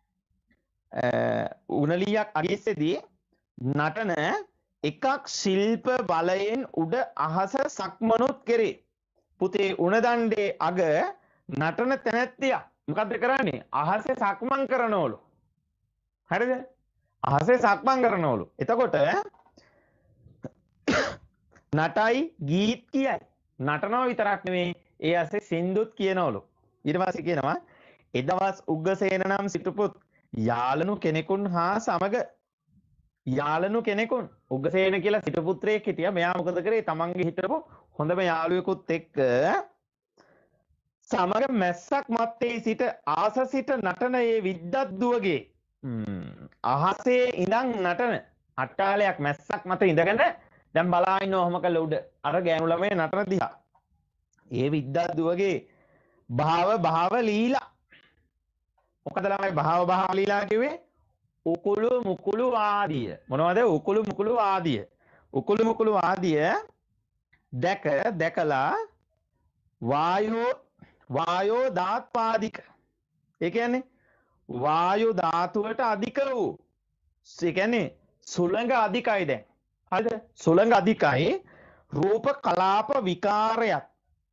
උණලියක් අගිස්සේදී නටන එකක් ශිල්ප බලයෙන් උඩ අහස සක්මනුත් කෙරේ. පුතේ උණදණ්ඩේ අග නටන තැනැත්තියක් මොකද්ද කරන්නේ? අහසේ සක්මන් කරනවලු. හරිද? අහසේ සක්මන් කරනවලු. එතකොට නටයි ගීත් කියයි. නටනවා විතරක් නෙමෙයි ඒ ඇසේ සින්දුත් කියනවලු. ඊට පස්සේ කියනවා එදවස් උග්ගසේන නම් සිටුපුත් යාලනු කෙනෙකුන් හා සමග යාලනු කෙනෙකුන් උග්ගසේන කියලා සිටුපුත්‍රයෙක් හිටියා. මෙයා මොකද කරේ? තමන්ගේ හිටපු හොඳම යාළුවෙකුත් එක්ක සමග මැස්සක් මත්තේ සිට ආස සිට නටන ඒ විද්දත් දුවගේ අහසේ ඉඳන් නටන අට්ටාලයක් මැස්සක් මත ඉඳගෙන දැන් බලා ඉන්නවා ඔහම කළ උඩ අර ගෑනු ළමයි නටන දිහා. ඒ විද්දත් දුවගේ භාව භාව ලීලා. මොකද ළමයි භාව භාව ලීලා කිව්වේ? උකුළු මුකුළු ආදිය. මොනවද? උකුළු මුකුළු ආදිය. උකුළු මුකුළු ආදිය දැක දැකලා වායෝ වායෝ දාත්පාදික. ඒ කියන්නේ වායු ධාතුවට අධික වූ. ඒ කියන්නේ සුළඟ අධිකයි දැන්. හරිද? සුළඟ අධිකයි රූප කලාප විකාරයක්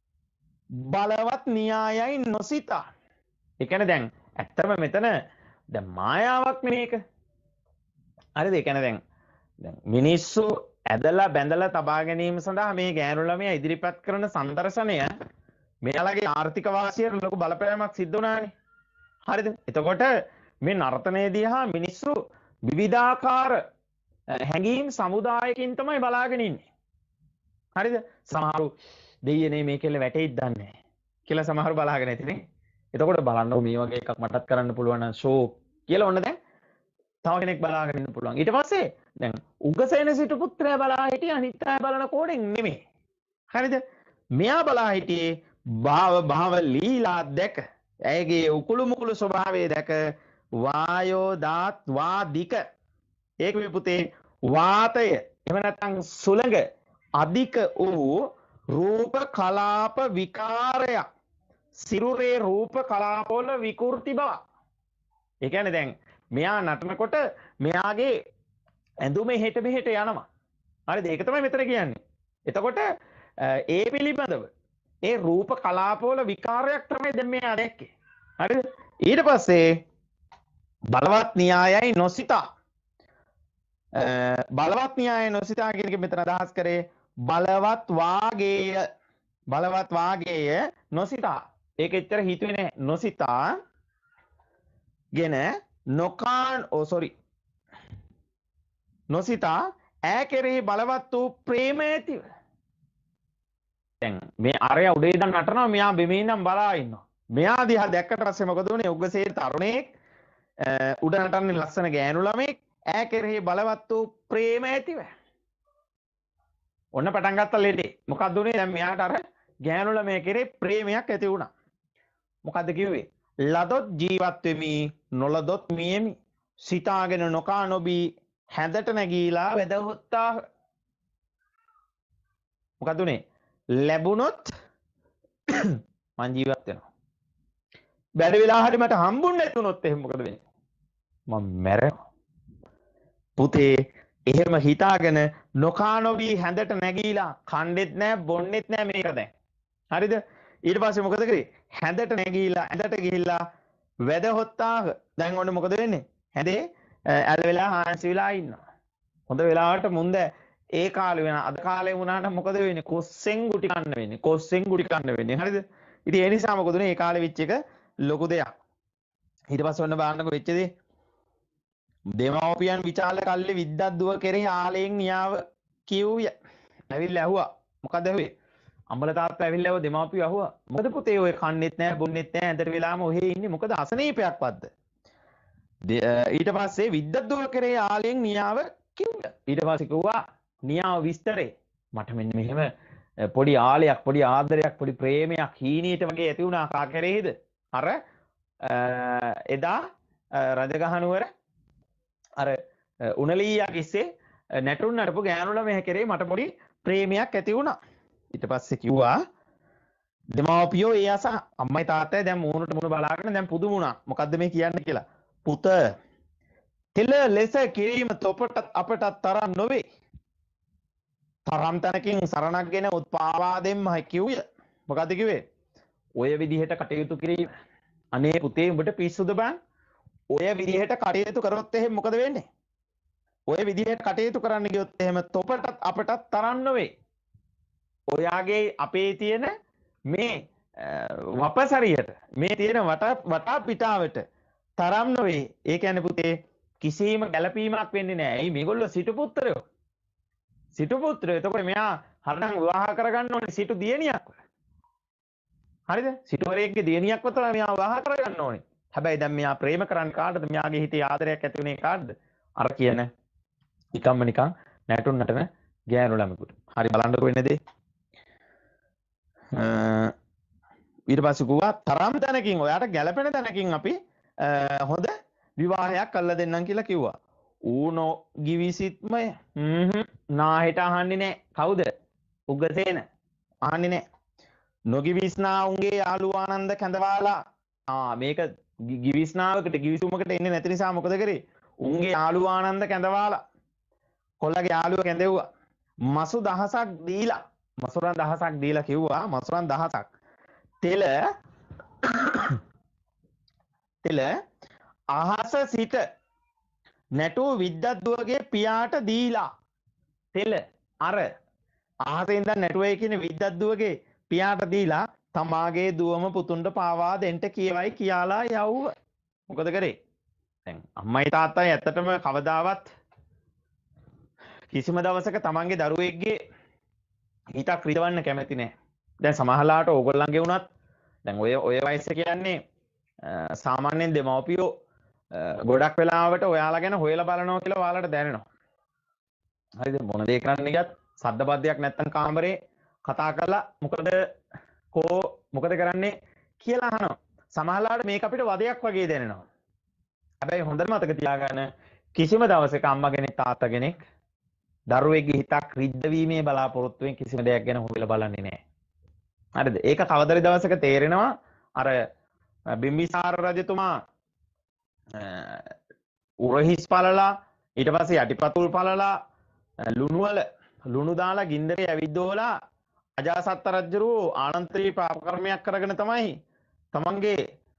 බලවත් න්‍යායයි නොසිතා. ඒ කියන්නේ දැන් ඇත්තම මෙතන දැන් මායාවක් නේ මේක. හරිද? ඒ කියන්නේ දැන් දැන් මිනිස්සු ඇදලා බැඳලා තබා ගැනීම සඳහා මේ ගෑනු ළමයා ඉදිරිපත් කරන සම්දර්ශනය මෙයාලගේ ආර්ථික වාසියට ලොකු බලපෑමක් සිද්ධ වුණානේ. හරිද? එතකොට මේ නර්තනයේ දිහා මිනිස්සු විවිධාකාර හැඟීම් සමුදායකින් තමයි බලාගෙන ඉන්නේ. හරිද? සමහරු දෙයියනේ මේකෙල්ල වැටෙයිද දන්නේ නැහැ කියලා සමහරු බලාගෙන ඉතිනේ. එතකොට බලන්නකො මේ වගේ එකක් මටත් කරන්න පුළුවන් නම් ෂෝ කියලා ඔන්න දැන් තව කෙනෙක් බලාගෙන ඉන්න පුළුවන්. ඊට පස්සේ දැන් උගසේන සිටු පුත්‍රයා බලා හිටිය අනිත් අය බලන කෝණයෙන් නෙමෙයි. හරිද? මෙයා බලා හිටියේ භාව භාව ලීලා දැක ඇයගේ උකුළු මුකුළු ස්වභාවය දැක වායෝ දාත් වාදික ඒක විපුතේ වාතය එහෙම නැත්නම් සුළඟ අධික වූ රූප කලාප විකාරය සිරුරේ රූප කලාපවල විකෘති බව. ඒ කියන්නේ දැන් මෙයා නටනකොට මෙයාගේ ඇඳුමේ හෙට මෙහෙට යනවා. හරිද? ඒක තමයි මෙතන කියන්නේ. එතකොට ඒ පිළිබඳව ඒ රූප කලාපවල විකාරයක් තමයි දැන් මෙයා දැක්කේ. හරිද? ඊට පස්සේ බලවත් න්‍යායයි නොසිතා බලවත් න්‍යායයි නොසිතා කියන එක මෙතන අදහස් කරේ බලවත් වාගේය බලවත් වාගේය නොසිතා. ඒක එච්චර හිතුවේ නැහැ. නොසිතා ගෙන නොකාන් ඕ සෝරි නොසිතා ඈ කෙරෙහි බලවත් වූ ප්‍රේමය ඇතිව. දැන් මේ අරය උඩේ ඉඳන් නටනවා මෙයා බිමේ ඉඳන් බලා ඉන්නවා. මෙයා දිහා දැක්කට පස්සේ මොකද උනේ? උග්ගසේන තරුණයෙක් උඩ නටන්නේ ලස්සන ගෑනු ළමෙක් ඈ කෙරෙහි බලවත් වූ ප්‍රේමය ඇතිව. ඔන්න පටන් ගත්තා ලෙඩේ. මොකද්ද උනේ? දැන් මෙයාට අර ගෑනු ළමයා කෙරේ ප්‍රේමයක් ඇති වුණා. මොකද්ද කිව්වේ? ලදොත් ජීවත් වෙමි නොලදොත් මියෙමි සිතාගෙන නොකා නොබී හැඳට නැගීලා වැදහොත්තා. මොකද උනේ? ලැබුණොත් මං ජීවත් වෙනවා. බැරි වෙලා හරි මට හම්බුන්නේ නැතුනොත් එහෙනම් මොකද වෙන්නේ? මම මැරෙනවා. පුතේ එහෙම හිතාගෙන නොකා නොබී හැඳට නැගීලා කණ්ඩෙත් නැහැ බොන්නෙත් නැහැ මේක දැන්. හරිද? ඊට පස්සේ මොකද කරේ? හැඳට නැගීලා ඇඳට ගිහිල්ලා වැදහොත්තාහ. දැන් ඔන්න මොකද වෙන්නේ? හැඳේ ඇල වෙලා හාන්සි වෙලා ඉන්නවා. හොඳ වෙලාවට මුන්ද ඒ කාලේ වෙන අද කාලේ වුණාට මොකද වෙන්නේ? කොස්සෙන් ගුටි කන්න වෙන්නේ. කොස්සෙන් ගුටි කන්න වෙන්නේ. හරිද? ඉතින් ඒ නිසා මොකද උනේ? ඒ කාලේ වෙච්ච එක ලොකු දෙයක්. ඊට පස්සේ ඔන්න බලන්නකො වෙච්ච දේ. දෙමව්පියන් විචාල කල්ලි විද්දත් දුව කෙරෙහි ආලයෙන් න්‍යාව කිව්ය. ඇවිල්ලා ඇහුවා. මොකද ඇහුවේ? අම්බල තාත්තා ඇවිල්ලා ඇහුවා දෙමව්පියෝ ඇහුවා. මොකද පුතේ ඔය කන්නේත් නැහැ බොන්නෙත් නැහැ ඇඳට වෙලාම ඔහේ ඉන්නේ. මොකද අසනීපයක්වත්ද? ඊට පස්සේ විද්දත් දුව කෙරෙහි ආලයෙන් න්‍යාව කිව්වා. ඊට පස්සේ කිව්වා න්‍යාව විස්තරේ. මට මෙන්න මෙහෙම පොඩි ආලයක් පොඩි ආදරයක් පොඩි ප්‍රේමයක් හීනීට වගේ ඇති වුණා කා කෙරෙහිද? අර එදා රජගහ නුවර අර උණලීයා කිස්සේ නැටුම් නටපු ගෑනු ළමයා කෙරේ මට පොඩි ප්‍රේමයක් ඇති වුණා. ඊට පස්සේ කිව්වා දෙමව්පියෝ ඒ අස අම්මයි තාත්තයි දැන් මූණට මූණ බලාගෙන දැන් පුදුම වුණා. මොකද්ද මේ කියන්නේ කියලා. පුත තෙල ලෙස කිරීම තොපට අපට තරම් නොවේ. තරම් තැනකින් සරණක්ගෙන උත්පාවා දෙන්නයි කිව්ය. මොකද්ද කිව්වේ? ඔය විදිහට කටයුතු කිරීම. අනේ පුතේ උඹට පිස්සුද බං? ඔය විදිහට කටයුතු කරොත් එහෙම මොකද වෙන්නේ? ඔය විදිහට කටයුතු කරන්න ගියොත් එහෙම තොපටත් අපටත් තරම් නොවේ. ඔයාගේ අපේ තියෙන මේ වපසරියට මේ තියෙන වටා වටා පිටාවට තරම් නොවේ. ඒ කියන්නේ පුතේ කිසිම ගැළපීමක් වෙන්නේ නැහැ. ඇයි මේගොල්ලෝ සිටු පුත්‍රයෝ? සිටු පුත්‍රයෝ. එතකොට මෙයා හරනම් විවාහ කරගන්න ඕනේ සිටු දියණියක්. හරිද? සිටුවරයෙක්ගේ දියණියක්ව තමයි මෙයා විවාහ කරගන්න ඕනේ. හැබැයි දැන් මෙයා ප්‍රේම කරන්නේ කාටද? මෙයාගේ හිතේ ආදරයක් ඇති වෙන්නේ කාටද? අර කියන නිකම්ම නිකන් නැටුම් නටන ගෑනු ළමෙකුට. හරි බලන්නකො වෙන්නේ දේ. ඊට පස්සේ කිව්වා තරම් තැනකින් ඔයාට ගැළපෙන තැනකින් අපි හොඳ විවාහයක් කරලා දෙන්නම් කියලා කිව්වා. ඌනෝ ගිවිසිටමය. හ්ම් නාහෙට අහන්නේ නැහැ. කවුද? උග්ගසේන. අහන්නේ නැහැ. නොගිවිස්නා උන්ගේ යාළුවා ආනන්ද කැඳවාලා. ආ මේක ගිවිස්නාවකට ගිවිසුමකට එන්නේ නැති නිසා මොකද කරේ? උන්ගේ යාළුවා ආනන්ද කැඳවාලා. කොල්ලගේ යාළුවා කැඳෙව්වා. මසු දහසක් දීලා මසුරන් දහසක් දීලා කිව්වා මසුරන් දහසක්. තෙල තෙල අහස සිට නැටුව විද්දත් දුවගේ පියාට දීලා තෙල අර අහසේ ඉඳන් නැටුවේ කියන විද්දත් දුවගේ පියාට දීලා තමාගේ දුවම පුතුන්ට පාවා දෙන්න කියවයි කියලා යවුව. මොකද කරේ? දැන් අම්මයි තාත්තයි ඇත්තටම කවදාවත් කිසිම දවසක තමන්ගේ දරුවෙක්ගේ හිතක් රිදවන්න කැමති නැහැ. දැන් සමහරලාට ඕගොල්ලන්ගේ වුණත් දැන් ඔය ඔය වයස කියන්නේ සාමාන්‍යයෙන් දෙමව්පියෝ ගොඩක් වෙලාවට ඔයාලා ගැන හොයලා බලනවා කියලා ඔයාලට දැනෙනවා. හරිද? මොන දේ කරන්න ගියත් සද්දබද්දයක් නැත්තම් කාමරේ කතා කරලා මොකද කෝ මොකද කරන්නේ කියලා අහනවා. සමහරලාට මේක අපිට වදයක් වගේ දැනෙනවා. හැබැයි හොඳට මතක තියාගන්න කිසිම දවසක අම්මා කෙනෙක් තාත්තා කෙනෙක් දරුවෙක්ගේ හිතක් රිද්ද වීමේ බලාපොරොත්තුවෙන් කිසිම දෙයක් ගැන හොයලා බලන්නේ නැහැ. හරිද? ඒක කවදාරි දවසක තේරෙනවා අර බිම්බිසාර රජතුමා උරහිස් පළලා ඊට පස්සේ යටිපතුල් පළලා ලුණු වල ලුණු දාලා ගින්දරේ ඇවිද්දෝලා අජාසත් රජුරෝ ආනන්තරී පාප කර්මයක් කරගෙන තමයි තමන්ගේ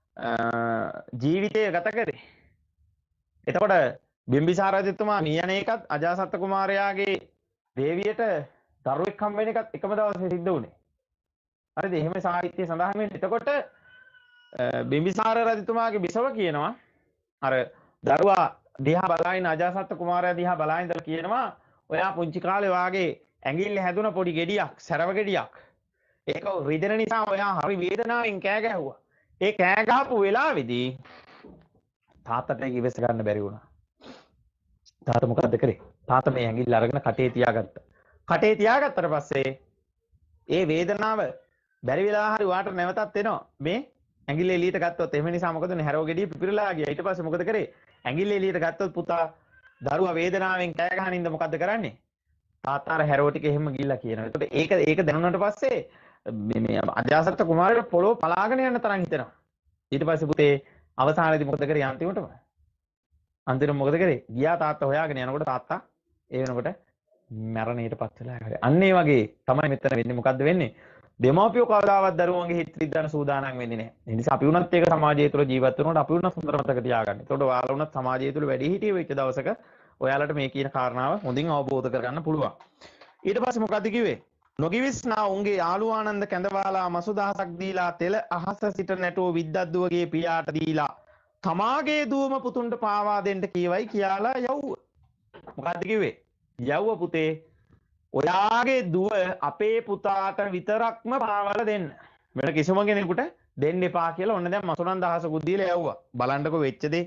ජීවිතය ගත කරේ. එතකොට බිම්බිසාර රජතුමා මියන එකත් අජාසත් කුමාරයාගේ දේවියට දරුවෙක් හම් වෙන එකත් එකම දවසේ සිද්ධ වුණේ. හරිද? එහෙම සාහිත්‍යයේ සඳහන් වෙන්නේ. එතකොට බිම්බිසාර රජතුමාගේ බිසව කියනවා අර දරුවා දිහා බලාගෙන අජාසත් කුමාරයා දිහා බලා ඉඳලා කියනවා ඔයා පුංචි කාලේ වාගේ ඇඟිල්ල හැදුන පොඩි ගෙඩියක් සැරව ගෙඩියක් ඒක රිදෙන නිසා ඔයා හරි වේදනාවෙන් කෑ ගැහුවා. ඒ කෑ ගහපු වෙලාවේදී තාත්තට ඒක ඉවස ගන්න බැරි වුණා. තාත්තා මොකද්ද කරේ? තාත්තා මේ ඇඟිල්ල අරගෙන කටේ තියාගත්තා. කටේ තියාගත්තට පස්සේ ඒ වේදනාව බැරි වෙලා හරි වාට නැවතත් එනවා. මේ ඇඟිල්ල එළියට ගත්තොත් එහෙම නිසා මොකද වෙන්නේ? හැරව ගෙඩිය පිපිරලා ගියා. ඊට පස්සේ මොකද කරේ? ඇඟිල්ල එළියට ගත්තොත් පුතා දරුවා වේදනාවෙන් කෑ ගහන ඉඳ මොකද්ද කරන්නේ? තාත්තා අර හැරව ටික එහෙම ගිහිල්ලා කියනවා. ඒකට ඒක ඒක දැනුණාට පස්සේ මේ මේ අජාසත් කුමාරයාට පොළොව පලාගෙන යන තරම් හිතෙනවා. ඊට පස්සේ පුතේ අවසානයේදී මොකද කරේ අන්තිමටම? අන්තිමට මොකද කරේ? ගියා තාත්තා හොයාගෙන යනකොට තාත්තා ඒ වෙනකොට මරණයට පත් වෙලා හැරේ. අන්න ඒ වගේ තමයි මෙතන වෙන්නේ. මොකද්ද වෙන්නේ? දෙමාපියෝ කවදාවත් දරුවන්ගේ හිත රිද්දන්න සූදානම් වෙන්නේ නැහැ. ඒ නිසා අපි වුණත් ඒක සමාජය තුළ ජීවත් වෙනකොට අපි වුණත් හොඳට මතක තියාගන්න. ඒතකොට ඔයාලා වුණත් සමාජය තුළ වැඩි හිටිය වෙච්ච දවසක ඔයාලට මේ කියන කාරණාව හොඳින් අවබෝධ කරගන්න පුළුවන්. ඊට පස්සේ මොකද්ද කිව්වේ? නොගිවිස්නා උන්ගේ යාළුවානන්ද කැඳවාලා මසුදහසක් දීලා තෙල අහස සිට නැටෝ විද්දද්දුවගේ පියාට දීලා තමාගේ දුවම පුතුන්ට පාවා දෙන්න කීවයි කියලා යව්ව. මොකද්ද කිව්වේ? යව්ව පුතේ ඔයාගේ දුව අපේ පුතාට විතරක්ම පාවලා දෙන්න. වෙන කිසිම කෙනෙකුට දෙන්න එපා කියලා ඔන්න දැන් මසුරන් දහසකුත් දීලා යවුවා. බලන්නකෝ වෙච්ච දේ.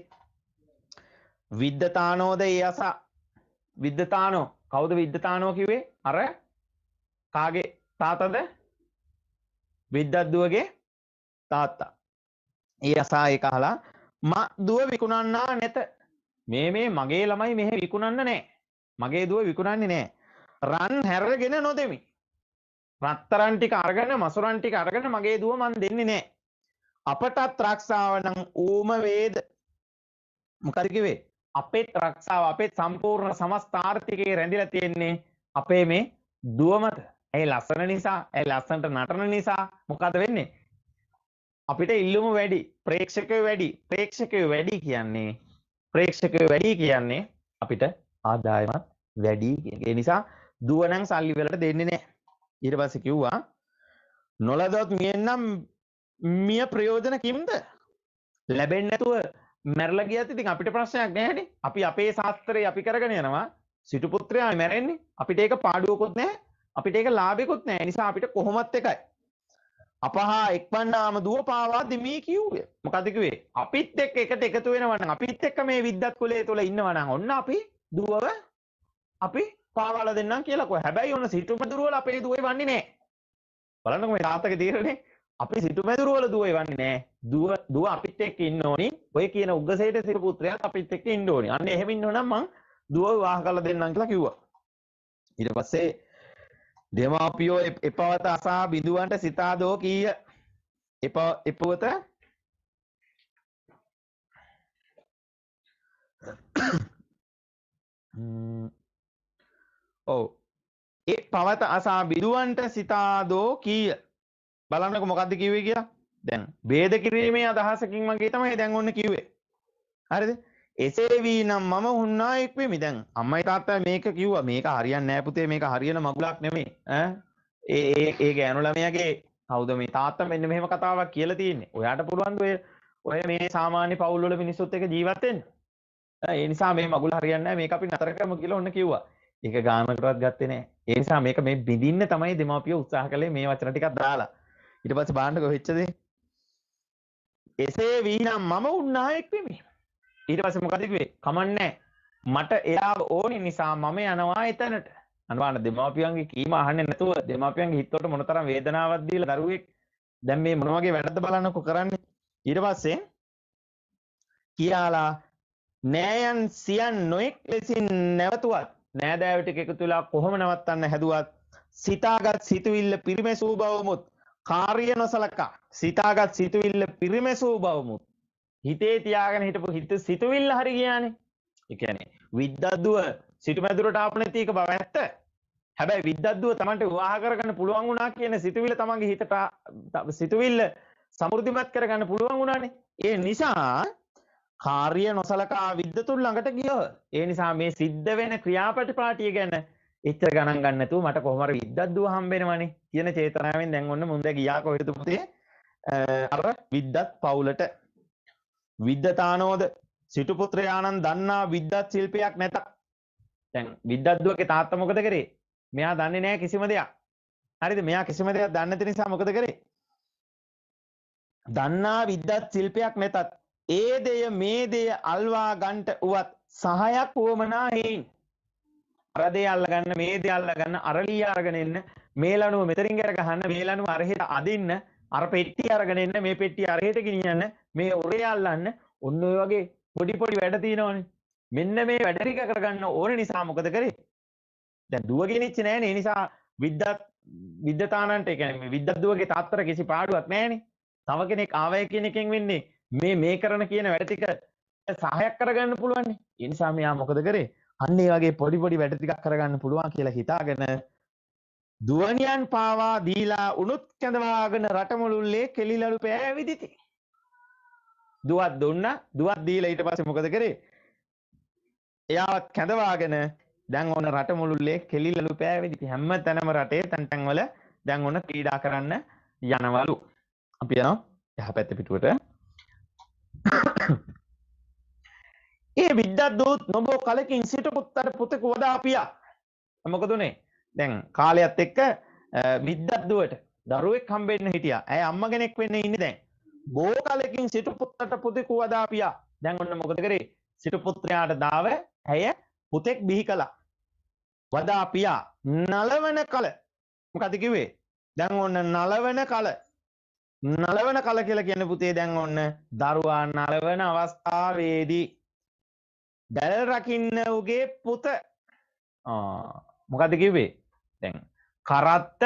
විද්දතානෝද ඒ අස විද්දතානෝ කවුද විද්දතානෝ කිව්වේ? අර කාගේ තාත්තද? විද්දද්දුවගේ තාත්තා. ඒ අසා ඒක අහලා මා දුව විකුණන්නා නැත. මේ මේ මගේ ළමයි මෙහෙ විකුණන්න නැහැ. මගේ දුව විකුණන්නේ නැහැ. රන් හැරගෙන නොදෙමි. රත්තරන් ටික අරගෙන මසුරන් ටික අරගෙන මගේ දුව මන් දෙන්නේ නැහැ. අපටත් රක්ෂාව නම් ඌම වේද. මොකද කිව්වේ? අපේත් රක්ෂාව අපේ සම්පූර්ණ සමස්ත ආර්ථිකේ රැඳිලා තියෙන්නේ අපේ මේ දුව මත. ඒ ලස්සන නිසා, ඒ ලස්සනට නටන නිසා මොකද වෙන්නේ? අපිට ඉල්ලුම වැඩි, ප්‍රේක්ෂකයෝ වැඩි. ප්‍රේක්ෂකයෝ වැඩි කියන්නේ ප්‍රේක්ෂකයෝ වැඩි කියන්නේ අපිට ආදායමත් වැඩි කියන. ඒ නිසා දුව නම් සල්ලි වලට දෙන්නේ නැහැ. ඊට පස්සේ කිව්වා නොලදොත් මියෙන්නම් මිය ප්‍රයෝජන කිම්ද? ලැබෙන්නේ නැතුව මැරලා ගියත් ඉතින් අපිට ප්‍රශ්නයක් නැහැනේ. අපි අපේ ශාස්ත්‍රය අපි කරගෙන යනවා. සිටු පුත්‍රයා මැරෙන්නේ. අපිට ඒක පාඩුවකුත් නැහැ. අපිට ඒක ලාභයකුත් නැහැ. ඒ නිසා අපිට කොහොමත් එකයි. අපහා එක්වන්නාම දුව පාවා දෙමී කිව්වේ. මොකද කිව්වේ? අපිත් එක්ක එකට එකතු වෙනවා නම් අපිත් එක්ක මේ විද්දත් කුලයේ තුල ඉන්නවා නම් ඔන්න අපි දුවව අපි පාවාලා දෙන්නම් කියලා කොහොම. හැබැයි ඔන්න සිටුමැදුර වල අපේ දුවේ වන්නේ නැහැ. බලන්නකො මේ තාත්තගේ තීරණේ. අපි සිටුමැදුර වල දුවේ වන්නේ නැහැ. දුව දුව අපිත් එක්ක ඉන්න ඕනි. ඔය කියන උග්ගසේට සිටු පුත්‍රයාත් අපිත් එක්ක ඉන්න ඕනි. අන්න එහෙම ඉන්නවනම් මං දුව විවාහ කරලා දෙන්නම් කියලා කිව්වා. ඊට පස්සේ දෙමාපියෝ එපවත අසා බිඳුවන්ට සිතාදෝ කීය. එප එපවත ඔව් ඒ පවත අසා බිඳුවන්ට සිතාදෝ කීය. බලන්නකො මොකද්ද කිව්වේ කියලා. දැන් ભેද කිරීමේ අදහසකින් වගේ තමයි දැන් ඔන්න කිව්වේ. හරිද? එසේ වී නම් මම හුන්නායෙක් වෙමි. දැන් අම්මයි තාත්තයි මේක කිව්වා. මේක හරියන්නේ නැහැ පුතේ. මේක හරියන මගුලක් නෙමෙයි. ඈ ඒ ඒ ඒ ගෑනු ළමයාගේ කවුද මේ තාත්තා මෙන්න මෙහෙම කතාවක් කියලා තියෙන්නේ. ඔයාට පුළුවන් ඔය ඔය මේ සාමාන්‍ය පවුල් වල මිනිස්සුත් එක්ක ජීවත් වෙන්න. ඒ නිසා මේ මගුල හරියන්නේ නැහැ. මේක අපි නතර කරමු කියලා ඔන්න කිව්වා. ඒක ගානකටවත් ගත්තේ නැහැ. ඒ නිසා මේක මේ බිඳින්න තමයි දෙමාපියෝ උත්සාහ කළේ මේ වචන ටිකක් දාලා. ඊට පස්සේ බාන්නකෝ වෙච්ච දේ. එසේ වී නම් මම උන්නායෙක් වෙමි. ඊට පස්සේ මොකද කිව්වේ? කමන්නේ මට එයාව ඕනි නිසා මම යනවා එතනට. අනවාන දෙමාපියන්ගේ කීම අහන්නේ නැතුව දෙමාපියන්ගේ හිතවලට මොනතරම් වේදනාවක් දීලා දරුවෙක් දැන් මේ මොන වගේ වැඩද බලන්නකෝ කරන්නේ. ඊට පස්සේ කියාලා නෑයන් සියන් නොඑක් ලෙසින් නැවතුවත් නෑදෑයෝ ටික එකතු වෙලා කොහොම නවත්තන්න හැදුවත් සිතාගත් සිතුවිල්ල පිරිමැසූ බවමුත් කාර්ය නොසලකා සිතාගත් සිතුවිල්ල පිරිමැසූ බවමුත් හිතේ තියාගෙන හිටපු හිත සිතුවිල්ල හරි ගියානේ. ඒ කියන්නේ විද්දද්දුව සිටුමැදුරට ආපු නැති එක බව ඇත්ත. හැබැයි විද්දද්දුව Tamanට විවාහ කරගන්න පුළුවන් වුණා කියන සිතුවිල්ල Tamanගේ හිතට සිතුවිල්ල සමෘද්ධිමත් කරගන්න පුළුවන් වුණානේ. ඒ නිසා කාර්ය නොසලකා විද්දතුන් ළඟට ගියෝ. ඒ නිසා මේ සිද්ධ වෙන ක්‍රියාපටිපාටිය ගැන එච්චර ගණන් ගන්න නැතුව මට කොහොම හරි විද්දද්දුව හම්බෙනවනේ කියන චේතනාවෙන් දැන් ඔන්න මුන්ද ගියා කොහෙද පුතේ? අර විද්දත් පවුලට විද්දතානෝද සිටු පුත්‍රයාණන් දන්නා විද්දත් ශිල්පයක් නැත. දැන් විද්දද්දුවගේ තාත්තා මොකද කරේ? මෙයා දන්නේ නැහැ කිසිම දෙයක්. හරිද? මෙයා කිසිම දෙයක් දන්නේ නැති නිසා මොකද කරේ? දන්නා විද්දත් ශිල්පයක් නැතත් ඒ දෙය මේ දෙය අල්වා ගන්නට උවත් සහයක් වමනා හේයින්. අර දෙය අල්ල ගන්න මේ දෙය අල්ල ගන්න අරලිය අරගෙන එන්න මේ ලණුව මෙතරින් අර ගහන්න මේ ලණුව අරහෙට අදින්න අර පෙට්ටිය අරගෙන එන්න මේ පෙට්ටිය අරහෙට ගෙනියන්න මේ උරේ අල්ලන්න ඔන්න ඔය වගේ පොඩි පොඩි වැඩ තියෙනවනේ. මෙන්න මේ වැඩ ටික කරගන්න ඕන නිසා මොකද කරේ? දැන් දුව ගෙනිච්ච නෑනේ. ඒ නිසා විද්දත් විද්දතානන්ට ඒ කියන්නේ මේ විද්දද්දුවගේ තාත්තට කිසි පාඩුවක් නෑනේ. තව කෙනෙක් ආවය කියන එකෙන් වෙන්නේ මේ මේ කරන කියන වැඩ ටික සහායක් කරගන්න පුළුවන්. ඒ නිසා මෙයා මොකද කරේ? අන්න ඒ වගේ පොඩි පොඩි වැඩ ටිකක් කරගන්න පුළුවන් කියලා හිතාගෙන දුවනියන් පාවා දීලා උණුත් කැඳවාගෙන රටමුළුල්ලේ කෙලිලලු පෑවිදිති. දුවත් දුන්නා. දුවත් දීලා ඊට පස්සේ මොකද කරේ? එයාවත් කැඳවාගෙන දැන් ඔන්න රටමුළුල්ලේ කෙලිලලු පෑවිදිති. හැම තැනම රටේ තැන් තැන් වල දැන් ඔන්න ක්‍රීඩා කරන්න යනවලු. අපි යනවා එහා පැත්තේ පිටුවට. ඒ විද්දද්දුත් නොබෝ කලකින් සිට පුත්තට පුතෙකු වදාපියා. මොකද උනේ? දැන් කාලයත් එක්ක විද්දද්දුවට දරුවෙක් හම්බෙන්න හිටියා. ඇය අම්මා කෙනෙක් වෙන්න ඉන්නේ දැන්. බෝ කලකින් සිට පුත්තට පුතෙකු වදාපියා. දැන් ඔන්න මොකද කරේ? සිට පුත්‍රයාට දාව ඇය පුතෙක් බිහි කළා. වදාපියා නලවන කල. මොකද කිව්වේ? දැන් ඔන්න නලවන කල නලවන කල කියලා කියන්නේ පුතේ දැන් ඔන්න දරුවා නලවන අවස්ථාවේදී දැල් රකින්න උගේ පුත ආ මොකද කිව්වේ? දැන් කරත්ත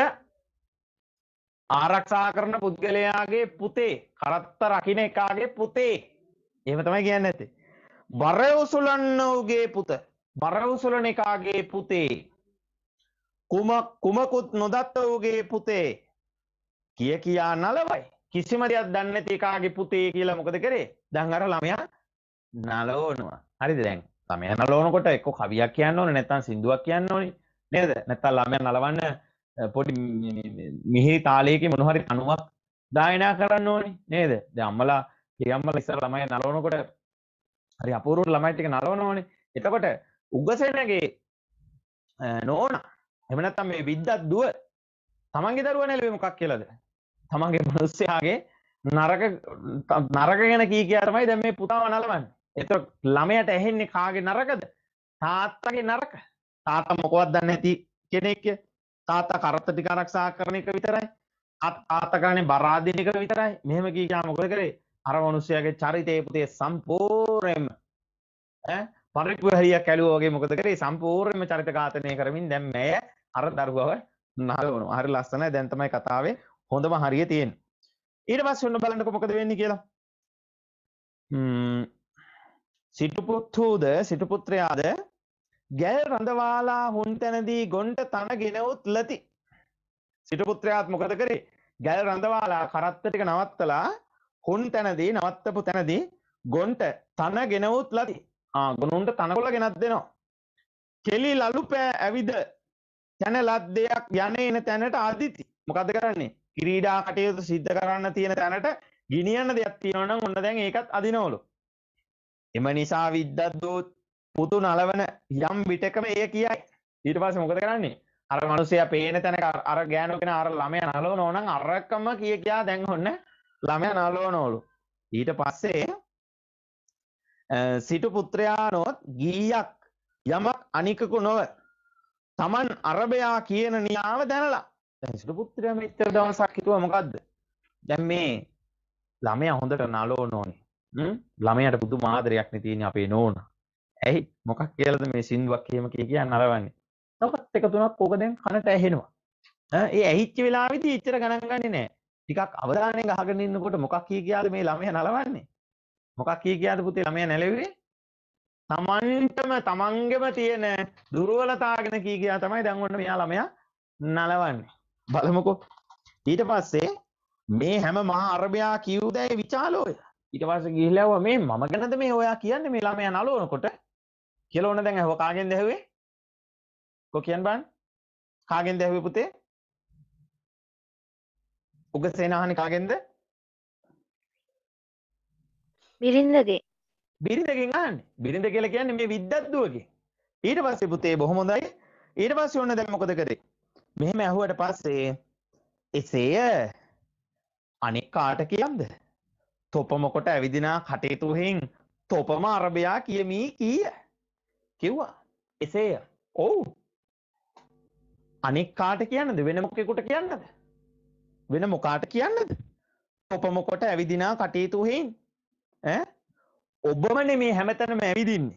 ආරක්ෂා කරන පුද්ගලයාගේ පුතේ කරත්ත රකින්න එකාගේ පුතේ එහෙම තමයි කියන්නේ නැත්තේ. බර උසුලන්න උගේ පුත බර උසුලන එකාගේ පුතේ කුම කුමකුත් නොදත්ත උගේ පුතේ කිය කියා නලවයි. කිසිම දෙයක් දන්නේ නැති එකාගේ පුතේ කියලා මොකද කරේ? දැන් අර ළමයා නලවනවා. හරිද? දැන් ළමයා නලවනකොට එක්ක කවියක් කියන්න ඕනේ නැත්නම් සින්දුවක් කියන්න ඕනේ නේද? නැත්නම් ළමයා නලවන්න පොඩි මිහිරි තාලයකින් මොන හරි කණුවක් දායනා කරන්න ඕනේ නේද? දැන් අම්මලා කිරියම්මලා ඉස්සර ළමයි නලවනකොට හරි අපූර්වට ළමයි ටික නලවනෝනේ. එතකොට උගසෙනගේ නෝනා එහෙම නැත්නම් මේ විද්දත් දුව තමන්ගේ දරුවා නැලුවේ මොකක් කියලාද? තමන්ගේ මිනිස්යාගේ නරක නරක ගැන කී කියා තමයි දැන් මේ පුතාව නලවන්නේ. එතකොට ළමයට ඇහෙන්නේ කාගේ නරකද? තාත්තගේ නරක. තාත්තා මොකවත් දන්නේ නැති කෙනෙක්. තාත්තා කරත්ත ටික ආරක්ෂා කරන එක විතරයි. තාත්තා කරන්නේ බරාදින එක විතරයි. මෙහෙම කී කියා මොකද කරේ? අර මිනිස්යාගේ චරිතයේ පුතේ සම්පූර්ණයෙන්ම ඈ පරිපූර්ණයක් ඇලුවා වගේ මොකද කරේ? සම්පූර්ණයෙන්ම චරිත ඝාතනය කරමින් දැන් මෑය අර දරුවව නලවනවා. හරි ලස්සනයි. දැන් තමයි කතාවේ හොඳම හරිය තියෙන්නේ. ඊට පස්සේ ඔන්න බලන්නකො මොකද වෙන්නේ කියලා. ම්ම් සිටු පුත්තුද සිටු පුත්‍රයාද ගැල් රඳවාලා හුන් තැනදී ගොන්ට තනගෙන උත් ලති. සිටු පුත්‍රයාත් මොකද කරේ? ගැල් රඳවාලා කරත්ත ටික නවත්තලා හුන් තැනදී නවත්තපු තැනදී ගොන්ට තන ගෙනවුත් ලති. ආ ගොනුන්ට තනකොළ ගෙනත් දෙනවා. කෙලි ලලු පෑ ඇවිද තැන ලද්දයක් යන එන තැනට අදිති. මොකද්ද කරන්නේ? ක්‍රීඩා කටයුතු සිද්ධ කරන්න තියෙන තැනට ගිනියන්න දෙයක් තියෙනවා නම් ඔන්න දැන් ඒකත් අදිනවලු. එම නිසා විද්දද්දෝත් පුතු නලවන යම් විටකම එය කියයි. ඊට පස්සේ මොකද කරන්නේ? අර මිනිස්සයා පේන තැනක අර ගෑනු කෙනා අර ළමයා නලවනෝ නම් අරකම කිය කියා දැන් ඔන්න ළමයා නලවනවලු. ඊට පස්සේ සිටු පුත්‍රයානොත් ගීයක් යමක් අනිකකු නොව තමන් අරබයා කියන නියාව දැනලා. දැන් සිටු පුත්‍රයා මෙච්චර දවසක් හිතුවා මොකද්ද? දැන් මේ ළමයා හොඳට නලවන්න ඕනේ. හ්ම් ළමයාට පුදුම ආදරයක් නේ තියෙන්නේ අපේ නෝනා. ඇයි මොකක් කියලාද මේ සින්දුවක් එහෙම කිය කියා නලවන්නේ? තවත් එක තුනක් ඕක දැන් කනට ඇහෙනවා. ඈ ඒ ඇහිච්ච වෙලාවෙදී එච්චර ගණන් ගන්නේ නැහැ. ටිකක් අවධානයෙන් අහගෙන ඉන්නකොට මොකක් කිය කියාද මේ ළමයා නලවන්නේ? මොකක් කිය කියාද පුතේ ළමයා නැලෙන්නේ? තමන්ටම තමන්ගෙම තියෙන දුර්වලතා ගැන කිය කියා තමයි දැන් ඔන්න මෙයා ළමයා නලවන්නේ. බලමුකෝ. ඊට පස්සේ මේ හැම මහා අරබයා කිව්දැයි විචාලෝය. ඊට පස්සේ ගිහිල්ලා ආවා මේ මම ගැනද මේ ඔයා කියන්නේ මේ ළමයා නලවනකොට කියලා ඕන දැන් අහුව කාගෙන්ද ඇහුවේ? කො කියන්න බෑ. කාගෙන්ද ඇහුවේ පුතේ? උගසේන අහන්නේ කාගෙන්ද? බිරිඳගේ. බිරිඳගෙන් අහන්නේ. බිරිඳ කියලා කියන්නේ මේ විද්දද්දුවගේ. ඊට පස්සේ පුතේ බොහොම හොඳයි. ඊට පස්සේ ඔන්න දැන් මොකද කරේ? මෙහෙම ඇහුවට පස්සේ එසේය අනෙක් කාට කියම්ද? තොපම කොට ඇවිදිනා කටයුතුෙන් තොපම අරබයා කියමි කීය. කිව්වා. එසේය. ඔව්. අනෙක් කාට කියන්නද? වෙන මොකෙකුට කියන්නද? වෙන මොකාට කියන්නද? තොපම කොට ඇවිදිනා කටයුතුෙන් ඈ ඔබමනේ මේ හැමතැනම ඇවිදින්නේ.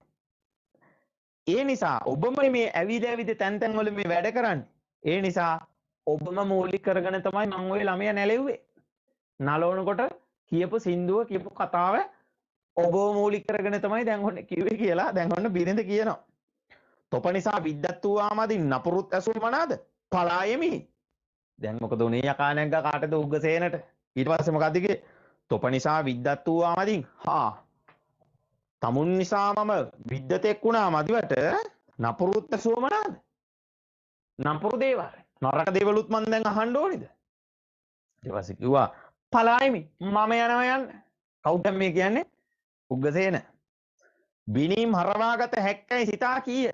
ඒ නිසා ඔබමනේ මේ ඇවිද ඇවිද තැන් තැන් වල මේ වැඩ කරන්නේ. ඒ නිසා ඔබම මූලික කරගෙන තමයි මම ওই ළමයා නැලෙව්වේ. නලවනකොට කියපු සින්දුව කියපු කතාව ඔබව මූලික කරගෙන තමයි දැන් ඔන්න කිව්වේ කියලා දැන් ඔන්න බිරිඳ කියනවා. තොප නිසා විද්දත් වූවාමදී නපුරුත් ඇසුල් මනාද? පලායෙමි. දැන් මොකද උනේ යකා නැග්ගා කාටද උග්ගසේනට? ඊට පස්සේ මොකද්ද කියේ? තොප නිසා විද්දත් වූවාමදී හා තමුන් නිසා මම විද්දතෙක් වුණා මදිවට නපුරුත් ඇසුව මනාද? නපුරු දේවල් නරක දේවලුත් මන් දැන් අහන්න ඕනේද? ඊට පස්සේ කිව්වා පලායෙමි මම යනවා යන්න. කවුද මේ කියන්නේ? උග්ගසේන. බිනීම් හරවාගත හැක්කයි සිතා කීය.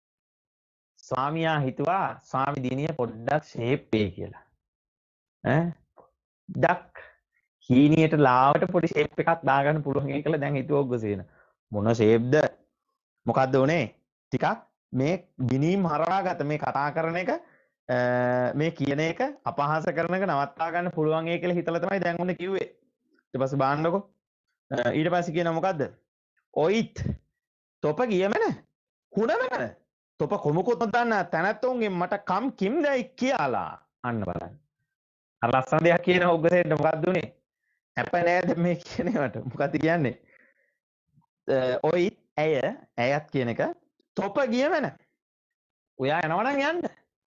ස්වාමියා හිතුවා ස්වාමි දිනිය පොඩ්ඩක් ෂේප් වෙයි කියලා. ඈ ඩක් හීනියට ලාවට පොඩි ෂේප් එකක් දාගන්න පුළුවන් කියලා දැන් හිතුවා උග්ගසේන. මොන ෂේප්ද? මොකද්ද උනේ? ටිකක් මේ බිනීම් හරවාගත මේ කතා කරන එක මේ කියන එක අපහාස කරන එක නවත්තා ගන්න පුළුවන් ඒ කියලා හිතලා තමයි දැන් උන්නේ කිව්වේ. ඊට පස්සේ බාන්නකො. ඊට පස්සේ කියනවා මොකද්ද? ඔයිත් තොප ගියමන හුණමන තොප කොමුකුත් නොදන්න තැනැත්තොන්ගෙන් මට කම් කිම්දයි කියලා අන්න බලන්න. අර ලස්සන දෙයක් කියන උග්ගසේනට මොකද්ද උනේ? හැප නෑද මේ කියන ඒවට? මොකද්ද කියන්නේ? ඔයිත් ඇය ඇයත් කියන එක තොප ගියමන. ඔයා යනවා නම් යන්න.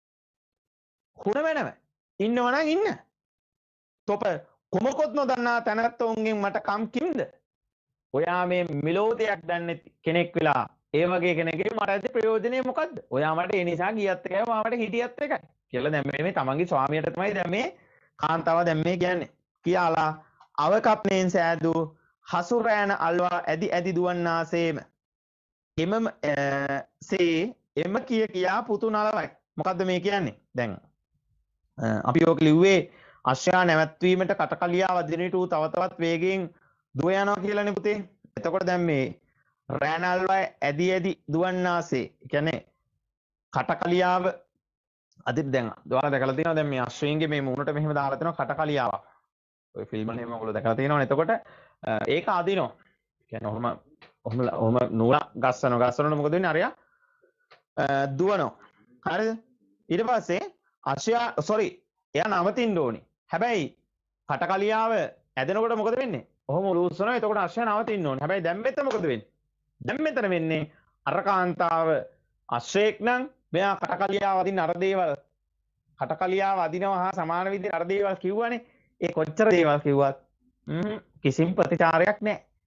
හුණ වෙනව. ඉන්නවා නම් ඉන්න. තොප කොමකොත් නොදන්නා තැනැත්තොන්ගෙන් මට කම් කිම්ද? ඔයා මේ මිලෝදයක් දන්නේ කෙනෙක් වෙලා ඒ වගේ කෙනෙක්ගේ මට ඇති ප්‍රයෝජනේ මොකද්ද? ඔයා මට ඒ නිසා ගියත් එකයි මාවට හිටියත් එකයි කියලා දැන් මේ තමන්ගේ ස්වාමියාට තමයි දැන් මේ කාන්තාව දැන් මේ කියන්නේ. කියලා අවකප්නේන් සෑදූ හසුරෑන අල්වා ඇදි ඇදි දුවන්නාසේම එමම සේ එම කිය කියා පුතු නලවයි. මොකද්ද මේ කියන්නේ? දැන් අපි ඔක ලිව්වේ අශ්වයා නැවැත්වීමට කටකලියා වදිනට ඌ තව තවත් වේගයෙන් දුව යනවා කියලානේ පුතේ. එතකොට දැන් මේ රෑනල්වා ඇදි ඇදි දුවන්නාසේ කියන්නේ කටකලියාව අදිට දැන් ඔයාලා දැකලා තියෙනවා දැන් මේ අශ්වයින්ගේ මේ මූණට මෙහෙම දාලා තියෙනවා කටකලියාවක්. ඔය ෆිල්ම් එකේ ඔයගොල්ලෝ දැකලා තියෙනවනේ. එතකොට ඒක අදිනවා. කියන්නේ ඔහම ඔහම ඔහම නූල ගස්සනවා ගස්සනකොට මොකද වෙන්නේ? අරයා දුවනවා. හරිද? ඊට පස්සේ අශ්වයා සෝරි එයා නවතින්න ඕනේ. හැබැයි කටකලියාව ඇදෙනකොට මොකද වෙන්නේ? ඔහොම උලුස්සනවා. එතකොට අශ්වයා නවතින්න ඕනේ. හැබැයි දැන් මෙතන මොකද වෙන්නේ? දැන් මෙතන වෙන්නේ අර කාන්තාව අශ්වයෙක් නම් මෙයා කටකලියාව අදින්න අර දේවල් කටකලියාව අදිනවා හා සමාන විදිහට අර දේවල් කිව්වනේ. ඒ කොච්චර දේවල් කිව්වත් කිසිම ප්‍රතිචාරයක් නැහැ.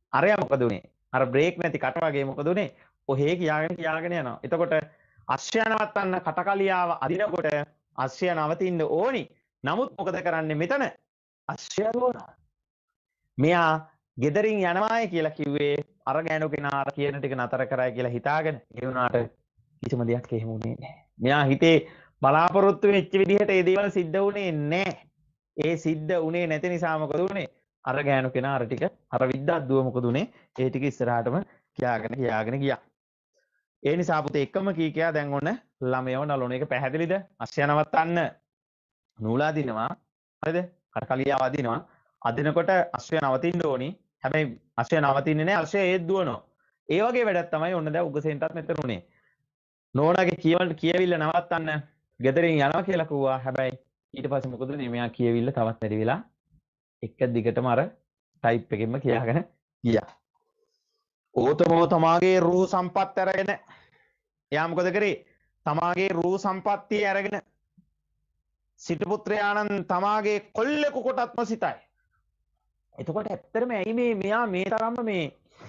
අරයා මොකද උනේ? අර බ්‍රේක් නැති කට වගේ මොකද උනේ? ඔහේ කියාගෙන කියාගෙන යනවා. එතකොට අශ්වය නවත්තන්න කටකලියාව අදිනකොට අශ්වය නවතින්න ඕනි. නමුත් මොකද කරන්නේ මෙතන? අශ්වය දුවනවා. මෙයා ගෙදරින් යනවායි කියලා කිව්වේ අර ගෑනු කෙනා අර කියන ටික නතර කරයි කියලා හිතාගෙන. ඒ වුණාට කිසිම දෙයක් එහෙම වුණේ නැහැ. මෙයා හිතේ බලාපොරොත්තු වෙච්ච විදිහට ඒ දේවල් සිද්ධ වුණේ නැහැ. ඒ සිද්ධ වුණේ නැති නිසා මොකද වුනේ? අර ගෑනු කෙනා අර ටික අර විද්දාද්දුව මොකද උනේ? ඒ ටික ඉස්සරහටම කියාගෙන කියාගෙන ගියා. ඒ නිසා පුතේ එකම කී කියා දැන් ඔන්න ළමයව නලවන එක පැහැදිලිද? අශ්වය නවත්තන්න නූලා දිනවා. හරිද? කටකලියාව අදිනවා. අදිනකොට අශ්වය නවතින්න ඕනි. හැබැයි අශ්වය නවතින්නේ නැහැ. අශ්වය ඒත් දුවනවා. ඒ වගේ වැඩක් තමයි ඔන්න දැන් උගසෙන්ටත් මෙතන උනේ. නෝනාගේ කියවන්න කියවිල්ල නවත්තන්න ගෙදරින් යනවා කියලා කිව්වා. හැබැයි ඊට පස්සේ මොකද උනේ? මෙයා කියවිල්ල තවත් වැඩි වෙලා එක දිගටම අර ටයිප් එකෙන්ම කියාගෙන ගියා. ඕතමෝ තමාගේ රූ සම්පත් අරගෙන එයා මොකද කරේ? තමාගේ රූ සම්පත්තිය අරගෙන සිටු පුත්‍රයාණන් තමාගේ කොල්ලෙකු කොටත්ම සිතයි. එතකොට ඇත්තටම ඇයි මේ මෙයා මේ තරම්ම මේ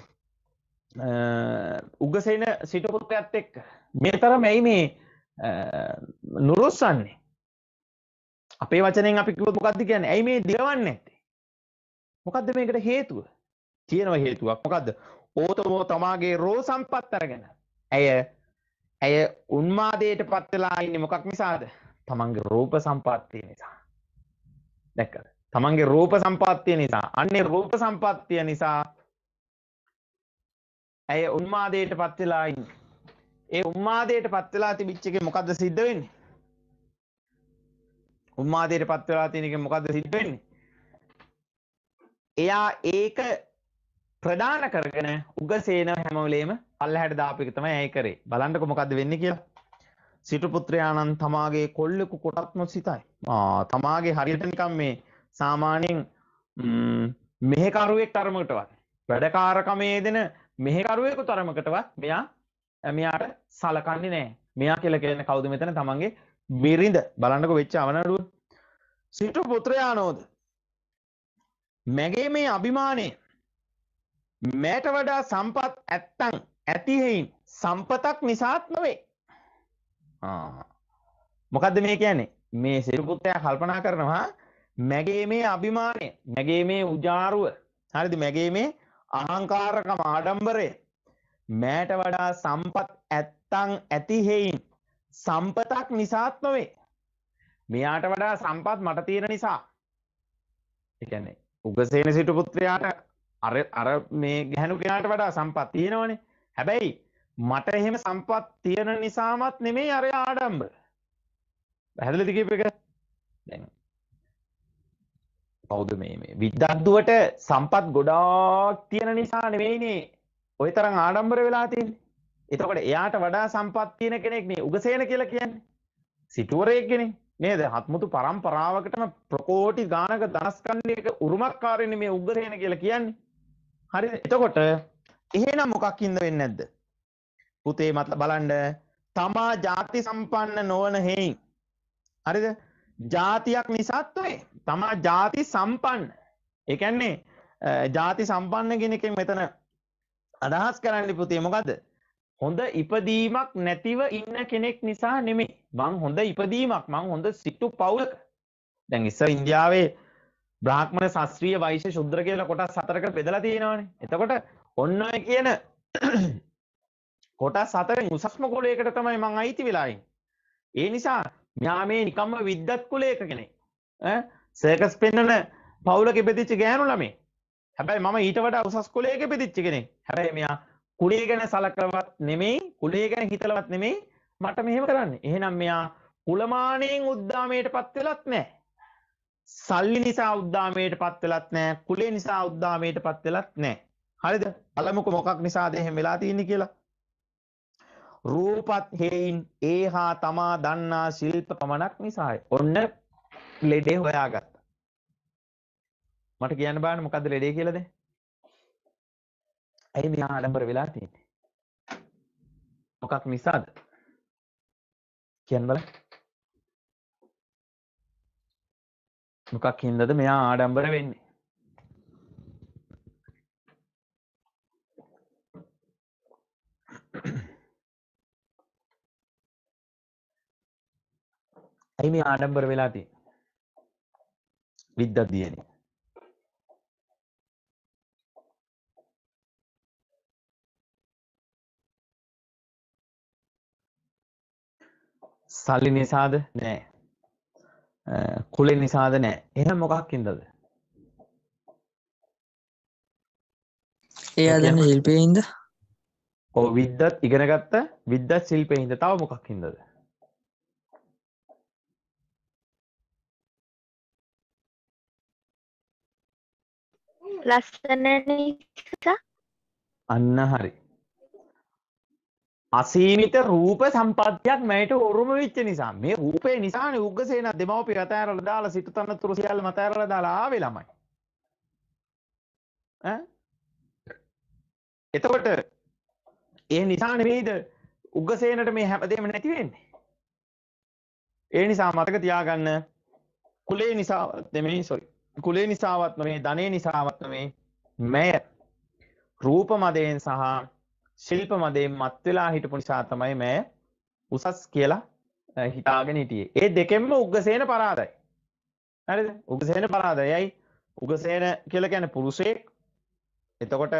උගසේන සිටු පුත්‍රයාත් එක්ක මේ තරම් ඇයි මේ නුරුස්සන්නේ? අපේ වචනෙන් අපි කිව්වොත් මොකක්ද කියන්නේ? ඇයි මේ දිරවන්නේ නැත්තේ? මොකද්ද මේකට හේතුව? තියෙනව හේතුවක්. මොකද්ද? ඕතමෝ තමාගේ රෝ සම්පත් අරගෙන. ඇය ඇය උන්මාදයටපත් වෙලා ඉන්නේ මොකක් නිසාද? තමන්ගේ රූප සම්පත්තිය නිසා. දැක්කද? තමන්ගේ රූප සම්පත්තිය නිසා. අන්නේ රූප සම්පත්තිය නිසා ඇය උන්මාදයටපත් වෙලා ඉන්නේ. ඒ උන්මාදයටපත් වෙලා තිබිච්ච එකේ මොකද්ද සිද්ධ වෙන්නේ? උන්මාදයටපත් වෙලා තියෙන එකේ මොකද්ද සිද්ධ වෙන්නේ? එයා ඒක ප්‍රදාන කරගෙන උගසේන හැම වෙලේම පල්ලහැට දාපු එක තමයි ඇයි කරේ. බලන්නකො මොකද්ද වෙන්නේ කියලා. සිටු පුත්‍රයාණන් තමාගේ කොල්ලෙකු කොටත්ම සිතයි. ආ තමාගේ හරියට නිකන් මේ සාමාන්‍යයෙන් මෙහෙකරුවෙක් තරමකටවත් වැඩකාරකමේ දෙන මෙහෙකරුවෙකු තරමකටවත් මෙයා මෙයාට සලකන්නේ නැහැ. මෙයා කියලා කියන්නේ කවුද මෙතන? තමන්ගේ බිරිඳ. බලන්නකො වෙච්ච අවනඩුව. සිටු පුත්‍රයාණෝද මගේ මේ අභිමානය මෑට වඩා සම්පත් ඇත්තන් ඇති හේයින් සම්පතක් නිසාත් නොවේ. මොකද්ද මේ කියන්නේ? මේ සිටු පුත්‍රයා කල්පනා කරනවා මගේ මේ අභිමානය, මගේ මේ උජාරුව, හරිද? මගේ මේ අහංකාරකම ආඩම්බරය මෑට වඩා සම්පත් ඇත්තන් ඇති හේයින් සම්පතක් නිසාත් නොවේ. මෙයාට වඩා සම්පත් මට තියෙන නිසා. ඒ කියන්නේ උගසේන සිටු පුත්‍රයාට අර අර මේ ගැහණු කෙනාට වඩා සම්පත් තියෙනවනේ. හැබැයි මට එහෙම සම්පත් තියෙන නිසාමත් නෙමෙයි අර ආඩම්බර. පැහැදිලිද කියප එක? දැන් කවුද මේ මේ විද්‍යාද්දුවට සම්පත් ගොඩාක් තියෙන නිසා නෙමෙයිනේ ওই තරම් ආඩම්බර වෙලා තියෙන්නේ. එතකොට එයාට වඩා සම්පත් තියෙන කෙනෙක් නේ උගසේන කියලා කියන්නේ. සිටුවරයෙක්නේ නේද? හත්මුතු පරම්පරාවකටම ප්‍රකෝටි ගානක ධනස්කන්ධයක උරුමකාරයනේ මේ උගසේන කියලා කියන්නේ. හරිද? එතකොට එහෙනම් මොකක් හින්ද වෙන්නේ නැද්ද? පුතේ මත බලන්න තමා ಜಾති සම්පන්න නොවන හේයින්. හරිද? ಜಾතියක් නිසාත් ඔය තමා ಜಾති සම්පන්න. ඒ කියන්නේ ಜಾති සම්පන්න කියන එකෙන් මෙතන අදහස් කරන්නේ පුතේ මොකද්ද? හොඳ ඉපදීමක් නැතිව ඉන්න කෙනෙක් නිසා නෙමෙයි. මං හොඳ ඉපදීමක්, මං හොඳ සිටු පවුලක. දැන් ඉස්සර ඉන්දියාවේ බ්‍රාහ්මණ ශාස්ත්‍රීය වෛශ්‍ය ශුද්‍ර කියලා කොටස් හතරකට බෙදලා තියෙනවානේ. එතකොට ඔන්න ඔය කියන කොටස් හතරෙන් උසස්ම කුලයකට තමයි මං අයිති වෙලා ඉන්නේ. ඒ නිසා මෙයා මේ නිකම්ම විද්වත් කුලයක කෙනෙක්. ඈ සර්කස් පෙන්නන පවුලක ඉපදිච්ච ගෑනු ළමයි. හැබැයි මම ඊට වඩා උසස් කුලයක ඉපදිච්ච කෙනෙක්. හැබැයි මෙයා කුලය ගැන සලකලවත් නෙමෙයි, කුලය ගැන හිතලවත් නෙමෙයි මට මෙහෙම කරන්නේ. එහෙනම් මෙයා කුලමාණයෙන් උද්දාමයටපත් වෙලත් නැහැ. සල්ලි නිසා උද්දාමයටපත් වෙලත් නැහැ. කුලේ නිසා උද්දාමයටපත් වෙලත් නැහැ. හරිද? බලමුකෝ මොකක් නිසාද එහෙම වෙලා තියෙන්නේ කියලා. රූපත් හේයින් ඒහා තමා දන්නා ශිල්ප පමණක් නිසායි. ඔන්න ලෙඩේ හොයාගත්තා. මට කියන්න බෑනේ මොකද්ද ලෙඩේ කියලාද? ඇයි මෙයා ආඩම්බර වෙලා තියෙන්නේ? මොකක් නිසාද? කියන්න බලන්න. මොකක් හින්දාද මෙයා ආඩම්බර වෙන්නේ? ඇයි මේ ආඩම්බර වෙලා තියෙන්නේ? විද්දක් දියනේ. සල්ලි නිසාද? නෑ. කුලේ නිසාද? නෑ. එහෙනම් මොකක් හින්දාද? එයා දන්න ශිල්පයේ හින්දා. ඔව් විද්දත් ඉගෙන ගත්ත විද්දත් ශිල්පයේ හින්දා. තව මොකක් හින්දාද? ලස්සන නිසා. අන්න හරි. අසීමිත රූප සම්පත්තියක් මෑට උරුම වෙච්ච නිසා. මේ රූපේ නිසානේ උග්ගසේන දෙමව්පිය රට ඇරලා දාලා සිටු තනතුරු සියල්ල මත ඇරලා දාලා ආවේ ළමයි. ඈ එතකොට ඒ නිසා නෙවෙයිද උග්ගසේනට මේ හැමදේම නැති වෙන්නේ. ඒ නිසා මතක තියාගන්න කුලේ නිසා නෙමෙයි sorry. කුලේ නිසාවත් නෙමෙයි ධනේ නිසාවත් නෙමෙයි මෑ රූප මදයෙන් සහ ශිල්ප මදයෙන් මත් වෙලා හිටපු නිසා තමයි මෑ උසස් කියලා හිතාගෙන හිටියේ. ඒ දෙකෙන්ම උග්ගසේන පරාදයි. හරිද? උග්ගසේන පරාදයි. ඇයි? උග්ගසේන කියලා කියන්නේ පුරුෂයෙක්. එතකොට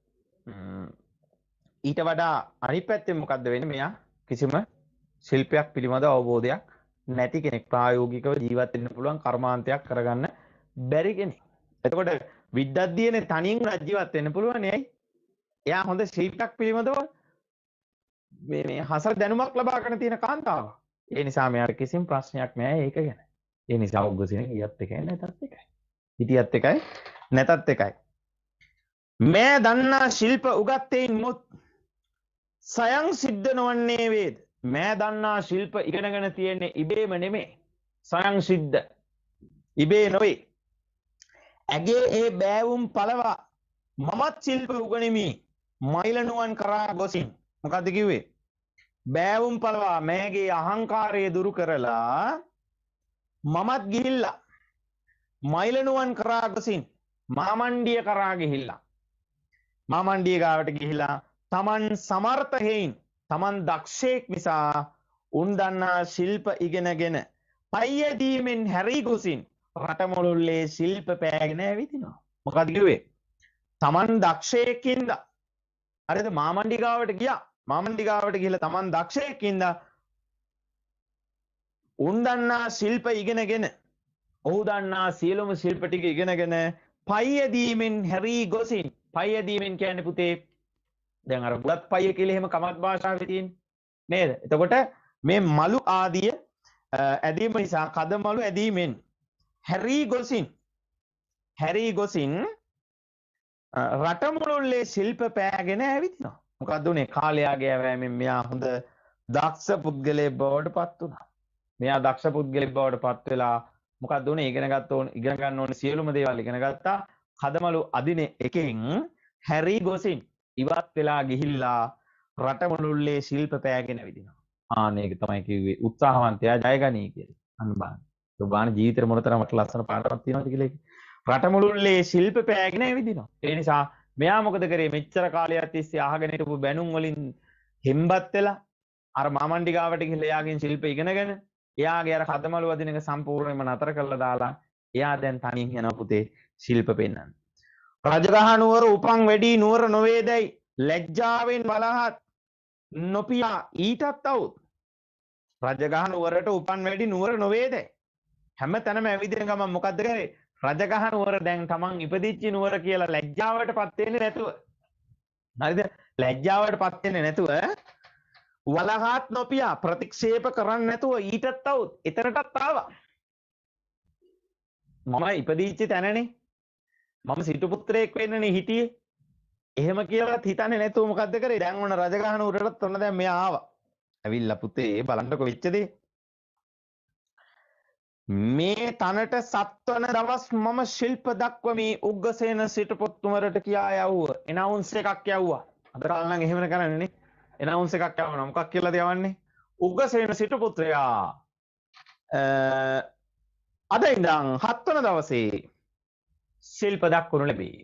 ඊට වඩා අනිත් පැත්තෙන් මොකද්ද වෙන්නේ? මෙයා කිසිම ශිල්පයක් පිළිබඳ අවබෝධයක් නැති කෙනෙක්. ප්‍රායෝගිකව ජීවත් වෙන්න පුළුවන් කර්මාන්තයක් කරගන්න බැරි කෙනෙක්. එතකොට විද්‍යාඥයනේ තනියෙන් ජීවත් වෙන්න පුළුවන් නේ. එයා හොඳ ශිල්පයක් පිළිබඳව මේ මේ හසර දැනුමක් ලබා ගන්න තියෙන කාන්තාවක්. ඒ නිසා මෙයාට කිසිම ප්‍රශ්නයක් නැහැ ඒක ගැන. ඒ නිසා උග්ගසේන ඊයත් එකයි නැතත් එකයි. හිටියත් එකයි නැතත් එකයි. මේ දන්නා ශිල්ප උගත්තේන් මුත් සයන් සිද්ධ නොවන්නේ වේද? මේ දන්නා ශිල්ප ඉගෙනගෙන තියෙන්නේ ඉබේම නෙමෙයි. සයන් සිද්ධ. ඉබේ නොවේ. ඇගේ ඒ බෑවුම් පළවා මමත් ශිල්ප උගනිමි. මයිලනුවන් කරා ගොසින්. මොකද්ද කිව්වේ? බෑවුම් පළවා මෑගේ අහංකාරය දුරු කරලා මමත් ගිහිල්ලා මයිලනුවන් කරා ගොසින් මාමණ්ඩිය කරා ගිහිල්ලා මාමණ්ඩිය ගාවට ගිහිලා තමන් සමර්ථ හේයින් තමන් දක්ෂයෙක් නිසා උන් දන්නා ශිල්ප ඉගෙනගෙන පయ్య දීමෙන් හැරී ගොසින් රටමුළුල්ලේ ශිල්ප පෑගෙන ඇවිදිනවා. මොකද කිව්වේ? තමන් දක්ෂයෙක්ින්ද හරිද මාමණ්ඩි ගාවට ගියා. මාමණ්ඩි ගාවට ගිහලා තමන් දක්ෂයෙක්ින්ද උන් දන්නා ශිල්ප ඉගෙනගෙන ඔහු දන්නා සියලුම ශිල්ප ටික ඉගෙනගෙන පయ్య දීමෙන් හැරී ගොසින් පయ్య දීමෙන් කියන්නේ පුතේ දැන් අර බුලත් පయ్య කියලා එහෙම කමත් භාෂාවේ තියෙන්නේ නේද? එතකොට මේ මලු ආදිය ඇදීම නිසා කදමලු ඇදීමෙන් හැරී ගොසින් හැරී ගොසින් රටමුළුල්ලේ ශිල්ප පෑගෙන ඇවිදිනවා. මොකද්ද උනේ? කාලයාගේ ඇවෑමෙන් මෙයා හොඳ දක්ෂ පුද්ගලයෙක් බවට පත් වුණා. මෙයා දක්ෂ පුද්ගලයෙක් බවට පත් වෙලා මොකද්ද උනේ? ඉගෙන ගත්ත ඕන ඉගෙන ගන්න ඕනේ සියලුම දේවල් ඉගෙන ගත්තා. කදමලු අදින එකෙන් හැරී ගොසින් ඉවත් වෙලා ගිහිල්ලා රටමුළුල්ලේ ශිල්ප පෑගෙන ඇවිදිනවා. ආන්න ඒක තමයි කිව්වේ උත්සාහවන්තයා ජයගනී කියලා. අන්න බලන්න. ඔබ බලන්න ජීවිතේ මොනතරම් වට ලස්සන පාඩමක් තියෙනවද කියලා ඒක. රටමුළුල්ලේ ශිල්ප පෑගෙන ඇවිදිනවා. ඒ නිසා මෙයා මොකද කරේ? මෙච්චර කාලයක් තිස්සේ අහගෙන හිටපු බැනුම් වලින් හෙම්බත් වෙලා අර මාමණ්ඩි ගාවට ගිහලා එයාගෙන් ශිල්ප ඉගෙනගෙන එයාගේ අර කදමලු වදින එක සම්පූර්ණයෙන්ම නතර කරලා දාලා එයා දැන් තනියෙන් යනවා පුතේ ශිල්ප පෙන්වන්න. රජගහ නුවර උපන් වැඩි නුවර නොවේදයි ලැජ්ජාවෙන් බලහත් නොපියා ඊටත් අවුත්. රජගහ නුවරට උපන් වැඩි නුවර නොවේදයි. හැම තැනම ඇවිදින ගමන් මොකද්ද කරේ? රජගහ නුවර දැන් තමන් ඉපදිච්ච නුවර කියලා ලැජ්ජාවටපත් වෙන්නේ නැතුව. හරිද? ලැජ්ජාවටපත් වෙන්නේ නැතුව වලහත් නොපියා ප්‍රතික්ෂේප කරන්නේ නැතුව ඊටත් අවුත් එතරටත් ආවා. මම ඉපදිච්ච තැනනේ මම සිටු පුත්‍රයෙක් වෙන්නනේ හිටියේ. එහෙම කියලාත් හිතන්නේ නැතුව මොකද්ද කරේ? දැන් ඔන්න රජගහ නුවරටත් ඔන්න දැන් මෙයා ආවා. ඇවිල්ලා පුතේ බලන්නකො වෙච්ච දේ. මේ තනට සත්වන දවස් මම ශිල්ප දක්වමි උග්ගසේන සිටුපුත්තුමරට කියා යවුව. එනවුන්ස් එකක් යවුවා. අද කාලේ නම් එහෙම කරන්නේ නේ. එනවුන්ස් එකක් යවනවා. මොකක් කියලාද යවන්නේ? උග්ගසේන සිටුපුත්‍රයා අද ඉඳන් හත් වන දවසේ ශිල්ප දක්වනු ලැබේ.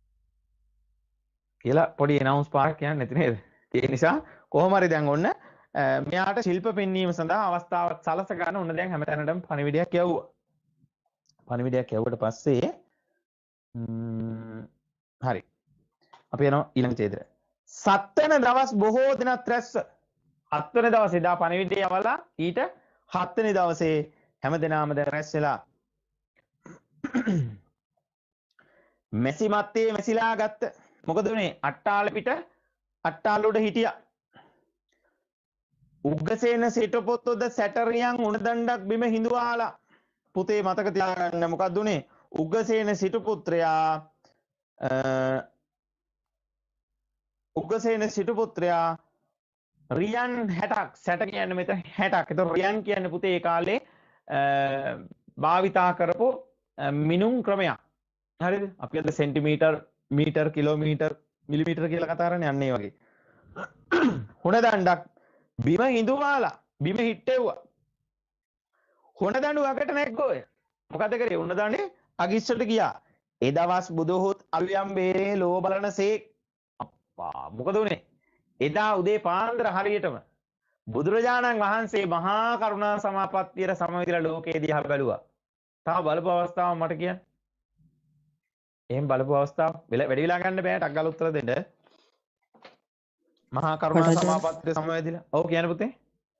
කියලා පොඩි එනවුන්ස් පාරක් කියන්නේ නැති නේද? ඒ නිසා කොහොම හරි දැන් ඔන්න මෙයාට ශිල්ප පෙන්වීම සඳහා අවස්ථාවක් සලස ගන්න උන දැන් හැමතැනටම පණිවිඩයක් යවුවා. පණිවිඩයක් යවුවට පස්සේ හරි. අපි යනවා ඊළඟ ඡේදය. සත් වෙනි දවස් බොහෝ දිනක් රැස්ව හත් වෙනි දවසේ දා පණිවිඩය යවලා ඊට හත් වෙනි දවසේ හැමදෙනාම දැන් රැස් වෙලා මෙසි මත්තේ මෙසිලා ගත්ත. මොකද උනේ? අට්ටාල පිට අට්ටාල උඩ හිටියා. උග්ගසේන සිටපොත්තොද සැටරියන් උණදණ්ඩක් බිම හිඳුවාලා. පුතේ මතක තියාගන්න මොකක්ද උනේ? උග්ගසේන සිටුපුත්‍රයා උග්ගසේන සිටුපුත්‍රයා රියන් හැටක් සැට කියන්නේ මෙතන හැටක්. ඒතකොට රියන් කියන්නේ පුතේ ඒ කාලේ භාවිතා කරපු මිනුම් ක්‍රමයක්. හරිද? අපි අද සෙන්ටිමීටර් මීටර් කිලෝමීටර් මිලිමීටර් කියලා කතා කරන්නේ අන්න ඒ වගේ. හොණ දණ්ඩක් බිම හිඳුවාලා බිම හිටෙව්වා. හොණ දඬු අකට නැග්ගෝය. මොකද කරේ? හොණ දණ්ඩේ අගිස්සට ගියා. ඒ දවස් බුදුහොත් අලුයම් බේරේ ලෝ බලනසේක්. අප්පා මොකද උනේ? එදා උදේ පාන්දර හරියටම බුදුරජාණන් වහන්සේ මහා කරුණා සමාපත්තියට සමවැදිලා ලෝකේ දිහා බැලුවා. තාම බලපු අවස්ථාව මට කියන්න. එහෙම බලපු අවස්ථාව වැඩි වෙලා ගන්න බෑ ටක් ගාලා උත්තර දෙන්න. මහා කරුණා සමාපත්තියට සමවැදිලා. ඔව් කියන්න පුතේ.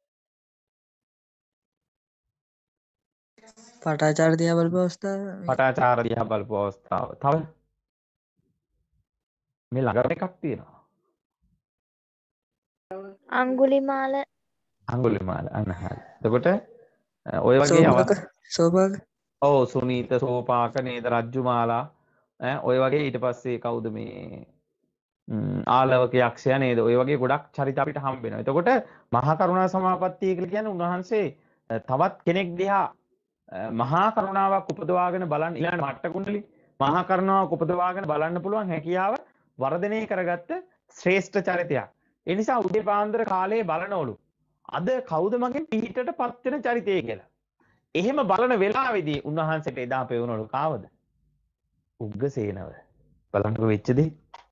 පටාචාර දිහා බලපු අවස්ථාව. පටාචාර දිහා බලපු අවස්ථාව. තව මේ ළඟට එකක් තියෙනවා. අඟුලිමාල අඟුලිමාල අන්න හරි. එතකොට ඔය වගේ සෝපාක සෝපාක ඔව් සුනීත සෝපාක නේද රජ්ජුමාලා ඈ ඔය වගේ ඊට පස්සේ කවුද මේ ආලවක යක්ෂයා නේද ඔය වගේ ගොඩක් චරිත අපිට හම්බ වෙනවා. එතකොට මහා කරුණා සමාපත්තිය කියලා කියන්නේ උන්වහන්සේ තවත් කෙනෙක් දිහා මහා කරුණාවක් උපදවාගෙන බලන්න ඊළඟ මට්ට කුණලි මහා කරුණාවක් උපදවාගෙන බලන්න පුළුවන් හැකියාව වර්ධනය කරගත්ත ශ්‍රේෂ්ඨ චරිතයක්. ඒ නිසා උදේ පාන්දර කාලේ බලනවලු. අද කවුද මගෙන් පිහිටට පත් වෙන චරිතය කියලා. එහෙම බලන වෙලාවේදී උන්වහන්සේට එදා පෙවුනලු කාවද? උග්ගසේනව. බලන්නකො වෙච්ච දේ.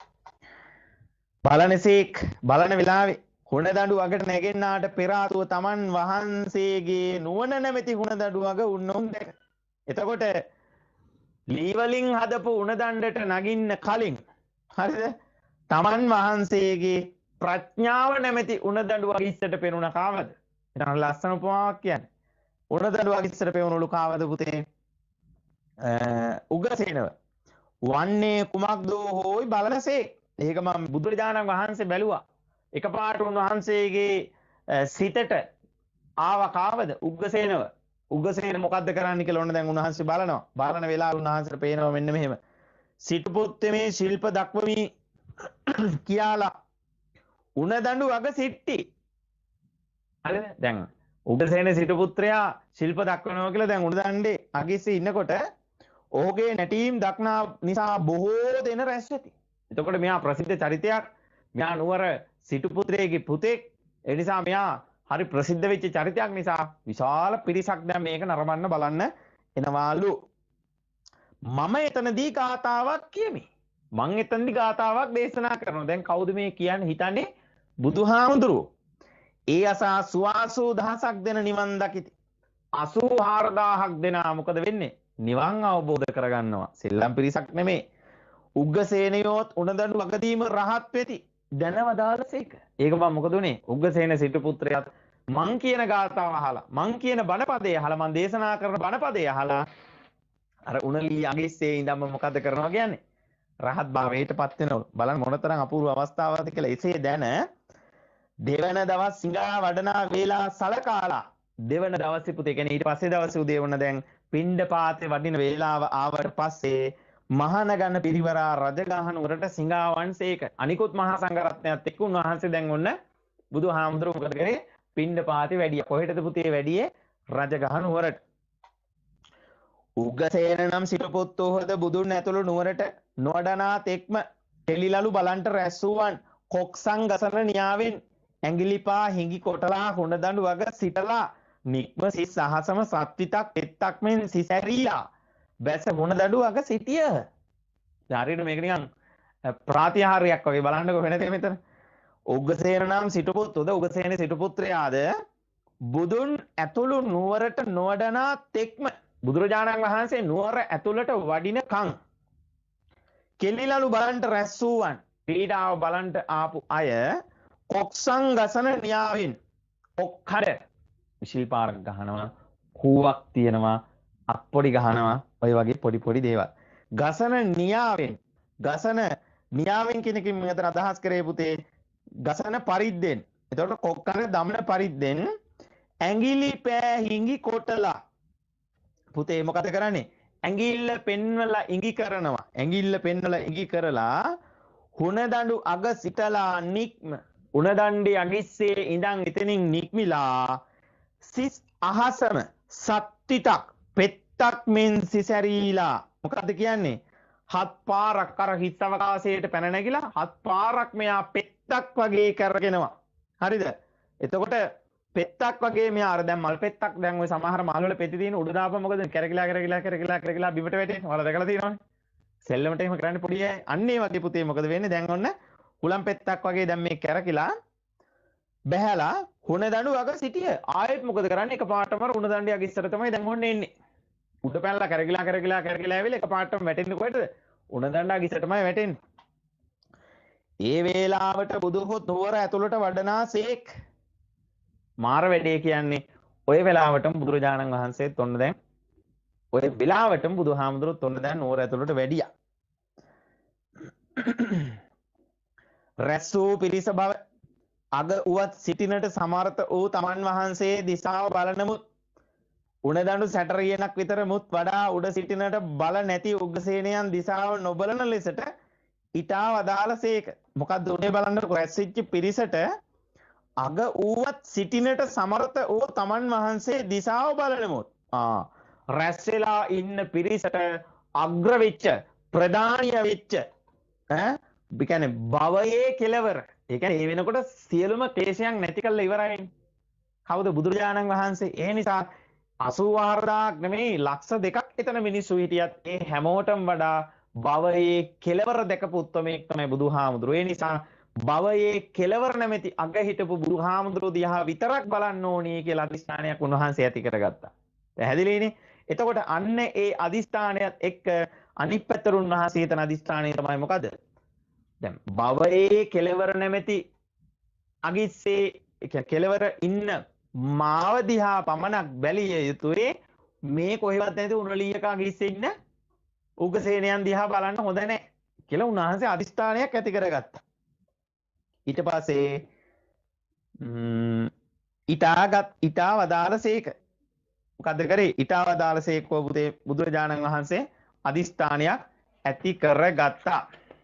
බලනසේක් බලන වෙලාවේ හොණ දඬු අගට නැගෙන්නාට පෙර ආතුව තමන් වහන්සේගේ නුවණ නැමැති හොණ දඬු අග උන්නොන් දැක. එතකොට ලී වලින් හදපු උණ දණ්ඩට නගින්න කලින් හරිද? තමන් වහන්සේගේ ප්‍රඥාව නැමැති උණ දඬු අග ඉස්සට පෙනුණ කාවද? එතන ලස්සන උපමාවක් කියන්නේ. උණ දඬු අග ඉස්සට පෙනුණලු කාවද පුතේ? උග්ගසේනව. වන්නේ කුමක්දෝ හෝයි බලනසේ. ඒක මම බුදුරජාණන් වහන්සේ බැලුවා. එකපාරට උන්වහන්සේගේ සිතට ආව කාවද? උග්ගසේනව. උග්ගසේන මොකද්ද කරන්න කියලා ඔන්න දැන් උන්වහන්සේ බලනවා. බලන වෙලාව උන්වහන්සේට පේනවා මෙන්න මෙහෙම. සිටුපුත්තේ ශිල්ප දක්වමි කියලා උණ දඬු අග සිට්ටි. හරිද? දැන් උග්ගසේන සිටුපුත්‍රයා ශිල්ප දක්වනවා කියලා දැන් උණ දණ්ඩේ අගිස්සේ ඉන්නකොට ඔහුගේ නැටීම් දක්නා නිසා බොහෝ දෙන රැස් වෙති. එතකොට මෙයා ප්‍රසිද්ධ චරිතයක්. මෙයා නුවර සිටුපුත්‍රයාගේ පුතෙක්. ඒ නිසා මෙයා හරි ප්‍රසිද්ධ වෙච්ච චරිතයක් නිසා විශාල පිරිසක් දැන් මේක නරඹන්න බලන්න එනවාලු. මම එතනදී ගාතාවක් කියමි. මං එතනදී ගාතාවක් දේශනා කරනවා. දැන් කවුද මේ කියන්නේ හිතන්නේ? බුදුහාමුදුරුවෝ. ඒ අසා සුවාසූ දහසක් දෙන නිවන් දකිති. අසූ හාරදාහක් දෙනා මොකද වෙන්නේ? නිවන් අවබෝධ කරගන්නවා. සෙල්ලම් පිරිසක් නෙමේ. උග්ගසේනියෝත් උණදඬු අගදීම රහත් වෙති. දැනවදාලසේක. ඒක මම මොකද උනේ? උග්ගසේන සිටු පුත්‍රයාත් මං කියන ගාථාව අහලා මං කියන බණපදේ අහලා මං දේශනා කරන බණපදේ අහලා අර උණලී අගිස්සේ ඉඳන්ම මොකද කරනවා කියන්නේ? රහත් භාවයටපත් වෙනවලු. බලන්න මොනතරම් අපූර්ව අවස්ථාවක්ද කියලා. එසේ දැන දෙවන දවස් සිඟා වඩනා වේලා සලකාලා දෙවන දවසේ පුතේ කියන්නේ ඊට පස්සේ දවසේ උදේ වුණ දැන් පිණ්ඩපාතේ වඩින වේලාව ආවට පස්සේ මහානගන පිරිවරා රජගහ නුවරට සිඟා වන්සේක. අනිකුත් මහා සංඝරත්නයත් එක්ක උන්වහන්සේ දැන් ඔන්න බුදුහාමුදුරුවෝ මොකද කරේ? පිණ්ඩපාතේ වැඩියා. කොහෙටද පුතේ වැඩියේ? රජගහ නුවරට. උග්ගසේන නම් සිටුපුත්තෝහද බුදුන් ඇතුළු නුවරට නොඩනා තෙක්ම තෙලිලලු බලන්ට රැස් වූවන් කොක්සං ගසන න්‍යාවෙන් ඇඟිලිපා හිඟි කොටලා හොඳ දඬු වග සිටලා නික්ම සිස් සහසම සත්විතක් පෙත්තක් මෙන් සිසැරිලා බැස හොඳ දඬු වග සිටිය. හරියට මේක නිකන් ප්‍රාතිහාර්යයක් වගේ බලන්නකො වෙනතේ මෙතන. උග්ගසේන නම් සිටුපුත්තුද උගසේන සිටුපුත්‍රයාද බුදුන් ඇතුළු නුවරට නොවඩනා තෙක්ම බුදුරජාණන් වහන්සේ නුවර ඇතුළට වඩිනකම් කෙලිලලු බලන්ට රැස් වූවන් ක්‍රීඩාව බලන්ට ආපු අය කොක්සං ගසන න්‍යාවෙන් ඔක්කඩ ශිල්පාරක් ගහනවා කූවක් තියෙනවා අප්පොඩි ගහනවා ඔය වගේ පොඩි පොඩි දේවල් ගසන න්‍යාවෙන් ගසන න්‍යාවෙන් කියන එකෙන් මෙතන අදහස් කරේ පුතේ ගසන පරිද්දෙන් එතකොට කොක්කන දමන පරිද්දෙන් ඇඟිලි පෑ හිඟි කොටලා පුතේ මොකද කරන්නේ ඇඟිල්ල පෙන්වලා ඉඟි කරනවා ඇඟිල්ල පෙන්වලා ඉඟි කරලා හුණ දඬු අග සිටලා නික්ම උණ දණ්ඩේ අගිස්සේ ඉඳන් එතනින් නික්මිලා සිස් අහසම සත්තිතක් පෙත්තක් මෙන් සිසැරීලා මොකද්ද කියන්නේ හත් පාරක් අර හිස් අවකාශයට පැන නැගිලා හත් පාරක් මෙයා පෙත්තක් වගේ කරගෙනවා හරිද එතකොට පෙත්තක් වගේ මෙයා අර දැන් මල් පෙත්තක් දැන් ওই සමහර මල් වල පෙති තියෙන උඩ දාපම මොකද කරකිලා කරකිලා කරකිලා කරකිලා බිමට වැටෙන්නේ ඔයාලා දැකලා තියෙනවනේ සෙල්ලමට එහෙම කරන්න පොඩි අය අන්න ඒ වගේ පුතේ මොකද වෙන්නේ දැන් ඔන්න හුලම් පෙත්තක් වගේ දැන් මේ කරකිලා බැහැලා හුණ දඬු අග සිටිය ආයෙත් මොකද කරන්නේ එකපාරටම හුණ දණ්ඩිය අග ඉස්සර තමයි දැන් ඔන්න එන්නේ උඩ පැනලා කරකිලා කරකිලා කරකිලා ඇවිල්ලා එකපාරටම වැටෙන්නේ කොහෙටද හුණ දණ්ඩ අග ඉස්සරටමයි වැටෙන්නේ ඒ වේලාවට බුදුහොත් නුවර ඇතුළට වඩනාසේක් මාර වැඩේ කියන්නේ ඔය වෙලාවටම බුදුරජාණන් වහන්සේත් ඔන්න දැන් ඔය වෙලාවටම බුදුහාමුදුරුවොත් ඔන්න දැන් නුවර ඇතුළට වැඩියා රැස් වූ පිරිස බව අග උවත් සිටිනට සමර්ථ වූ තමන් වහන්සේ දිසාව බලනමුත් උණ දඬු සැටරියනක් විතර මුත් වඩා උඩ සිටිනට බල නැති උග්ගසේනයන් දිසාව නොබලන ලෙසට ඊටා වදාළසේක මොකද්ද උනේ බලන්නකො රැස් වෙච්ච පිරිසට අග ඌවත් සිටිනට සමර්ථ වූ තමන් වහන්සේ දිසාව බලනමුත් ආ රැස් වෙලා ඉන්න පිරිසට අග්‍ර වෙච්ච ප්‍රධානිය වෙච්ච ඈ ඒ කියන්නේ භවයේ කෙලවර ඒ කියන්නේ ඒ වෙනකොට සියලුම ක්ලේශයන් නැති කරලා ඉවරයිනේ කවුද බුදුරජාණන් වහන්සේ ඒ නිසා අසූහාරදාක් නෙමෙයි ලක්ෂ දෙකක් එතන මිනිස්සු හිටියත් ඒ හැමෝටම වඩා භවයේ කෙලවර දැකපු උත්මයෙක් තමයි බුදුහාමුදුරුවෝ ඒ නිසා භවයේ කෙලවර නැමැති අග හිටපු බුදුහාමුදුරුවෝ දිහා විතරක් බලන්න ඕනේ කියලා අදිස්ථානයක් උන්වහන්සේ ඇති කරගත්තා පැහැදිලිනේ එතකොට අන්න ඒ අදිස්ථානයත් එක්ක අනිත් පැත්තට උන්වහන්සේ හිතන අදිස්ථානය තමයි මොකද දැන් භවයේ කෙලවර නැමැති අගිස්සේ කෙලවර ඉන්න මාව දිහා පමණක් බැලිය යුතුයි මේ කොහෙවත් නැති උරලියක අගිස්සේ ඉන්න උග්ගසේනයන් දිහා බලන්න හොඳ නැහැ කියලා උන්වහන්සේ අදිස්ථානයක් ඇති කරගත්තා ඊට පස්සේ ඊටාගත් ඊටා වදාළසේක මොකද්ද කරේ ඊටා වදාළසේක පුතේ බුදුරජාණන් වහන්සේ අදිස්ථානයක් ඇති කරගත්තා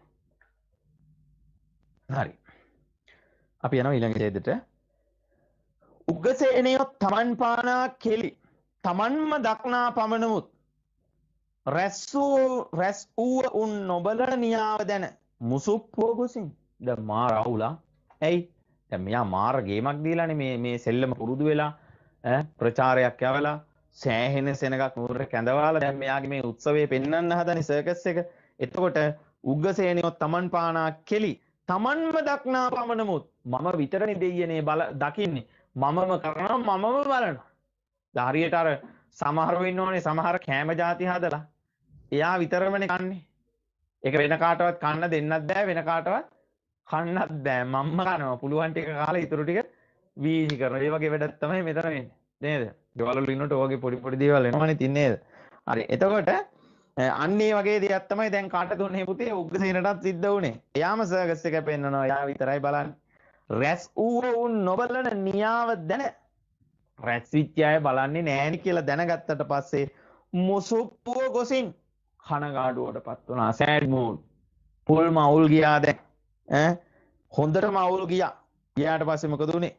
හරි අපි යනවා ඊළඟ ඡේදෙට උග්ගසේනයෝ තමන් පානා කෙලි තමන්ම දක්නා පමණමුත් රැස් වූ රැස් වූ උන් නොබලන නියාව දැන මුසුප්පුව ගොසින් දැන් මාර අවුලා ඇයි දැන් මෙයා මාර ගේමක් දීලානේ මේ මේ සෙල්ලම පුරුදු වෙලා ඈ ප්‍රචාරයක් යවලා සෑහෙන සෙනගක් නුවර කැඳවාලා දැන් මෙයාගේ මේ උත්සවය පෙන්වන්න හදනේ සර්කස් එක එතකොට උග්ගසේනියෝ තමන් පානා කෙලි තමන්ම දක්නා පමණමුත් මම විතරනේ දෙයියනේ බල දකින්නේ මමම කරනවා මමම බලනවා හරියට අර සමහරව ඉන්නෝනේ සමහර කෑම જાති හදලා එයා විතරමනේ කන්නේ ඒක වෙන කාටවත් කන්න දෙන්නත් බෑ වෙන කාටවත් කන්නත් බෑ මම්ම කනවා පුළුවන් ටික කාලා ඉතුරු ටික වීසි කරනවා ඒ වගේ වැඩක් තමයි මෙතන වෙන්නේ නේද ගෙවල් වල ඉන්නකොට ඔයගේ පොඩි පොඩි දේවල් එනවනේ තින් නේද හරි එතකොට අන්න ඒ වගේ දෙයක් තමයි දැන් කාට දුන්නේ පුතේ උග්ගසේනටත් සිද්ධ වුනේ එයාම සර්කස් එක පෙන්නනවා එයා විතරයි බලන්නේ රැස් ඌව උන් නොබලන නියාව දැන රැස් වෙච්ච අය බලන්නේ නෑනි කියලා දැනගත්තට පස්සේ මුසුප්පුව ගොසින් කනගාටුවටපත් වුණා සෑඩ් මූඩ් පුල් මවුල් ගියා දැන් ඈ හොඳටම අවුල් ගියා ගියාට පස්සේ මොකද උනේ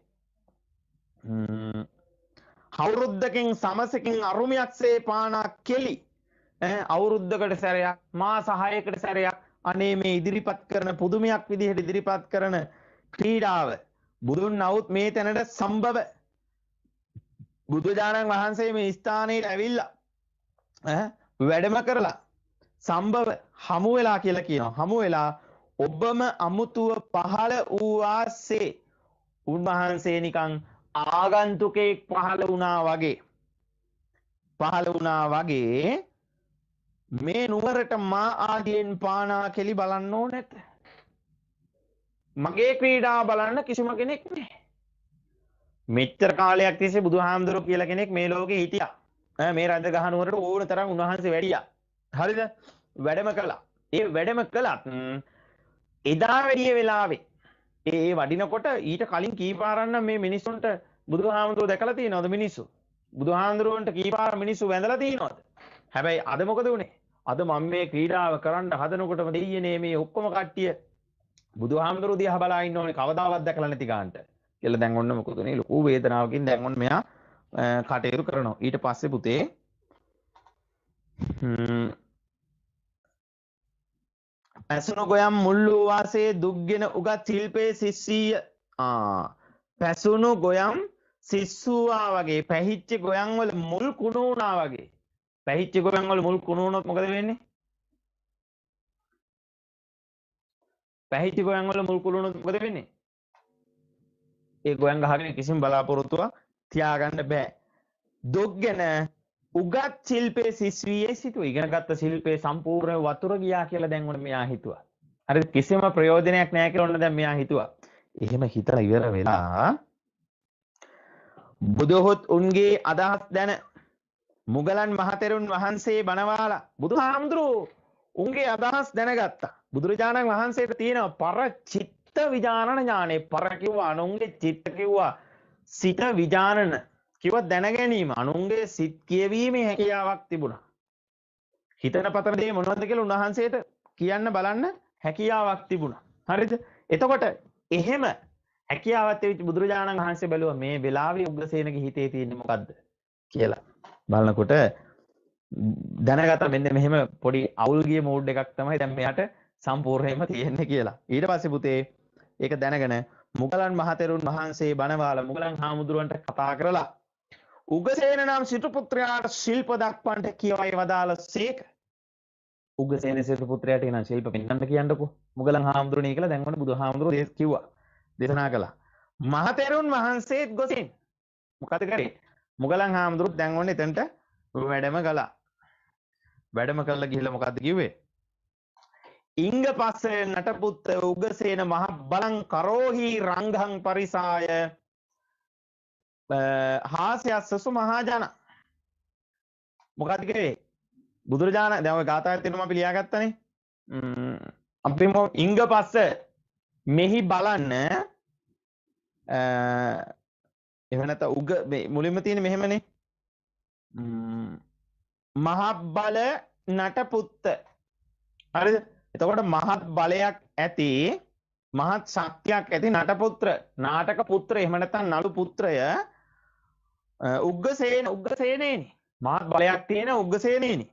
අවුරුද්දකින් සමසකින් අරුමියක්සේ පානා කෙලි ඈ අවුරුද්දකට සැරයක් මාස හයකට සැරයක් අනේ මේ ඉදිරිපත් කරන පුදුමයක් විදිහට ඉදිරිපත් කරන ක්‍රීඩාව බුදුන් නවුත් මේ තැනට සම්භව බුදුජානන් වහන්සේ මේ ස්ථානයට ඇවිල්ලා ඈ වැඩම කරලා සම්භව හමු වෙලා කියලා කියනවා හමු වෙලා ඔබම අමුතුව පහළ වූවාසේ උන්වහන්සේ නිකන් ආගන්තුකෙක් පහළ වුණා වගේ පහළ වුණා වගේ මේ නුවරට මා ආදියෙන් පානා කෙලි බලන්න ඕනෙත් මගේ ක්‍රීඩා බලන්න කිසිම කෙනෙක් නැහැ. මෙච්චර කාලයක් තිස්සේ බුදුහාමුදුරුවෝ කියලා කෙනෙක් මේ ලෝකේ හිටියා. ඈ මේ රජ ගහ නුවරට ඕන තරම් උන්වහන්සේ වැඩියා. හරිද? වැඩම කළා. ඒ වැඩම කළත් එදා වැඩිය වෙලාවේ ඒ වඩිනකොට ඊට කලින් කීපාරන්න මේ මිනිස්සුන්ට බුදුහාමුදුරුවෝ දැකලා තියෙනවද මිනිස්සු? බුදුහාමුදුරුවන්ට කීපාර මිනිස්සු වැඳලා තියෙනවද? හැබැයි අද මොකද උනේ? අද මම මේ ක්‍රීඩාව කරන්න හදනකොටම දෙයියනේ මේ ඔක්කොම කට්ටිය බුදුහාමුදුරුවෝ දිහා බලා ඉන්න ඕනේ කවදාවත් දැකලා නැති ගන්නට. කියලා දැන් ඔන්න මොකද උනේ? ලොකු වේදනාවකින් දැන් ඔන්න මෙයා කටයුතු කරනවා. ඊට පස්සේ පුතේ පැසුණු ගොයම් මුල්ලු වාසේ දුක්ගෙන උගත් ශිල්පේ ශිෂ්‍යීය ආ පැසුණු ගොයම් සිස්සුවා වගේ පැහිච්ච ගොයම් වල මුල් කුණු වුණා වගේ පැහිච්ච ගොයම් වල මුල් කුණු වුණොත් මොකද වෙන්නේ? පැහිච්ච ගොයම් වල මුල් කුණු වුණොත් මොකද වෙන්නේ? ඒ ගොයම් ගහගෙන කිසිම බලාපොරොත්තුවක් තියාගන්න බෑ. දුක්ගෙන උගත් ශිල්පේ ශිෂ්‍යීය සිටු ඉගෙන ගත්ත ශිල්පේ සම්පූර්ණ වතුර ගියා කියලා දැන් ඔන්න මෙයා හිතුවා. හරි කිසිම ප්‍රයෝජනයක් නැහැ කියලා ඔන්න දැන් මෙයා හිතුවා. එහෙම හිතලා ඉවර වෙලා බුදුහොත් උන්ගේ අදහස් දැන මුගලන් මහතෙරුන් වහන්සේ බණවාලා බුදුහාමුදුරුවෝ උන්ගේ අදහස් දැනගත්තා. බුදුරජාණන් වහන්සේට තියෙන පර චිත්ත විඥානන ඥානෙ පර කිව්වා අනුන්ගේ චිත්ත කිව්වා සිත විඥානන කිව්වා දැන ගැනීම අනුන්ගේ සිත් කියවීමේ හැකියාවක් තිබුණා. හිතන පතන දේ මොනවද කියලා උන්වහන්සේට කියන්න බලන්න හැකියාවක් තිබුණා. හරිද? එතකොට එහෙම හැකියාවත් තිබිච්ච බුදුරජාණන් වහන්සේ බැලුවා මේ වෙලාවේ උග්‍රසේනගේ හිතේ තියෙන්නේ මොකද්ද කියලා. බලනකොට දැනගත්තා මෙන්න මෙහෙම පොඩි අවුල් ගිය මූඩ් එකක් තමයි දැන් මෙයාට සම්පූර්ණයෙන්ම තියෙන්නේ කියලා. ඊට පස්සේ පුතේ ඒක දැනගෙන මුගලන් මහතෙරුන් වහන්සේ බණවාලා මුගලන් හාමුදුරුවන්ට කතා කරලා උග්‍රසේන නම් සිටු පුත්‍රයාට ශිල්ප දක්වන්නට කියවයි වදාළසේක. උග්‍රසේන සිටු පුත්‍රයාට එන ශිල්ප පෙන්වන්න කියන්නකෝ මුගලන් හාමුදුරුවනේ කියලා දැන් ඔන්න බුදුහාමුදුරුවෝ කිව්වා. දේශනා කළා. මහතෙරුන් වහන්සේත් ගොසින් මොකද කරේ? මුගලන් හාමුදුරුවෝ දැන් ඔන්න එතනට වැඩම කළා. වැඩම කළා ගිහිල්ලා මොකද්ද කිව්වේ? ඉංග පස්සේ නටපුත්ත උග්‍රසේන මහ බලං කරෝහි රංගං පරිසාය හාස්‍යස්සසු මහජන. මොකද්ද කිව්වේ? බුදුරජාණන් දැන් ඔය ගාථාවේ තියෙනවා අපි ලියාගත්තනේ. අපි මො ඉංග පස්ස මෙහි බලන්න එහෙම නැත්නම් උග මේ මුලින්ම තියෙන මෙහෙමනේ මහ බල නටපුත්ත. හරිද? එතකොට මහත් බලයක් ඇති මහත් ශක්තියක් ඇති නටපුත්‍ර නාටක පුත්‍ර එහෙම නැත්නම් නළු පුත්‍රය උග්‍රසේන උග්‍රසේනේනි මහත් බලයක් තියෙන උග්‍රසේනේනි.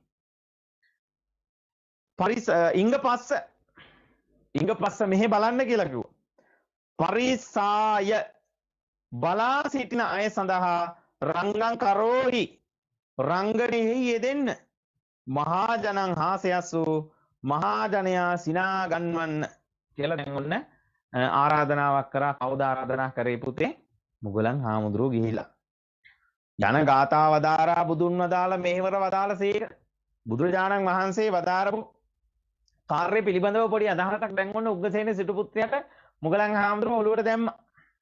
පරිස ඉංග පස්ස ඉංග පස්ස මෙහෙ බලන්න කියලා කිව්වා. පරිසාය බලා සිටින අය සඳහා රංගං කරෝහි රංගනෙහි යෙදෙන්න මහා ජනං හාසයස්සු මහා ජනයා සිනා ගන්වන්න කියලා දැන් ඔන්න ආරාධනාවක් කරා. කවුද ආරාධනා කරේ පුතේ? මුගලන් හාමුදුරුවෝ ගිහිලා යන ගාථා වදාරා බුදුන් වදාළ මෙහෙවර වදාළ සේක. බුදුරජාණන් වහන්සේ වදාරපු කාර්ය පිළිබඳව පොඩි අදහසක් දැන් ඔන්න උග්‍රසේන සිටු පුත්‍රයාට මුගලන් හාමුදුරුවෝ ඔළුවට දැම්මා.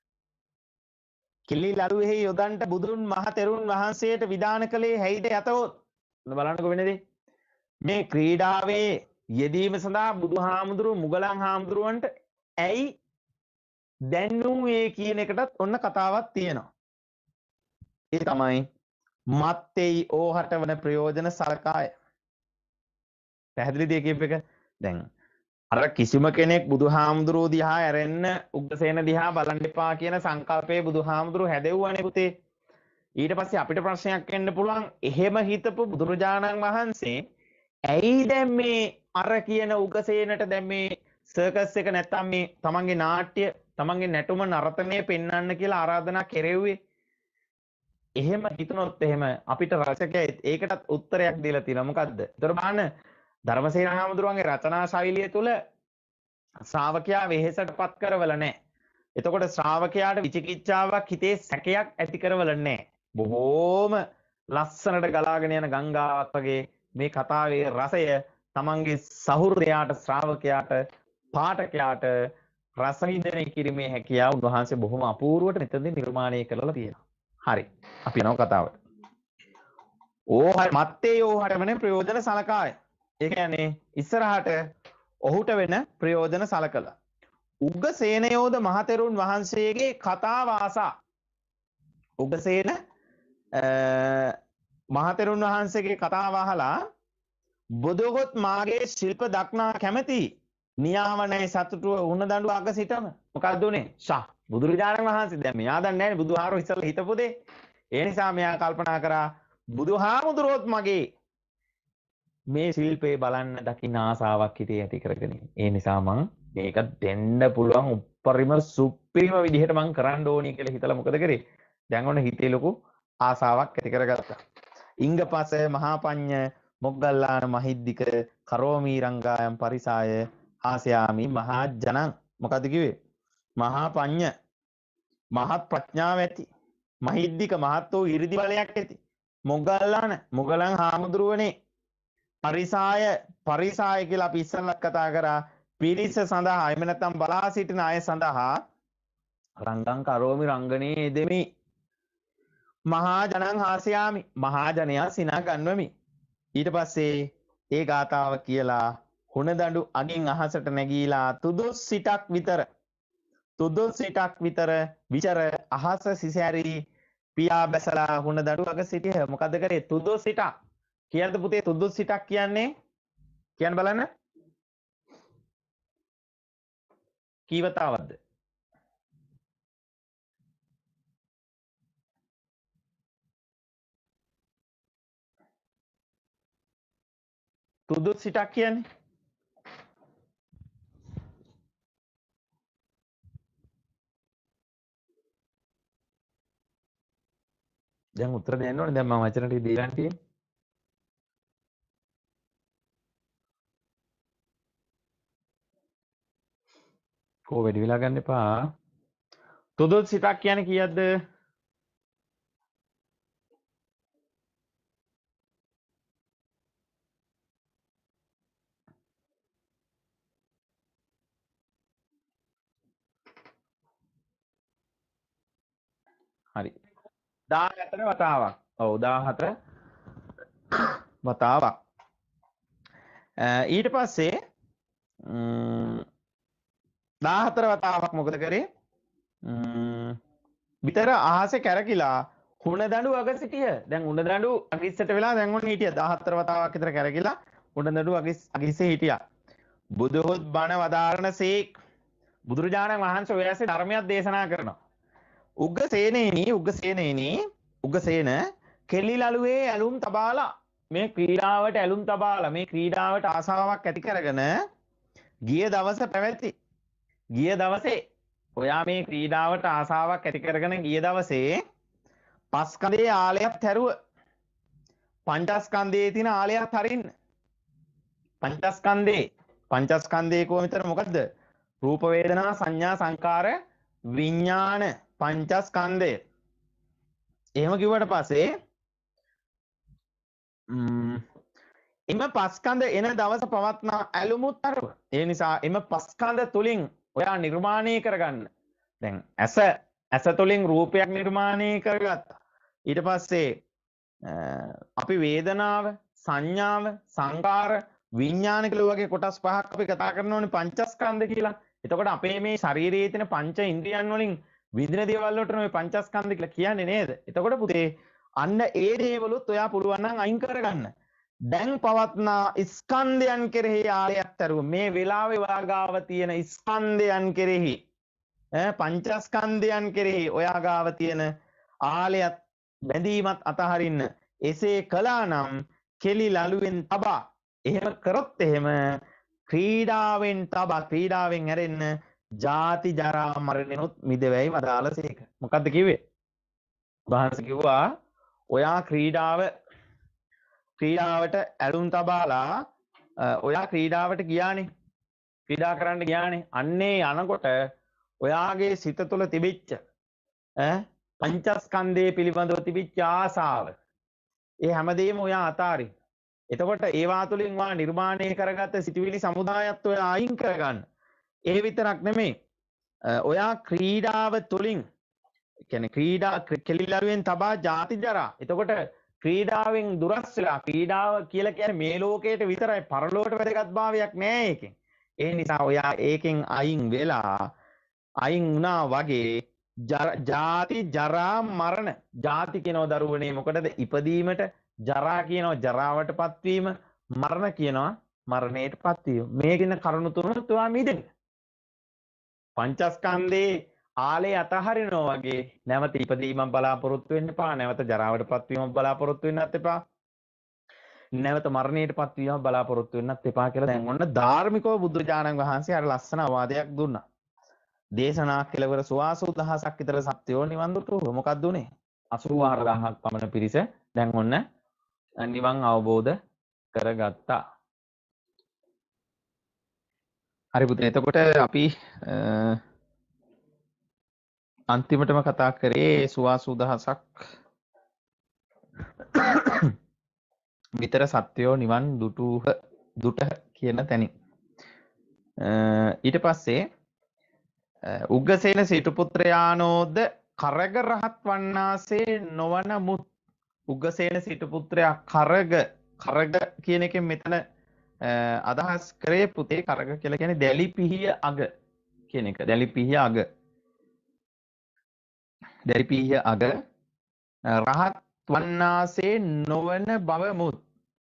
කිලි ලරුවෙහි යොදන්ට බුදුන් මහතෙරුන් වහන්සේට විධාන කළේ හැයිද යතවොත්. බලන්නකො වෙන දේ. මේ ක්‍රීඩාවේ යෙදීම සඳහා බුදුහාමුදුරුවෝ මුගලන් හාමුදුරුවන්ට ඇයි දැන්නුවේ කියන එකටත් ඔන්න කතාවක් තියෙනවා. ඒ තමයි මත්තේයි ඕහට වන ප්‍රයෝජන සලකාය. පැහැදිලිද කියප එක? දැන් අර කිසිම කෙනෙක් බුදුහාමුදුරුවෝ දිහා ඇරෙන්න උග්‍රසේන දිහා බලන්න එපා කියන සංකල්පයේ බුදුහාමුදුරුවෝ හැදෙව්වනේ පුතේ. ඊට පස්සේ අපිට ප්‍රශ්නයක් එන්න පුළුවන් එහෙම හිතපු බුදුරජාණන් වහන්සේ ඇයි දැන් මේ අර කියන උග්‍රසේනට දැන් මේ සර්කස් එක නැත්තම් මේ තමන්ගේ නාට්‍ය තමන්ගේ නැටුම නර්තනය පෙන්වන්න කියලා ආරාධනා කෙරෙව්වේ? එහෙම හිතනොත් එහෙම අපිට රචකයා ඒකටත් උත්තරයක් දීලා තියෙනවා. මොකද්ද? ඒතර බලන්න ධර්මසේන හාමුදුරුවන්ගේ රචනා ශෛලිය තුළ ශ්‍රාවකයා වෙහෙසටපත් කරවල නැහැ. එතකොට ශ්‍රාවකයාට විචිකිච්ඡාවක් හිතේ සැකයක් ඇති කරවල නැහැ. බොහෝම ලස්සනට ගලාගෙන යන ගංගාවක් වගේ මේ කතාවේ රසය තමන්ගේ සහෘදයාට ශ්‍රාවකයාට පාඨකයාට රස විඳින කිරීමේ හැකියාව උන්වහන්සේ බොහොම අපූර්වට මෙතනදී නිර්මාණය කරලා තියෙනවා. හරි. අපි යනවා කතාවට. ඕහර මත්තේ ඕහරම ප්‍රයෝජන සලකාය. ඒ කියන්නේ ඉස්සරහට ඔහුට වෙන ප්‍රයෝජන සලකලා. උග්ගසේනයෝද මහතෙරුන් වහන්සේගේ කතා වාසා. උග්ගසේන මහතෙරුන් වහන්සේගේ කතාව අහලා බුදුගොත් මාගේ ශිල්ප දක්නා කැමැති නියාමනයි සතුටුව උණ දඬුව අග සිටම මොකක්ද උනේ ෂා බුදුරජාණන් වහන්සේ දැන් මෙයා දන්නේ නැහැ බුදුහාරෝ ඉස්සෙල්ලා හිටපු දේ ඒ නිසා මෙයා කල්පනා කරා බුදුහාමුදුරුවොත් මගේ මේ ශිල්පේ බලන්න දකින්න ආසාවක් හිතේ ඇති කරගෙන ඒ නිසා මං මේක දෙන්න පුළුවන් උප්පරිම සුප්පිරිම විදිහට මං කරන්න ඕනි කියලා හිතලා මොකද කරේ දැන් ඔන්න හිතේ ලොකු ආසාවක් ඇති කරගත්තා ඉංගපස මහා පඤ්ඤ මොග්ගල්ලාන මහිද්దిక කරෝමි රංගායම් පරිසාය ආසයාමි මහා ජනං මොකද කිව්වේ මහා පඤ්ඤ මහත් ප්‍රඥාව ඇති මහිද්దిక මහත් වූ 이르දි බලයක් ඇති මොග්ගල්ලාන මොගලන් හාමුදුරුවනේ පරිසාය පරිසාය කියලා අපි ඉස්සෙල්ලත් කතා කරා පිරිස සඳහා එමෙ නැත්නම් බලා සිටින අය සඳහා රංගං කරෝමි රංගනේ දෙමි මහා ජනං හාසයාමි මහා ජනයා සිනා ගන්වමි ඊට පස්සේ ඒ ගාතාව කියලා හුණදඬු අගින් අහසට නැගීලා තුදුස් සිටක් විතර තුදුස් සිටක් විතර විචර අහස සිසැරි පියා බැසලා හුණදඬු අග සිටිය මොකද කරේ තුදුස් සිටක් කියන්නද පුතේ තුදුස් සිටක් කියන්නේ කියන්න බලන්න කීවතාවක්ද තුදුස් සිටක් කියන්නේ දැන් උත්තර දෙන්න ඕනේ දැන් මම වචන ටික දීලා තියෙන්නේ කෝ වැඩි වෙලා ගන්න එපා තුදුස් සිටක් කියන්නේ කීයක්ද හරි දාහතර වතාවක් ඔව් දාහතර වතාවක් ඊට පස්සේ දාහතර වතාවක් මොකද කරේ විතර අහසේ කැරකිලා හුණදඬු අග සිටිය දැන් හුණදඬු අගිස්සට වෙලා දැන් ඔන්න හිටියා දාහතර වතාවක් විතර කැරකිලා හුණදඬු අගිස් අගිස්සේ හිටියා බුදුහොත් බණ වදාරණසේක් බුදුරජාණන් වහන්සේ ඔය ඇසේ ධර්මයක් දේශනා කරනවා උග්ගසේනේනි උග්ගසේනේනි උග්ගසේන කෙලිලලුවේ ඇලුම් තබාලා මේ ක්‍රීඩාවට ඇලුම් තබාලා මේ ක්‍රීඩාවට ආසාවක් ඇති කරගෙන ගිය දවස පැවැති ගිය දවසේ ඔයා මේ ක්‍රීඩාවට ආසාවක් ඇති කරගෙන ගිය දවසේ පස්කඳේ ආලයක් හැරුව පංචස්කන්ධයේ තියෙන ආලයක් හරින්න පංචස්කන්ධේ පංචස්කන්ධේ කොහොමද මොකද්ද රූප වේදනා සංඥා සංකාර විඥාන පංචස්කන්ධය එහෙම කිව්වට පස්සේ එම පස්කන්ධ එන දවස පවත්නා ඇලුමුත් අරව ඒ නිසා එම පස්කන්ධ තුලින් ඔයා නිර්මාණය කරගන්න දැන් ඇස ඇස තුලින් රූපයක් නිර්මාණය කරගත්තා ඊට පස්සේ අපි වේදනාව සංඥාව සංකාර විඥාන කියලා වගේ කොටස් පහක් අපි කතා කරනෝනේ පංචස්කන්ධ කියලා එතකොට අපේ මේ ශරීරයේ තියෙන පංච ඉන්ද්‍රියන් වලින් විඳින දේවල් වලට මේ පංචස්කන්ධ කියලා කියන්නේ නේද? එතකොට පුතේ අන්න ඒ දේවලුත් ඔයා පුළුවන් නම් අයින් කරගන්න. දැන් පවත්නා ස්කන්ධයන් කෙරෙහි ආලයක් තරුව මේ වෙලාවේ වාගාව තියෙන ස්කන්ධයන් කෙරෙහි ඈ පංචස්කන්ධයන් කෙරෙහි ඔයා ගාව තියෙන ආලයක් බැඳීමත් අතහරින්න. එසේ කළා නම් කෙලි ලලුවෙන් තබා එහෙම කරොත් එහෙම ක්‍රීඩාවෙන් තබා ක්‍රීඩාවෙන් හැරෙන්න ජාති ජරා මරණෙනුත් මිදෙවයි වදාළසේක. මොකද්ද කිව්වේ? වහන්සේ කිව්වා ඔයා ක්‍රීඩාව ක්‍රීඩාවට ඇලුම් තබාලා ඔයා ක්‍රීඩාවට ගියානේ. ක්‍රීඩා කරන්න ගියානේ. අන්නේ යනකොට ඔයාගේ සිත තුළ තිබිච්ච ඈ පංචස්කන්ධයේ පිළිබඳව තිබිච්ච ආසාව ඒ හැමදේම ඔයා අතාරින්න. එතකොට ඒවා තුළින් වා නිර්මාණය කරගත්ත සිතුවිලි සමුදායත් ඔයා අයින් කරගන්න. ඒ විතරක් නෙමෙයි. ඔයා ක්‍රීඩාව තුළින් කියන්නේ ක්‍රීඩා කෙලිලරුවෙන් තබා ජාති ජරා. එතකොට ක්‍රීඩාවෙන් දුරස් වෙලා ක්‍රීඩාව කියලා කියන්නේ මේ ලෝකයට විතරයි පරලෝකයට වැදගත් භාවයක් නෑ ඒකෙන්. ඒ නිසා ඔයා ඒකෙන් අයින් වෙලා අයින් වුණා වගේ ජාති ජරා මරණ ජාති කියනවා දරුවනේ මොකටද ඉපදීමට ජරා කියනවා ජරාවටපත් වීම මරණ කියනවා මරණයටපත් වීම මේ කියන කරුණු තුනත් ඔයා මිදෙන්න පංචස්කන්ධේ ආලේ අතහරිනවා වගේ නැවත ඉපදීමක් බලාපොරොත්තු වෙන්න එපා නැවත ජරාවටපත් වීමක් බලාපොරොත්තු වෙන්නත් එපා නැවත මරණයටපත් වීමක් බලාපොරොත්තු වෙන්නත් එපා කියලා දැන් ඔන්න ධාර්මිකව බුදුරජාණන් වහන්සේ අර ලස්සන අවවාදයක් දුන්නා දේශනා කෙලවර සුවාසූ දහසක් විතර සත්‍යෝ නිවන් දුටුවා. මොකක්ද උනේ? අසූ හාරදහසක් පමණ පිරිස දැන් ඔන්න නිවන් අවබෝධ කරගත්තා. හරි පුතේ. එතකොට අපි අන්තිමටම කතා කරේ සුවාසූ දහසක් විතර සත්‍යෝ නිවන් දුටුහ දුට කියන තැනින්. ඊට පස්සේ උග්ගසේන සිටු පුත්‍රයානෝද කරග රහත් වන්නාසේ නොවන මුත් උග්ගසේන සිටු පුත්‍රයා කරග කරග කියන එකෙන් මෙතන අදහස් කරේ පුතේ කරග කියලා කියන්නේ දැලි පිහිය අග කියන එක. දැලි පිහිය අග. දැලි පිහිය අග රහත් වන්නාසේ නොවන බව මුත්.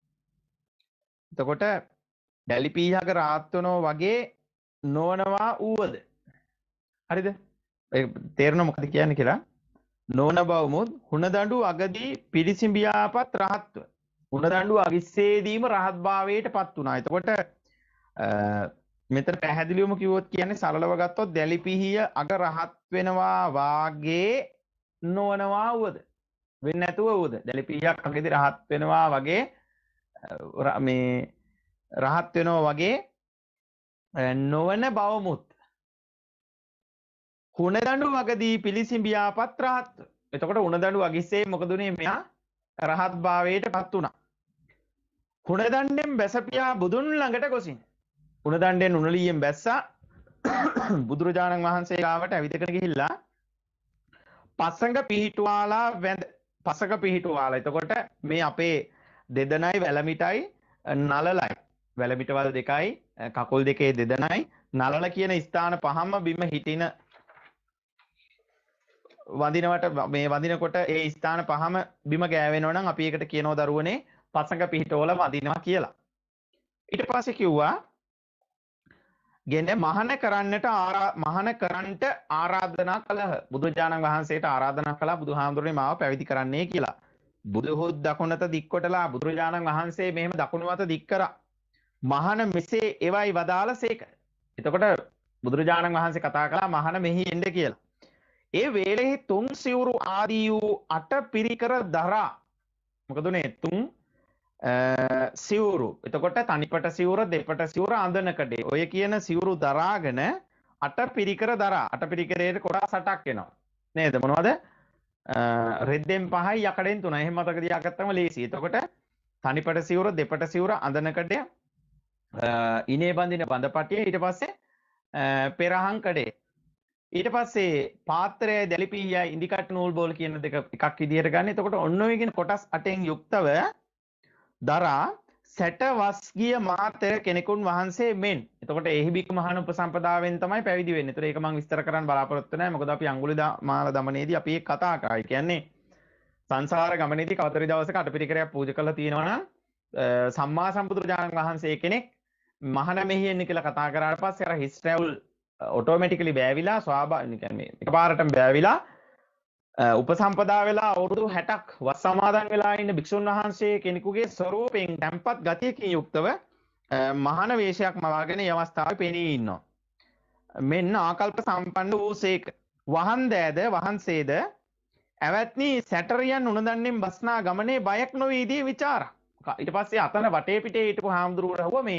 එතකොට දැලි පිහිය අග රහත් වෙනෝ වගේ නොවනවා ඌවද? හරිද? ඒ තේරෙනව මොකද කියන්නේ කියලා? නොවන බවමුත් හුණදඬු අගදී පිරිසිඹියාපත් රහත්ව. හුණදඬු අවිස්සේදීම රහත් භාවයට පත් වුණා. එතකොට මෙතන පැහැදිලිවම කිව්වොත් කියන්නේ සරලව ගත්තොත් දැලි පිහිය අග රහත් වෙනවා වාගේ නොවනවා වුවද? වෙන්නේ නැතුව වුවද? දැලි පිහියක් අගදී රහත් වෙනවා වගේ මේ රහත් වෙනවා වගේ නොවන බවමුත් හුණදඬු වගදී පිළිසිඹියාපත් රහත්. එතකොට හුණදඬු වගිස්සේ මොකද උනේ? මෙයා රහත් භාවයට පත් වුණා. හුණදණ්ඩෙන් බැසපියා බුදුන් ළඟට ගොසින්. හුණදණ්ඩෙන් උණලියෙන් බැස්සා බුදුරජාණන් වහන්සේ ගාවට ඇවිදගෙන ගිහිල්ලා පසඟ පිහිටුවාලා වැඳ පසඟ පිහිටුවාලා. එතකොට මේ අපේ දෙදෙනයි වැලමිටයි නලලයි වැලමිටවල් දෙකයි කකුල් දෙකේ දෙදෙනයි නලල කියන ස්ථාන පහම බිම හිටින වඳිනවට මේ වඳිනකොට ඒ ස්ථාන පහම බිම ගෑවෙනවා නම් අපි ඒකට කියනවා දරුවනේ පසඟ පිහිටවල වඳිනවා කියලා. ඊට පස්සේ කිව්වා ගෙන මහාන කරන්නට මහාන කරන්නට ආරාධනා කළහ. බුදුරජාණන් වහන්සේට ආරාධනා කළා බුදුහාමුදුරනේ මාව පැවිදි කරන්නයි කියලා. බුදුහොත් දකුණත දික්කොටලා බුදුරජාණන් වහන්සේ මෙහෙම දකුණු අත දික් කරා. මහාන මෙසේ එවයි වදාළසේක. එතකොට බුදුරජාණන් වහන්සේ කතා කළා මහාන මෙහි එන්න කියලා. ඒ වේලෙහි තුන් සිවුරු ආදී වූ අට පිරිකර දරා මොකද උනේ තුන් සිවුරු. එතකොට තනිපට සිවුර දෙපට සිවුර අඳනකඩේ ඔය කියන සිවුරු දරාගෙන අට පිරිකර දරා අට පිරිකරේට කොටස් අටක් එනවා නේද? මොනවද? රෙද්දෙන් පහයි යකඩෙන් තුනයි. එහෙම මතක තියාගත්තම ලේසි. එතකොට තනිපට සිවුර දෙපට සිවුර අඳනකඩේ ඉනේ බඳින බඳපටිය ඊට පස්සේ පෙරහන් කඩේ ඊට පස්සේ පාත්‍රය දැලිපිහිය ඉදිකට නූල් බෝල් කියන දෙක එකක් විදිහට ගන්න. එතකොට ඔන්න ඔය කියන කොටස් අටෙන් යුක්තව දරා සැට වස් ගිය මාතර කෙනෙකුන් වහන්සේ මෙන්. එතකොට එහිබික මහාන උපසම්පදාවෙන් තමයි පැවිදි වෙන්නේ. ඒතර ඒක මම විස්තර කරන්න බලාපොරොත්තු නැහැ. මොකද අපි අඟුලිමාල දමනේදී අපි ඒක කතා කරා. ඒ කියන්නේ සංසාර ගමනේදී කවතරි දවසක අටපිරිකරයක් පූජා කරලා තියෙනවා නම් සම්මා සම්බුදුරජාණන් වහන්සේ කෙනෙක් මහාන මෙහි එන්න කියලා කතා කරාට පස්සේ අර හිස් ට්‍රැවල් ඔටෝමැටිකලි බෑවිලා ස්වාභාවික කියන්නේ එකපාරටම බෑවිලා උපසම්පදා වෙලා අවුරුදු හැටක් වස් සමාදන් වෙලා ඉන්න භික්ෂුන් වහන්සේ කෙනෙකුගේ ස්වරූපයෙන් තැම්පත් ගතියකින් යුක්තව මහාන වේශයක් මවාගෙන මේ අවස්ථාවේ පෙනී ඉන්නවා. මෙන්න ආකල්ප සම්පන්න වූසේක. වහන් දෑද වහන්සේද ඇවැත්නි සැටරියන් උණදන්නෙන් බස්නා ගමනේ බයක් නොවේදී ਵਿਚාරා. ඊට පස්සේ අතන වටේ පිටේ හිටපු හාමුදුරුවෝ රහුව මේ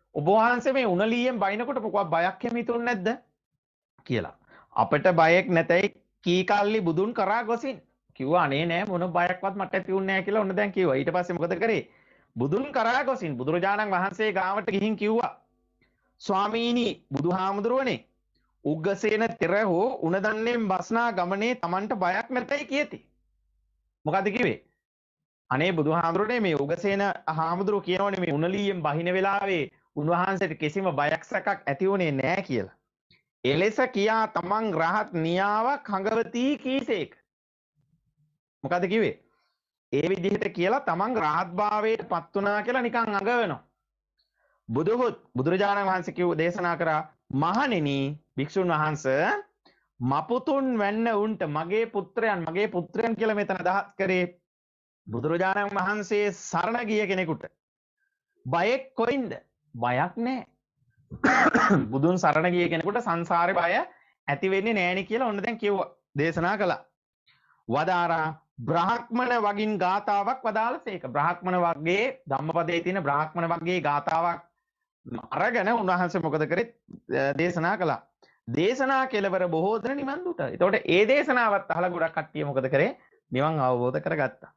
ඔබ වහන්සේ මේ උණලියෙන් බයිනකොට මොකක් බයක් එහෙම හිතුන්නේ නැද්ද කියලා. අපිට බයක් නැතයි කී කල්ලි බුදුන් කරා ගොසින් කිව්වා අනේ නෑ මොන බයක්වත් මට ඇති වුන්නේ නෑ කියලා ඔන්න දැන් කිව්වා. ඊට පස්සේ මොකද කරේ? බුදුන් කරා ගොසින් බුදුරජාණන් වහන්සේ ගාවට ගිහින් කිව්වා ස්වාමීනි බුදුහාමුදුරුවනේ උග්ගසේන තෙර හෝ උණදන්නේන් බස්නා ගමනේ Tamanට බයක් නැතයි කියති. මොකද කිව්වේ? අනේ බුදුහාමුදුරනේ මේ උග්ගසේන හාමුදුරුවෝ කියනෝනේ මේ උණලියෙන් බහින වෙලාවේ උන්වහන්සේට කිසිම බයක් සැකක් ඇති වුණේ නෑ කියලා. එලෙස කියා තමන් රහත් නියාවක් හඟවති කීසේක. මොකද කිව්වේ? ඒ විදිහට කියලා තමන් රහත් භාවයට පත් වුණා කියලා නිකන් අඟවනවා. බුදුහොත් බුදුරජාණන් වහන්සේ කිව්ව දේශනා කරා මහණෙනි භික්ෂුන් වහන්සේ මපුතුන් වෙන්න උන්ට මගේ පුත්‍රයන් මගේ පුත්‍රයන් කියලා මෙතන අදහස් කරේ බුදුරජාණන් වහන්සේ සරණ ගිය කෙනෙකුට බයෙක් කොයින්ද? බයක් නැහැ. බුදුන් සරණ ගිය කෙනෙකුට සංසාරේ බය ඇති වෙන්නේ නැහෙනි කියලා ඔන්න දැන් කිව්වා. දේශනා කළා. වදාරා බ්‍රාහ්මණ වගින් ගාතාවක් වදාළසේක. බ්‍රාහ්මණ වර්ගයේ ධම්මපදයේ තියෙන බ්‍රාහ්මණ වර්ගයේ ගාතාවක් අරගෙන උන්වහන්සේ මොකද කරේ? දේශනා කළා. දේශනා කෙලවර බොහෝ දෙනා නිවන් දුටා. එතකොට ඒ දේශනාවත් අහලා ගොඩක් කට්ටිය මොකද කරේ? නිවන් අවබෝධ කරගත්තා.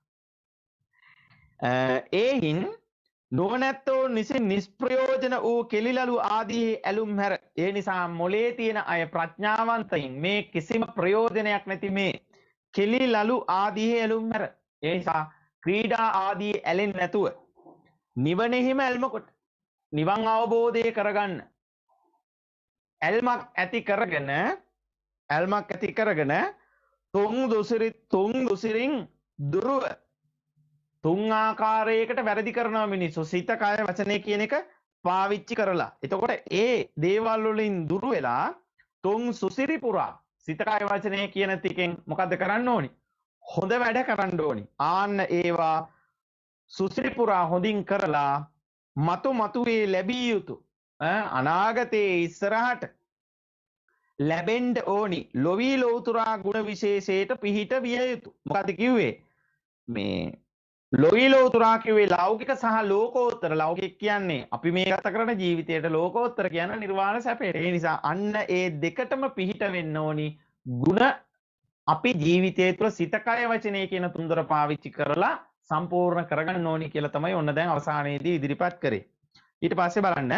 ඒහින් නුවණැත්තෝ නිසි නිෂ්ප්‍රයෝජන වූ කෙලිලලු ආදී ඇලුම් හැර. ඒ නිසා මොලේ තියෙන අය ප්‍රඥාවන්තයින් මේ කිසිම ප්‍රයෝජනයක් නැති මේ කෙලිලලු ආදී ඇලුම් හැර. ඒ නිසා ක්‍රීඩා ආදී ඇලෙන්නේ නැතුව නිවනෙහිම ඇල්ම කොට නිවන් අවබෝධය කරගන්න. ඇල්මක් ඇති කරගෙන ඇල්මක් ඇති කරගෙන තුන් දුසිරි තුන් දුසිරින් දුරුව තුන් ආකාරයකට වැරදි කරනවා මිනිස්සු. සිත කය වචනය කියන එක පාවිච්චි කරලා. එතකොට ඒ දේවල් වලින් දුර වෙලා තුන් සුසිරි පුරා සිත කය වචනය කියන ටිකෙන් මොකද්ද කරන්න ඕනි? හොඳ වැඩ කරන්න ඕනි. ආන්න ඒවා සුසිරි පුරා හොඳින් කරලා මතු මතුවේ ලැබිය යුතු අනාගතයේ ඉස්සරහට ලැබෙන්න ඕනි ලොවි ලෝතුරා ගුණ විශේෂයට පිහිට විය යුතු. මොකද කිව්වේ? මේ ලොවි ලෝතුරා කිව්වේ ලෞකික සහ ලෝකෝත්තර. ලෞකික කියන්නේ අපි මේ ගත කරන ජීවිතයට, ලෝකෝත්තර කියන්නේ නිර්වාණ සැපයට. ඒ නිසා අන්න ඒ දෙකටම පිහිට වෙන්න ඕනි ගුණ අපි ජීවිතය තුළ සිත කය වචනය කියන තුන්දොර පාවිච්චි කරලා සම්පූර්ණ කරගන්න ඕනි කියලා තමයි ඔන්න දැන් අවසානයේදී ඉදිරිපත් කරේ. ඊට පස්සේ බලන්න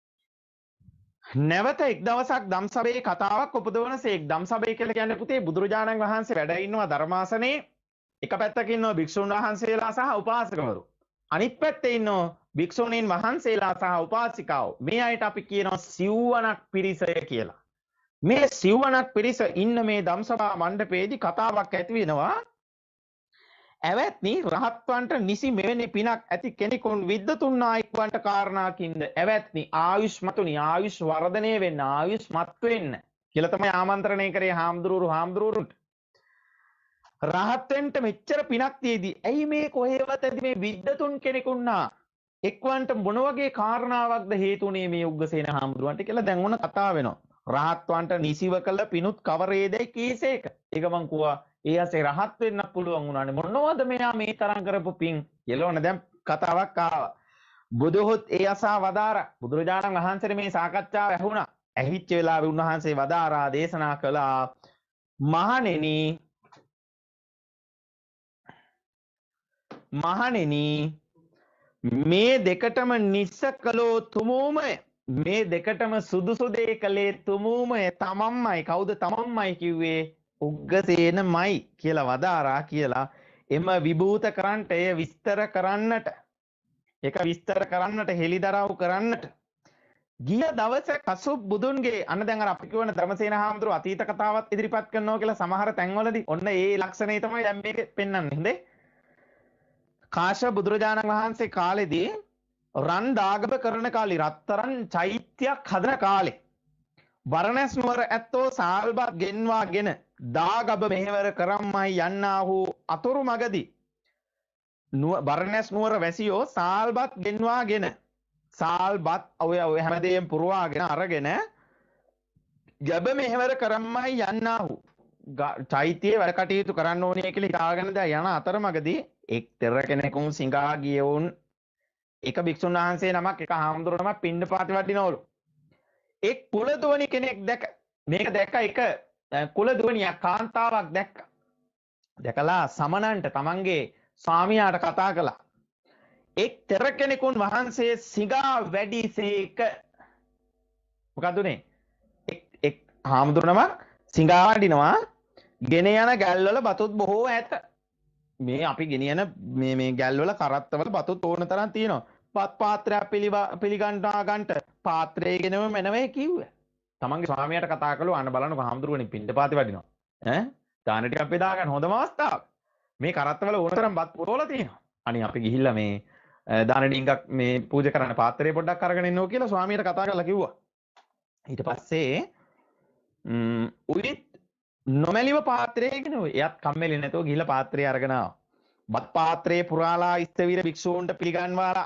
නැවත එක් දවසක් ධම්සභයේ කතාවක් උපදවන සේක්. ධම්සභය කියලා කියන්නේ පුතේ බුදුරජාණන් වහන්සේ වැඩ ඉන්නවා ධර්මාසනේ. එක පැත්තක ඉන්නවා භික්ෂුන් වහන්සේලා සහ උපාසකවරු. අනිත් පැත්තේ ඉන්නවා භික්ෂුණීන් වහන්සේලා සහ උපාසිකාවෝ. මේ අයට අපි කියනවා සිව්වණක් පිරිසය කියලා. මේ සිව්වණක් පිරිස ඉන්න මේ ධම්සභා මණ්ඩපයේදී කතාවක් ඇති වෙනවා. ඇවැත්නි රහත්වන්ට නිසි මෙවැනි පිනක් ඇති කෙනෙකුන් විද්වතුන් නායකවන්ට කාරණාකින්ද ඇවැත්නි ආයුෂ්මතුනි ආයුෂ් වර්ධනය වෙන්න ආයුෂ්මත් වෙන්න කියලා තමයි ආමන්ත්‍රණය කරේ හාමුදුරුවෝ හාමුදුරුවරුන්ට. රහත් වෙන්න මෙච්චර පිනක් තියේදී ඇයි මේ කොහෙවත් ඇති මේ විද්වතුන් කෙනෙකුන්නා එක්වන්ට මොන වගේ කාරණාවක්ද හේතුනේ මේ උග්ගසේන හාමුදුරුවන්ට කියලා දැන් ඔන්න කතා වෙනවා. රහත්වන්ට නිසිව කළ පිනුත් කවරේදයි කීසේක. ඒක මං කිව්වා ඒ ඇසේ රහත් වෙන්න පුළුවන් වුණානේ මොනවද මෙයා මේ තරම් කරපු පින් කියලා ඔන්න දැන් කතාවක් ආවා. බුදුහොත් ඒ අසා වදාරා බුදුරජාණන් වහන්සේට මේ සාකච්ඡාව ඇහුණා. ඇහිච්ච වෙලාවේ උන්වහන්සේ වදාරා දේශනා කළා මහණෙනි මහණෙනි මේ දෙකටම නිස්සකලෝ තුමෝමය මේ දෙකටම සුදුසු දේ කළේ තුමෝමය තමන්මයි. කවුද තමන්මයි කිව්වේ? උග්ගසේනමයි කියලා වදාරා කියලා එම විභූත කරන්නට එය විස්තර කරන්නට ඒක විස්තර කරන්නට හෙළිදරව් කරන්නට ගිය දවස කසුප් බුදුන්ගේ අන්න දැන් අර අපි කියවන ධර්මසේන හාමුදුරුවෝ අතීත කතාවත් ඉදිරිපත් කරනවා කියලා සමහර තැන්වලදී ඔන්න ඒ ලක්ෂණය තමයි දැන් මේක පෙන්වන්නේ. හොඳේ කාශ්‍යප බුදුරජාණන් වහන්සේ කාලෙදී රන් දාගබ කරන කාලේ රත්තරන් චෛත්‍යයක් හදන කාලේ බරණැස් නුවර ඇත්තෝ සාල්බත් ගෙන්වාගෙන දාගබ මෙහෙවර කරම්මයි යන්නාහු අතුරු මගදී බරණැස් නුවර වැසියෝ සාල්බත් ගෙන්වාගෙන සාල්බත් ඔය ඔය හැමදේම පුරවාගෙන අරගෙන ගබ මෙහෙවර කරම්මයි යන්නාහු චෛත්‍යයේ වැඩ කටයුතු කරන්න ඕනේ කියලා හිතාගෙන දැන් යන අතරමඟදී එක් තෙර කෙනෙකුන් සිඟා ගියවුන් එක භික්ෂුන් වහන්සේ නමක් එක හාමුදුරුවෝ නමක් පිණ්ඩපාත වඩිනවලු. එක් කුලදුවනි කෙනෙක් දැක මේක දැක්ක එක කුලදුවනියක් කාන්තාවක් දැක්ක. දැකලා සමනන්ට තමන්ගේ ස්වාමියාට කතා කළා. එක් තෙර කෙනෙකුන් වහන්සේ සිඟා වැඩිසේක. මොකද උනේ? එක් එක් හාමුදුරුවෝ නමක් සිඟා වඩිනවා. ගෙන යන ගැල්වල බතුත් බොහෝ ඇත. මේ අපි ගෙනියන මේ මේ ගැල්වල කරත්තවල බතුත් ඕන තරම් තියෙනවා. පත් පාත්‍රයක් පිළිගන්නා ගන්නට පාත්‍රය ගෙනම මෙනවේ කිව්වේ. තමන්ගේ ස්වාමියාට කතා කළා අන්න බලන්න හාමුදුරුවනේ පිණ්ඩපාතේ වඩිනවා. ඈ දාන ටිකක් බෙදා ගන්න හොඳම අවස්ථාවක්. මේ කරත්තවල ඕන තරම් බත් පුරවලා තියෙනවා. අනේ අපි ගිහිල්ලා මේ දාන ඩිංගක් මේ පූජා කරන්න පාත්‍රය පොඩ්ඩක් අරගෙන එන්නෝ කියලා ස්වාමියාට කතා කරලා කිව්වා. ඊට පස්සේ ම් උවිත් නොමැලිව පාත්‍රය ගෙන එයත් කම්මැලි නැතුව ගිහිල්ලා පාත්‍රය අරගෙන ආවා. බත් පාත්‍රයේ පුරාලා ඉස්තවිර භික්ෂූන්ට පිළිගන්වාලා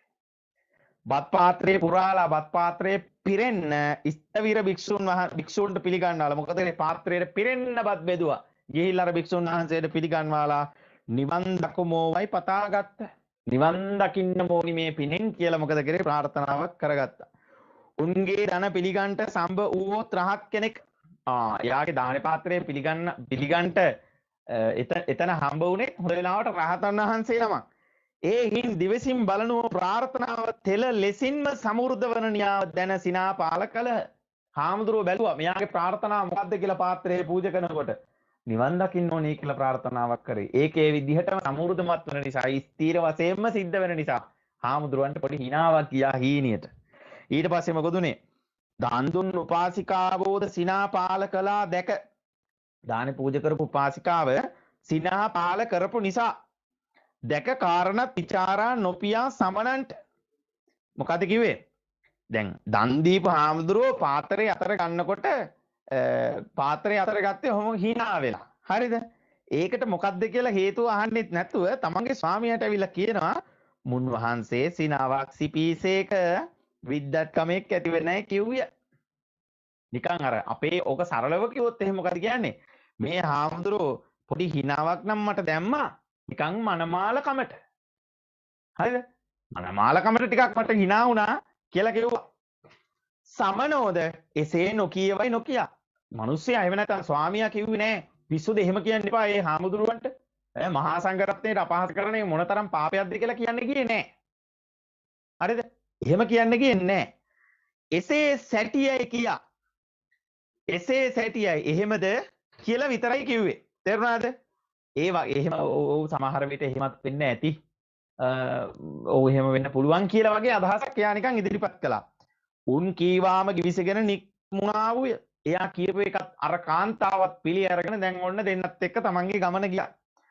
බත් පාත්‍රයේ පුරාලා බත් පාත්‍රයේ පිරෙන්න ඉස්තවිර භික්ෂූන් භික්ෂූන්ට පිළිගන්වාලා මොකද මේ පාත්‍රයේ පිරෙන්න බත් බෙදුවා. ගිහිල්ලා අර භික්ෂූන් වහන්සේට පිළිගන්වාලා නිවන් දකමෝවයි පතාගත්ත. නිවන් දකින්න ඕනි මේ පිනෙන් කියලා මොකද කරේ ප්‍රාර්ථනාවක් කරගත්තා. උන්ගේ ධන පිළිගන්ට සම්බ වූවොත් රහත් කෙනෙක් ආ යාගේ දාන පාත්‍රය පිළිගන්න පිළිගන්ට එතන හම්බ වුණේ හොඳ වෙලාවට රහතන් වහන්සේ නමක්. ඒ හින් දිවසින් බලනුව ප්‍රාර්ථනාව තෙල ලෙසින්ම සමෘද්ධ වන න්‍යාව දැන සිනා පාල කළහ. හාමුදුරුවෝ බැලුවා මෙයාගේ ප්‍රාර්ථනාව මොකද්ද කියලා පාත්‍රයේ පූජා කරනකොට නිවන් දකින්න ඕනේ කියලා ප්‍රාර්ථනාවක් කරේ. ඒකේ විදිහටම සමෘද්ධමත් වෙන නිසා ස්ථීර වශයෙන්ම සිද්ධ වෙන නිසා හාමුදුරුවන්ට පොඩි හිනාවක් ගියා හීනියට. ඊට පස්සේ මොකද උනේ? දාන දුන් උපාසිකාවෝද සිනා පාල කළා දැක දාන පූජා කරපු උපාසිකාව සිනා පාල කරපු නිසා දැක කාරණා විචාරා නොපියා සමනන්ට මොකද කිව්වේ? දැන් දන් දීපු හාමුදුරුවෝ පාත්‍රය අතර ගන්නකොට පාත්‍රය අතර ගත්තේ ඔහොම hina වෙලා. හරිද? ඒකට මොකද්ද කියලා හේතුව අහන්නෙත් නැතුව තමන්ගේ ස්වාමියාට ඇවිල්ලා කියනවා මුන් වහන්සේ සිනාවක් සිපීසේක විද්දත් කමෙක් ඇති වෙන්නේ නැහැ කිව්විය. නිකන් අර අපේ ඕක සරලව කිව්වොත් එහෙම මොකද කියන්නේ? මේ හාමුදුරුවෝ පොඩි හිනාවක් නම් මට දැම්මා නිකන් මනමාල කමට. හරිද? මනමාල කමට ටිකක් මට hina වුණා කියලා කිව්වා. සමනෝද එසේ නොකියවයි නොකියා. මිනිස්සයා එහෙම නැත්නම් ස්වාමියා කිව්වේ නෑ. පිස්සුද එහෙම කියන්න එපා ඒ හාමුදුරුවන්ට. ඈ මහා සංඝරත්නයට අපහාස කරන්නේ මොනතරම් පාපයක්ද කියලා කියන්නේ ගියේ නෑ. හරිද? එහෙම කියන්න ගියේ නෑ. එසේ සැටියයි කියා. එසේ සැටියයි එහෙමද කියලා විතරයි කිව්වේ. තේරුණාද? ඒ වගේ එහෙම ඔව් සමහර විට එහෙමත් වෙන්න ඇති. ඔව් එහෙම වෙන්න පුළුවන් කියලා වගේ අදහසක් එයා නිකන් ඉදිරිපත් කළා. උන් කීවාම කිවිසගෙන නික්මුණා වූය. එයා කියපු එකත් අර කාන්තාවත් පිළි අරගෙන දැන් ඔන්න දෙන්නත් එක්ක තමන්ගේ ගමන ගියා.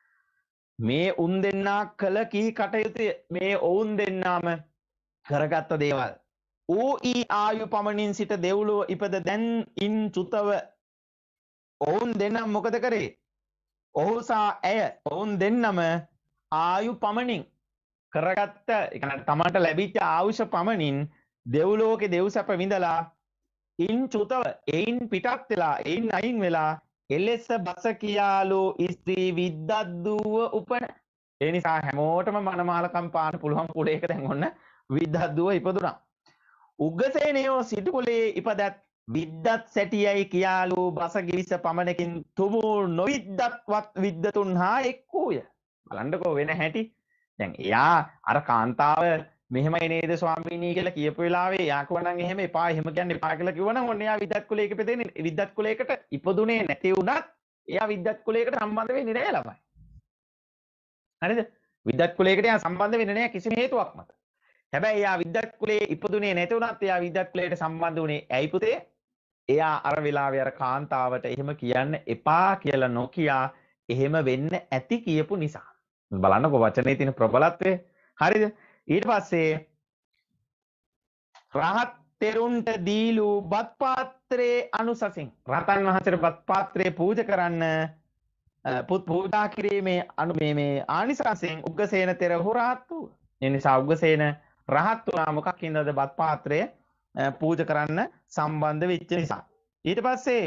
මේ උන් දෙන්නා කළ කී කටයුතු මේ ඔවුන් දෙන්නාම කරගත්ත දේවල්. ඌ ඊ ආයු පමණින් සිට දෙව්ලොව ඉපද දැන් ඉන් චුතව ඔවුන් දෙන්නම් මොකද කරේ? ඔහු සහ ඇය ඔවුන් දෙන්නම ආයු පමණින් කරගත්ත ඒ කියන්නේ තමන්ට ලැබිච්ච ආයුෂ පමණින් දෙව්ලෝකේ දෙව්සැප විඳලා ඉන් චුතව එයින් පිටත් වෙලා එයින් අයින් වෙලා එලෙස බස කියාලෝ ස්ත්‍රී විද්දද්දුව උපන. ඒ නිසා හැමෝටම මනමාලකම් පාන්න පුළුවන් කුලයක දැන් ඔන්න විද්දද්දුව ඉපදුනා. උග්ගසේනයෝ සිටු කුලයේ ඉපදත් විද්දත් සැටියයි කියාලෝ බස ගිවිස පමණකින් තුමු නොවිද්දත්වත් විද්දතුන් හා එක්කූය. බලන්නකෝ වෙන හැටි. දැන් එයා අර කාන්තාව මෙහෙමයි නේද ස්වාමීනි කියලා කියපු වෙලාවේ එයා කිව්වනම් එහෙම එපා එහෙම කියන්න එපා කියලා කිව්වනම් ඔන්න එයා විද්දත් කුලයක ඉපදෙන්නේ විද්දත් කුලයකට ඉපදුනේ නැති වුණත් එයා විද්දත් කුලයකට සම්බන්ධ වෙන්නේ නැහැ ළමයි. හරිද? විද්දත් කුලයකට එයා සම්බන්ධ වෙන්නේ නැහැ කිසිම හේතුවක් මත. හැබැයි එයා විද්දත් කුලයේ ඉපදුනේ නැති වුණත් එයා විද්දත් කුලයට සම්බන්ධ වුණේ ඇයි පුතේ? එයා අර වෙලාවේ අර කාන්තාවට එහෙම කියන්න එපා කියලා නොකියා එහෙම වෙන්න ඇති කියපු නිසා. බලන්නකෝ වචනේ තියෙන ප්‍රබලත්වය. හරිද? ඊට පස්සේ රහත් තෙරුන්ට දීලු බත් පාත්‍රයේ අනුසසින් රතන් වහන්සේට බත් පාත්‍රයේ පූජා කරන්න පුත් පූජා කිරීමේ අනු මේ මේ ආනිසංසයෙන් උග්ගසේන තෙරහු රහත් වූ. ඒ නිසා උග්ගසේන රහත් වුණා මොකක්ින්දද බත් පාත්‍රය පූජා කරන්න සම්බන්ධ වෙච්ච නිසා. ඊට පස්සේ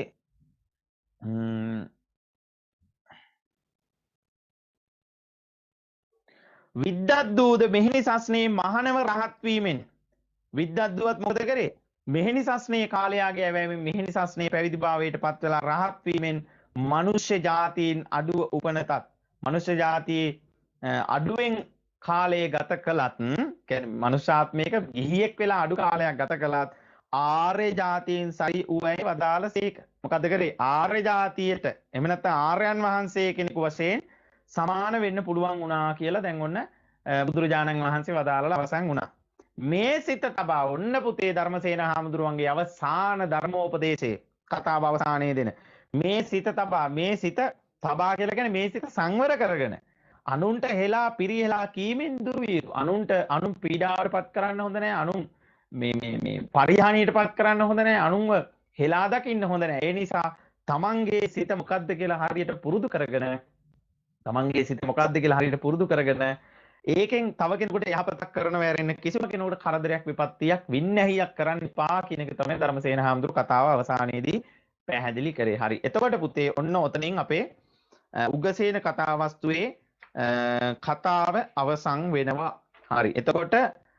විද්දද්දූද මෙහෙණි සස්නේ මහණව රහත් වීමෙන් විද්දද්දුවත් මොකද කරේ? මෙහෙණි සස්නේ කාලයාගේ ඇවෑමෙන් මෙහෙණි සස්නේ පැවිදි භාවයට පත් වෙලා රහත් වීමෙන් මනුෂ්‍ය ජාතීන් අඩුව උපනතත් මනුෂ්‍ය ජාතියේ අඩුවෙන් කාලය ගත කළත් කියන්නේ මනුෂ්‍යාත්මයක ගිහියෙක් වෙලා අඩු කාලයක් ගත කළත් ආර්ය ජාතීන් සරි උවයි වදාළසේක. මොකද කරේ? ආර්ය ජාතියට එහෙම නැත්නම් ආර්යයන් වහන්සේ කෙනෙකු වශයෙන් සමාන වෙන්න පුළුවන් වුණා කියලා දැන් ඔන්න බුදුරජාණන් වහන්සේ වදාළලා අවසන් වුණා. මේ සිත තබා ඔන්න පුතේ ධර්මසේන හාමුදුරුවන්ගේ අවසාන ධර්මෝපදේශයේ කතාව අවසානයේ දෙන මේ සිත තබා මේ සිත තබා කියලා කියන්නේ මේ සිත සංවර කරගෙන අනුන්ට හෙලා පිරිහෙලා කීමෙන් දුරු වීරු අනුන්ට අනුන් පීඩාවටපත් කරන්න හොඳ නැහැ අනුන් මේ මේ මේ පරිහානියටපත් කරන්න හොඳ නැහැ අනුන්ව හෙලා දකින්න හොඳ නැහැ ඒ නිසා තමන්ගේ සිත මොකද්ද කියලා හරියට පුරුදු කරගෙන තමන්ගේ සිත මොකද්ද කියලා හරියට පුරුදු කරගෙන ඒකෙන් තව කෙනෙකුට යහපතක් කරන වැරෙන්න කිසිම කෙනෙකුට කරදරයක් විපත්තියක් වින්නැහියක් කරන්න එපා කියන එක තමයි ධර්මසේන හාමුදුරු කතාව අවසානයේදී පැහැදිලි කරේ. හරි. එතකොට පුතේ ඔන්න ඔතනින් අපේ උග්ගසේන කතා වස්තුවේ කතාව අවසන් වෙනවා. හරි. එතකොට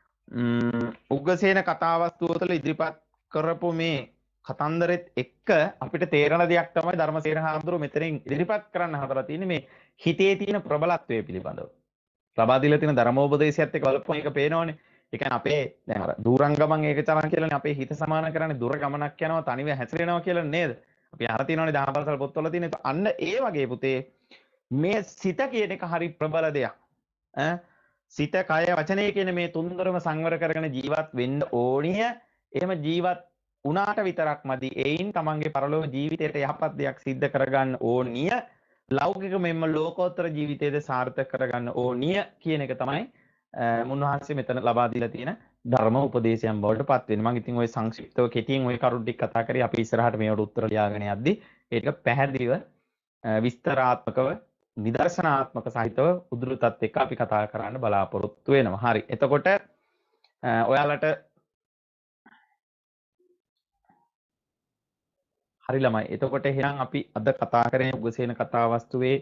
උග්ගසේන කතා වස්තුව තුළ ඉදිරිපත් කරපු මේ කතන්දරෙත් එක්ක අපිට තේරෙන දෙයක් තමයි ධර්මසේන හාමුදුරුවෝ මෙතනින් ඉදිරිපත් කරන්න හදලා තියෙන්නේ මේ හිතේ තියෙන ප්‍රබලත්වය පිළිබඳව. ලබා දීලා තියෙන ධර්මෝපදේශයත් එක්ක බලපුවම ඒක පේනවනේ. ඒ කියන්නේ අපේ දැන් අර දුරංගමන් ඒකචරණ කියලානේ අපේ හිත සමාන කරන්නේ දුර ගමනක් යනවා තනිව හැසිරෙනවා කියලා නේද? අපි අහලා තියෙනවනේ දහපාසල් පොත්වල තියෙන. අන්න ඒ වගේ පුතේ මේ සිත කියන එක හරි ප්‍රබල දෙයක්. ඈ සිත කය වචනය කියන මේ තුන්දරම සංවර කරගෙන ජීවත් වෙන්න ඕනිය. එහෙම ජීවත් උනාට විතරක් මදි. ඒයින් තමන්ගේ පරලෝක ජීවිතයට යහපත් දෙයක් සිද්ධ කරගන්න ඕනිය. ලෞකික මෙන්න ලෝකෝත්තර ජීවිතයේද සාර්ථක කරගන්න ඕනිය කියන එක තමයි මුන්වහන්සේ මෙතන ලබා දීලා තියෙන ධර්ම උපදේශයන් බවට පත් වෙන්නේ. මම ඉතින් ওই සංක්ෂිප්තව කෙටියෙන් ওই කරුණු ටික කතා කරේ. අපි ඉස්සරහට මේවට උත්තර ලියාගෙන යද්දි ඒක පැහැදිලිව විස්තරාත්මකව නිදර්ශනාත්මක සහිතව උදුරුතත් එක්ක අපි කතා කරන්න බලාපොරොත්තු වෙනවා. හරි. එතකොට ඔයාලට හරි ළමයි. එතකොට එහෙනම් අපි අද කතා කරන්නේ උග්ගසේන කතා වස්තුවේ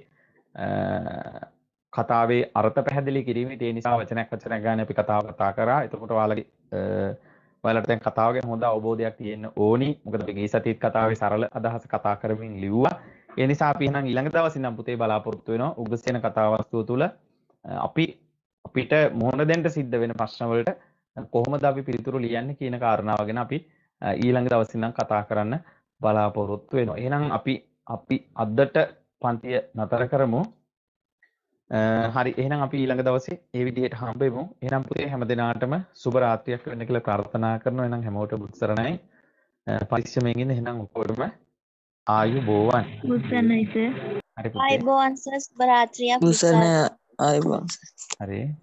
කතාවේ අර්ථ පැහැදිලි කිරීමේ ඒ නිසා වචනයක් වචනයක් ගන්න අපි කතාව කතා කරා. එතකොට ඔයාලගේ ඔයාලට දැන් කතාව ගැන හොඳ අවබෝධයක් තියෙන්න ඕනි. මොකද අපි ගිය සතියේත් කතාවේ සරල අදහස කතා කරමින් ලිව්වා. ඒ නිසා අපි එහෙනම් ඊළඟ දවසේ ඉඳන් පුතේ බලාපොරොත්තු වෙනවා උග්ගසේන කතා වස්තුව තුළ අපි අපිට මොහොන දෙන්න සිද්ධ වෙන ප්‍රශ්න වලට කොහොමද අපි පිළිතුරු ලියන්නේ කියන කාරණාව ගැන අපි ඊළඟ දවසේ ඉඳන් කතා කරන්න බලාපොරොත්තු වෙනවා. එහෙනම් අපි අපි අදට පන්තිය නතර කරමු. හරි. එහෙනම් අපි ඊළඟ දවසේ මේ විදිහට හම්බෙමු. එහෙනම් පුතේ හැම දිනාටම සුබ රාත්‍රියක් වෙන්න කියලා ප්‍රාර්ථනා කරනවා. එහෙනම් හැමෝටම බුත් සරණයි. පරිස්සමෙන් ඉන්න. එහෙනම් ඔක්කොටම ආයුබෝවන්. බුත් සරණයි සර්. හරි පුතේ. ආයුබෝවන් සර් සුබ රාත්‍රියක්. බුත් සරණයි ආයුබෝවන්. හරි.